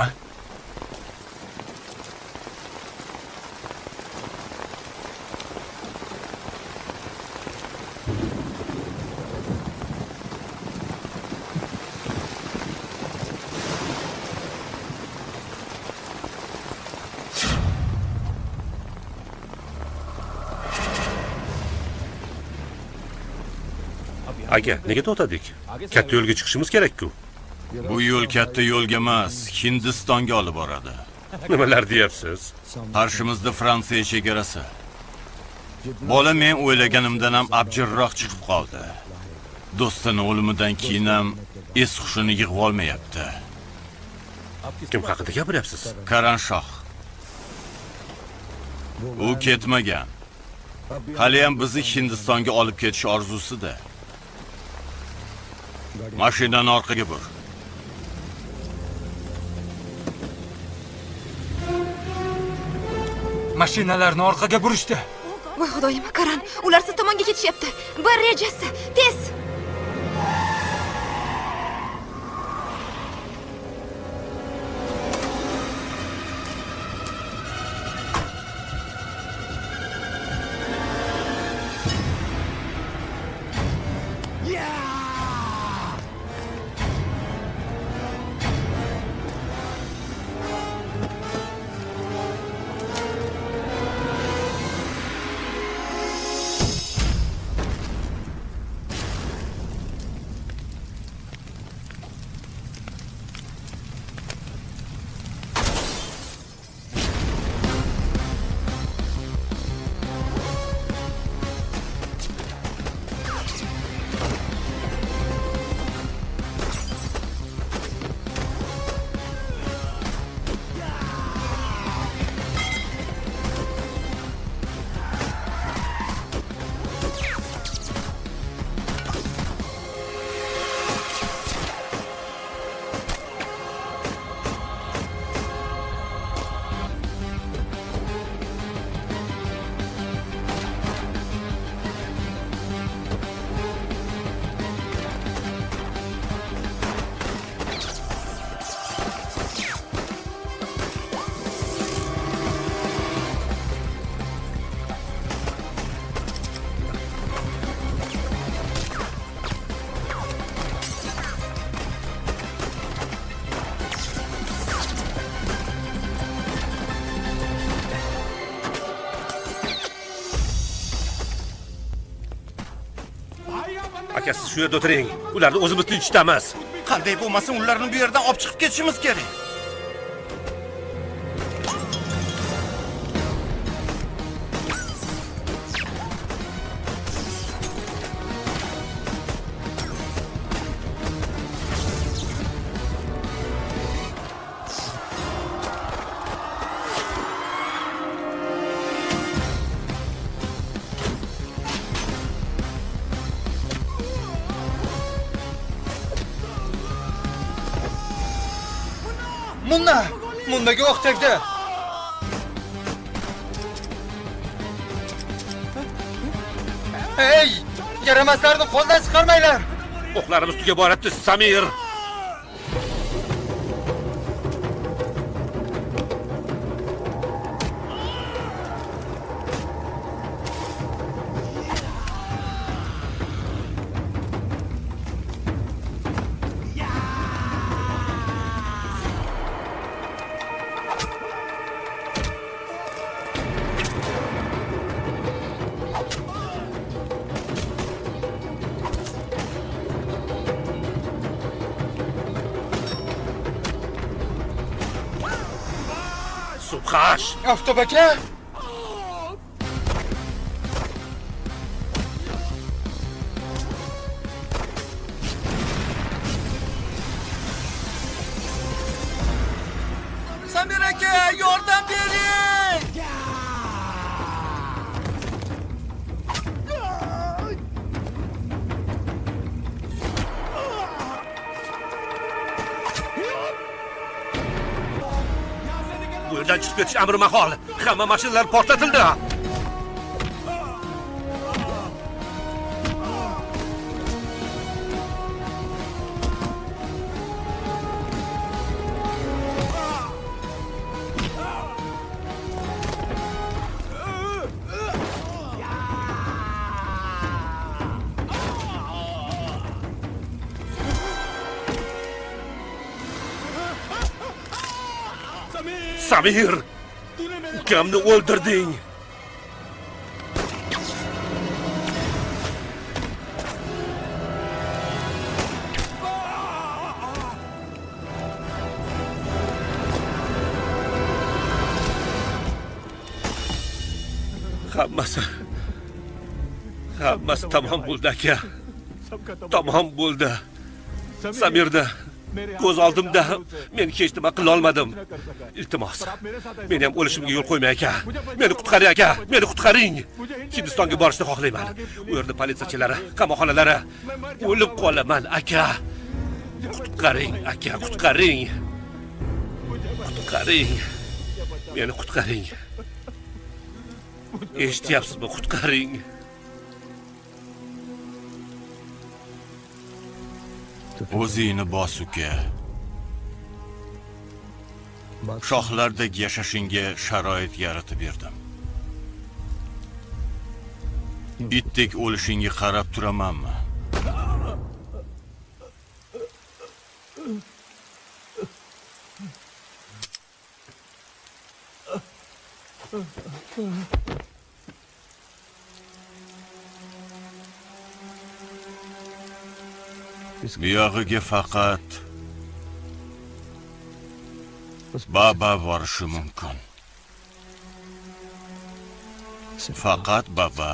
Aka, nega to'xtadik? Katta yo'lga chiqishimiz kerak-ku. Bu yo'l katta yo'lga emas, Hindistonga olib boradi. Nimalar deyapsiz? Qarshimizda Fransiya chegarasi. Bola men o'ylaganimdan ham abjirroq chiqib qoldi. Do'stining o'limidan keyin ham es hushini yig'ib olmayapti. Kim haqida gapiryapsiz? Karan Shoh. U ketmagan. Hali ham bizni Hindistonga olib ketish orzusida. Mashinani orqaga bur. Mashinalarni orqaga burishdi. Voy xudoyim, Karan, ular siz tomonga ketishyapti. Bir rejasi, tez. aka siz shu yerda o'tiring. Ularni o'zimiz tinchitamiz. Qanday bo'lmasin, ularni bu yerdan olib chiqib ketishimiz kerak. Munna! Munnaga o'q tegdi. Hey! Yaramaslarni qo'ldan chiqarmanglar. O'qlarimiz tugab boryapti, Samir. Subhash! Oftob aka! Samir aka, yordam bering! Bu yerdan chiqib ketish amri mahol. Hamma mashinalar portlatildi. Samir, ukamni o'ldirding. Hammasi hammasi tamom bo'ldi aka. Tamom bo'ldi. Samirda ko'z oldimda men hech nima qila olmadim. Iltimos, meni ham o'lishimga yo'l qo'ymang aka. Meni qutqaring aka, meni qutqaring. Hindistonga borishni xohlayman. U yerda politsiyachilari, qamoqxonalari. O'lib qolaman aka. Qutqaring aka, qutqaring. Qutqaring. Meni qutqaring. Eshityapsizmi? Qutqaring. O'zingni bos uka. Shohlardek yashashingga sharoit yaratib berdim. Itdek o'lishingga qarab turamanmi? Buyog'iga faqat baba borishi mumkin. Faqat baba.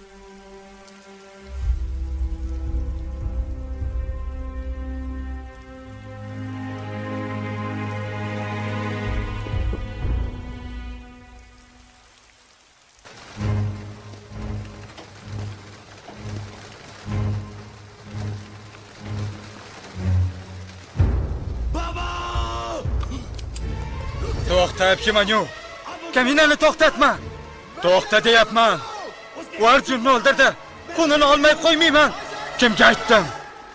To'xta, Abhimanyu. Kaminani to'xtatma. To'xta deyapman. U Arjunni o'ldirdi. Qonini olmay qo'ymayman. Kimga aytdim?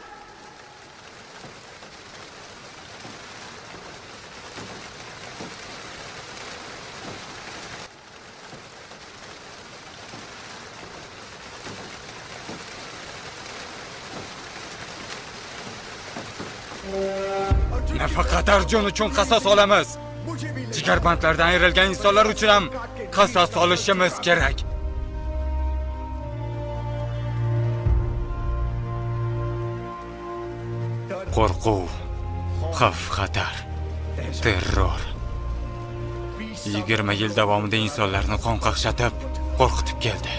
Nafaqat Arjun uchun qasos olamiz. Jigarbandlardan ayrilgan insonlar uchun ham qasos olishimiz kerak. qo'rquv, xavf xatar, terror yigirma yil davomida insonlarni qonqaqshatib, qo'rqitib keldi.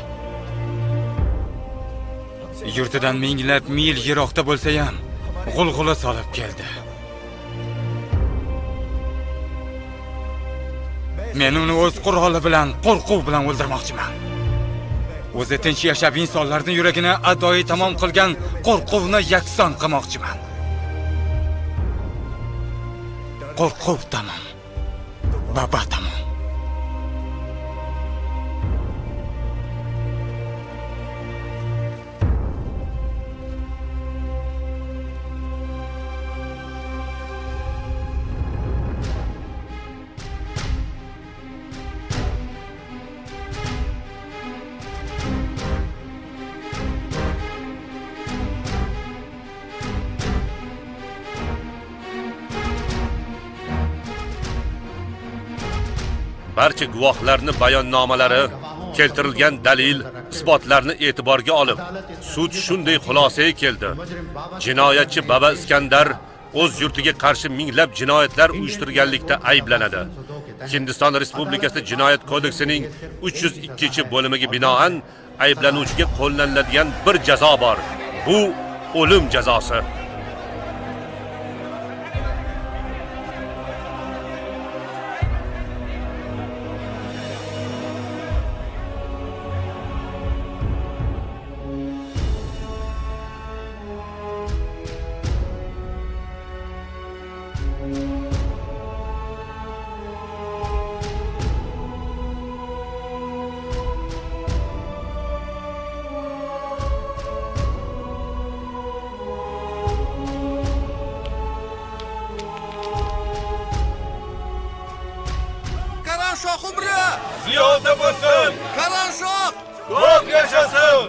Yurtidan minglab mil yiroqda bo'lsa ham g'ulg'ula solib keldi. Men uni o'z quroli bilan, qo'rquv bilan o'ldirmoqchiman. O'zi tinch yashab insonlarning yuragini adoyi tamom qilgan qo'rquvni yakson qilmoqchiman. Qo'rquv tamom. Baba tamom. Barcha guvohlarning bayonnomalari, keltirilgan dalil, isbotlarni e'tiborga olib, sud shunday xulosaga keldi. Jinoyatchi Baba Iskandar o'z yurtiga qarshi minglab jinoyatlar uyushtirganlikda ayblanadi. Hindiston Respublikasi Jinoyat kodeksining uch yuz ikkinchi bo'limiga binoan ayblanuvchiga qo'llaniladigan bir jazo bor. Bu o'lim jazosi. Ziyoda bo'lsin! Qaranshoq! Ko'p yashasin!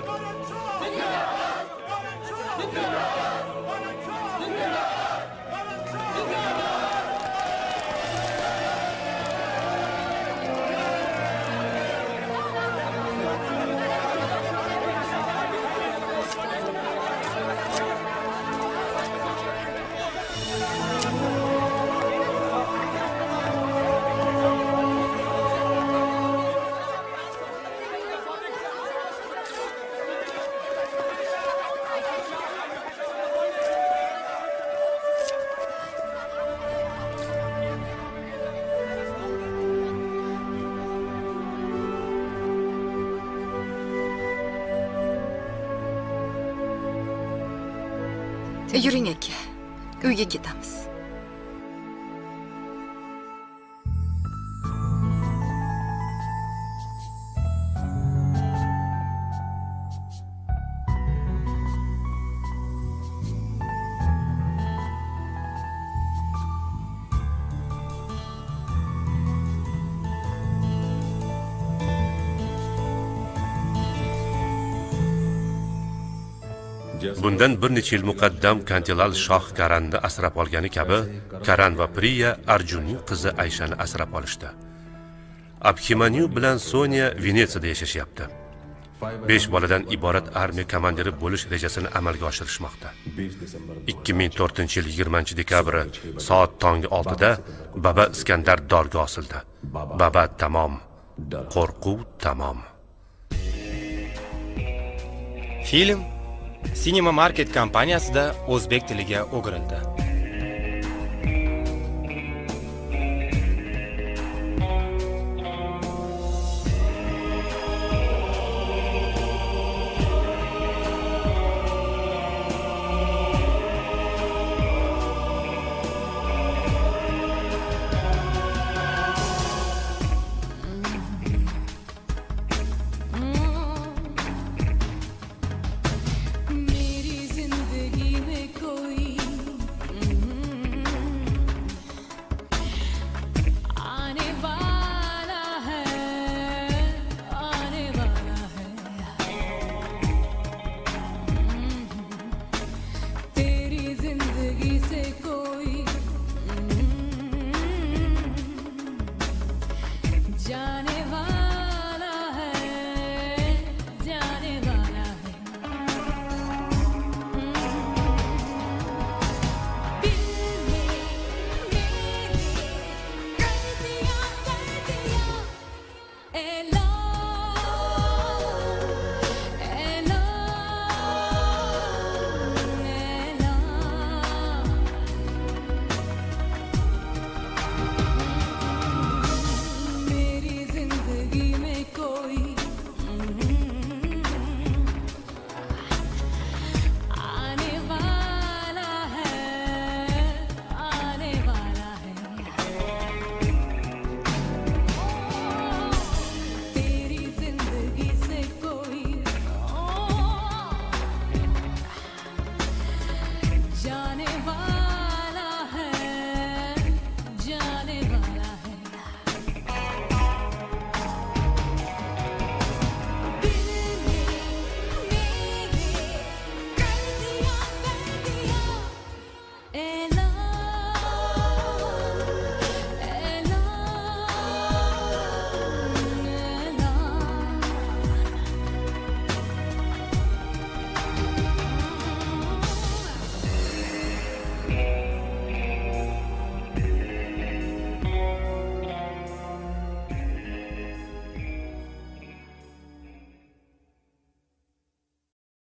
Yuring aka, uyga ketamiz. Bundan bir necha yil muqaddam Kantilal shoh Karanni asrab olgani kabi, Karan va Priya Arjunning qizi Ayshani asrab olishdi. Abhimanyu bilan Sonya Venetsiyada yashashyapti. besh boladan iborat armiya komandiri bo'lish rejasini amalga oshirishmoqda. ikki ming to'rtinchi yil yigirmanchi dekabri soat tongi oltida Baba Iskandar dorga osildi. Baba tamom, qo'rquv tamom. Film Cinema Market kompaniyasida o'zbek tiliga o'girildi. जाने